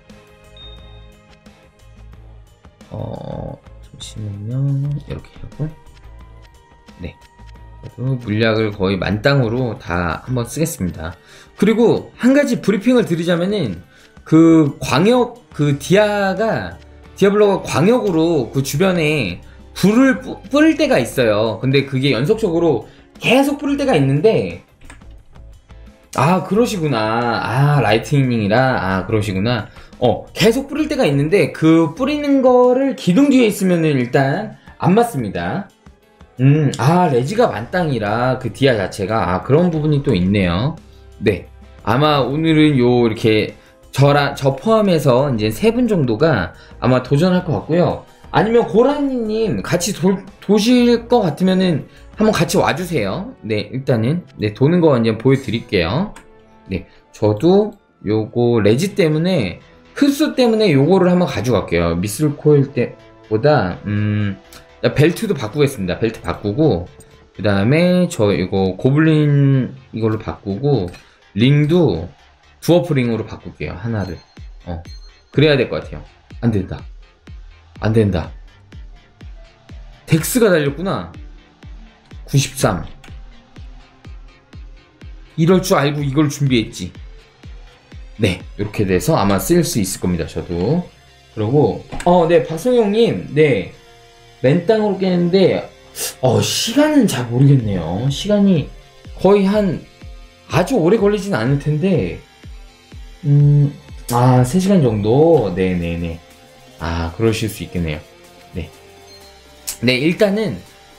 어, 잠시만요. 이렇게 하고, 네. 물약을 거의 만땅으로 다 한번 쓰겠습니다. 그리고 한 가지 브리핑을 드리자면은, 그 광역, 그 디아가, 디아블로가 광역으로 그 주변에 불을 뿌, 뿌릴 때가 있어요. 근데 그게 연속적으로 계속 뿌릴 때가 있는데, 아, 그러시구나. 아, 라이트닝이라. 아, 그러시구나. 어, 계속 뿌릴 때가 있는데, 그 뿌리는 거를 기둥 뒤에 있으면은 일단 안 맞습니다. 음, 아, 레지가 만땅이라 그 디아 자체가, 아, 그런 부분이 또 있네요. 네. 아마 오늘은 요, 이렇게, 저랑, 저 포함해서 이제 세 분 정도가 아마 도전할 것 같고요. 아니면 고라니님 같이 도, 도실 것 같으면은 한번 같이 와주세요. 네, 일단은. 네, 도는 거 이제 보여드릴게요. 네, 저도 요거 레지 때문에, 흡수 때문에 요거를 한번 가져갈게요. 미술 코일 때보다, 음, 벨트도 바꾸겠습니다. 벨트 바꾸고, 그 다음에 저 이거 고블린 이걸로 바꾸고, 링도 두어프 링으로 바꿀게요. 하나를. 어, 그래야 될 것 같아요. 안 된다. 안 된다. 덱스가 달렸구나. 구십삼. 이럴 줄 알고 이걸 준비했지. 네, 이렇게 돼서 아마 쓸 수 있을 겁니다. 저도. 그리고 어, 네, 박성용님, 네, 맨땅으로 깨는데 어, 시간은 잘 모르겠네요. 시간이 거의 한 아주 오래 걸리진 않을 텐데, 음, 아, 세 시간 정도. 네, 네, 네. 아, 그러실 수 있겠네요. 네. 네, 일단은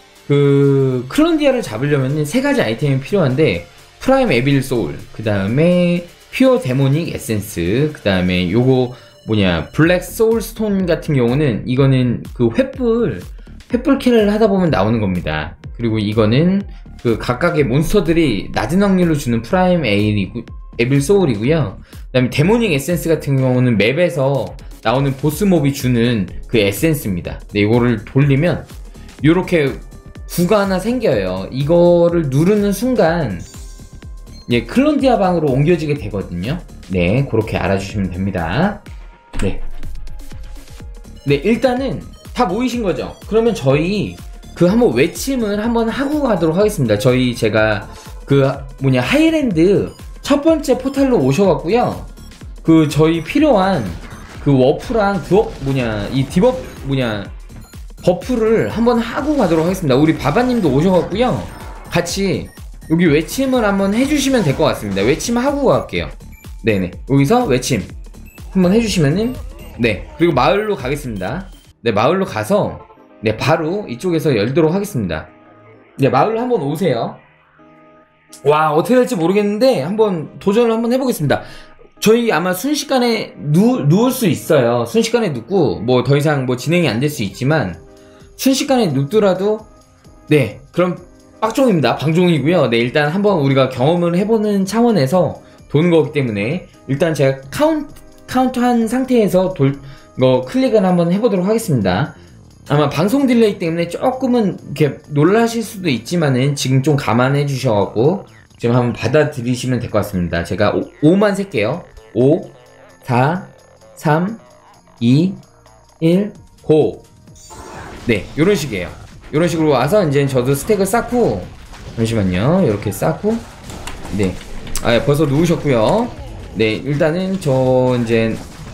그 클론디아를 잡으려면 세 가지 아이템이 필요한데, 프라임 에빌 소울, 그 다음에 퓨어 데모닉 에센스, 그 다음에 요거 뭐냐 블랙 소울 스톤 같은 경우는 이거는 그 횃불 횃불 킬을 하다 보면 나오는 겁니다. 그리고 이거는 그 각각의 몬스터들이 낮은 확률로 주는 프라임 에일이고 에빌 소울이고요. 그 다음에 데모닉 에센스 같은 경우는 맵에서 나오는 보스몹이 주는 그 에센스입니다. 네, 이거를 돌리면 요렇게 구가 하나 생겨요. 이거를 누르는 순간 예, 클론디아 방으로 옮겨지게 되거든요. 네, 그렇게 알아주시면 됩니다. 네. 네, 일단은 다 모이신 거죠? 그러면 저희 그 한번 외침을 한번 하고 가도록 하겠습니다. 저희 제가 그 뭐냐 하이랜드 첫 번째 포탈로 오셔갖고요. 그 저희 필요한 그 워프랑 그 뭐냐 이 디버 뭐냐 버프를 한번 하고 가도록 하겠습니다. 우리 바바님도 오셔갖고요. 같이 여기 외침을 한번 해주시면 될 것 같습니다. 외침 하고 갈게요. 네네. 여기서 외침 한번 해주시면은, 네. 그리고 마을로 가겠습니다. 네, 마을로 가서, 네, 바로 이쪽에서 열도록 하겠습니다. 네, 마을로 한번 오세요. 와, 어떻게 될지 모르겠는데, 한번 도전을 한번 해보겠습니다. 저희 아마 순식간에 누, 누울 수 있어요. 순식간에 눕고, 뭐 더 이상 뭐 진행이 안 될 수 있지만, 순식간에 눕더라도, 네, 그럼 빡종입니다. 방종이고요. 네, 일단 한번 우리가 경험을 해보는 차원에서 도는 거기 때문에 일단 제가 카운트, 카운트한 상태에서 돌, 거 클릭을 한번 해보도록 하겠습니다. 아마 방송 딜레이 때문에 조금은 이렇게 놀라실 수도 있지만은 지금 좀 감안해 주셔갖고 지금 한번 받아들이시면 될 것 같습니다. 제가 오만 셀게요. 오, 사, 삼, 이, 일, 고. 네, 요런 식이에요. 이런 식으로 와서 이제 저도 스택을 쌓고, 잠시만요, 이렇게 쌓고, 네, 아 벌써 누우셨고요. 네, 일단은 저 이제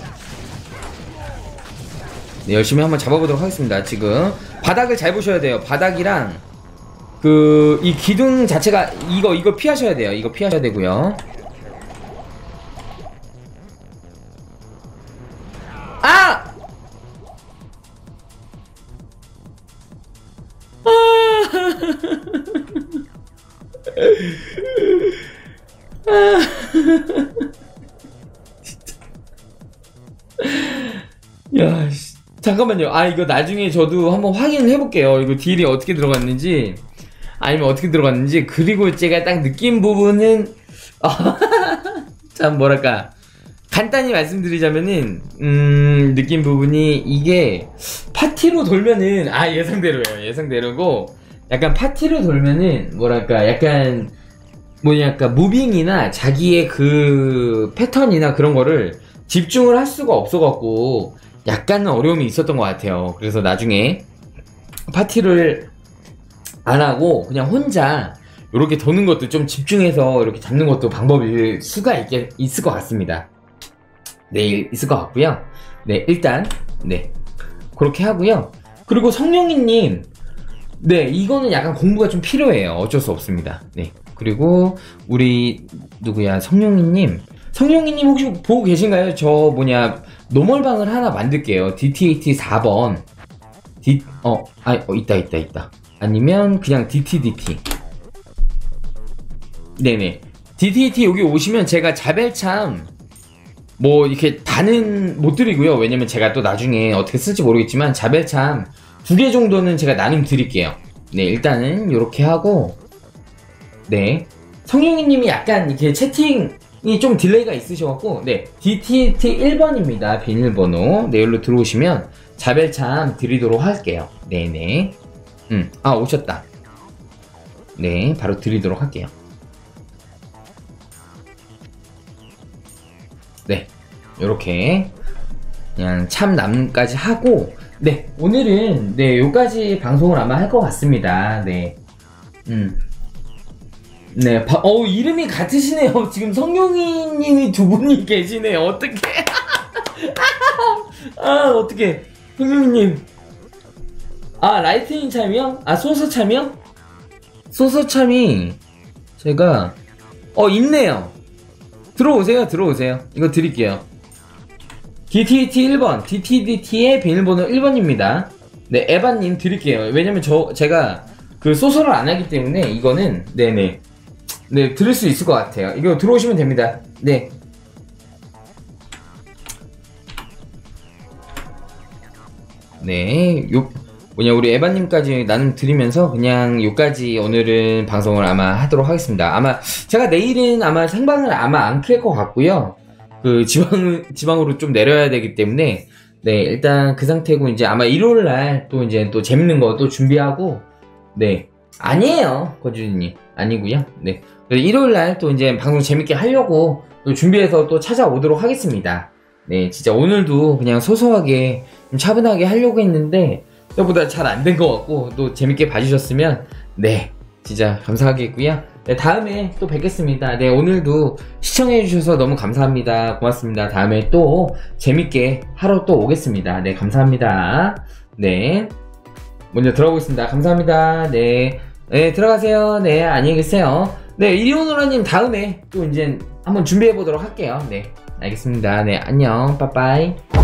네, 열심히 한번 잡아보도록 하겠습니다. 지금 바닥을 잘 보셔야 돼요. 바닥이랑 그 이 기둥 자체가 이거 이거 피하셔야 돼요. 이거 피하셔야 되고요. 아! 진짜. 야, 씨. 잠깐만요. 아, 이거 나중에 저도 한번 확인을 해볼게요. 이거 딜이 어떻게 들어갔는지, 아니면 어떻게 들어갔는지. 그리고 제가 딱 느낀 부분은, 참, 뭐랄까. 간단히 말씀드리자면은, 음, 느낀 부분이, 이게, 파티로 돌면은, 아, 예상대로예요. 예상대로고, 약간 파티로 돌면은, 뭐랄까, 약간, 뭐랄까, 무빙이나 자기의 그 패턴이나 그런 거를 집중을 할 수가 없어갖고, 약간 어려움이 있었던 것 같아요. 그래서 나중에 파티를 안 하고 그냥 혼자 이렇게 도는 것도 좀 집중해서 이렇게 잡는 것도 방법일 수가 있게, 있을 것 같습니다. 네, 있을 것 같고요. 네, 일단 네, 그렇게 하고요. 그리고 성룡이님, 네, 이거는 약간 공부가 좀 필요해요. 어쩔 수 없습니다. 네, 그리고 우리 누구야 성룡이님 성룡이님 혹시 보고 계신가요? 저 뭐냐 노멀방을 하나 만들게요. 디티에이티 사 번 디, 어, 아, 어, 있다 있다 있다 아니면 그냥 디티디티 네네 디티디티 여기 오시면 제가 자벨참 뭐 이렇게 다는 못 드리고요. 왜냐면 제가 또 나중에 어떻게 쓸지 모르겠지만 자벨참 두 개 정도는 제가 나눔 드릴게요. 네 일단은 이렇게 하고 네 성룡이님이 약간 이렇게 채팅이 좀 딜레이가 있으셔갖고 네 디티티 일 번입니다 비밀번호. 네 여기로 들어오시면 자벨참 드리도록 할게요. 네네 음, 아 오셨다. 네 바로 드리도록 할게요. 네 요렇게 그냥 참남까지 하고 네 오늘은 네 요까지 방송을 아마 할 것 같습니다. 네 음. 네, 바, 어 이름이 같으시네요. 지금 성룡이님이 두 분이 계시네요. 어떡해. 아 어떡해 성룡이님. 아 라이트닝 참이요? 아 소서 참이요? 소서 참이 제가 어 있네요. 들어오세요 들어오세요. 이거 드릴게요. 디티디티 일 번 디티디티의 비밀번호 일 번입니다 네 에바님 드릴게요. 왜냐면 저 제가 그 소설을 안 하기 때문에 이거는 네네 네 들을 수 있을 것 같아요. 이거 들어오시면 됩니다. 네 네, 요, 뭐냐, 우리 에바님까지 나눔 드리면서 그냥 요까지 오늘은 방송을 아마 하도록 하겠습니다. 아마, 제가 내일은 아마 생방을 아마 안 켤 것 같고요. 그, 지방, 지방으로 좀 내려야 되기 때문에, 네, 일단 그 상태고, 이제 아마 일요일날 또 이제 또 재밌는 거 또 준비하고, 네, 아니에요, 거주님. 아니고요 네. 일요일날 또 이제 방송 재밌게 하려고 또 준비해서 또 찾아오도록 하겠습니다. 네, 진짜 오늘도 그냥 소소하게 좀 차분하게 하려고 했는데 생각보다 잘 안 된 것 같고 또 재밌게 봐주셨으면 네 진짜 감사하겠고요. 네, 다음에 또 뵙겠습니다. 네 오늘도 시청해주셔서 너무 감사합니다. 고맙습니다. 다음에 또 재밌게 하러 또 오겠습니다. 네 감사합니다. 네 먼저 들어가보겠습니다. 감사합니다. 네, 네 들어가세요. 네 안녕히 계세요. 네 이리오노라님 다음에 또 이제 한번 준비해보도록 할게요. 네 알겠습니다. 네 안녕 빠빠이.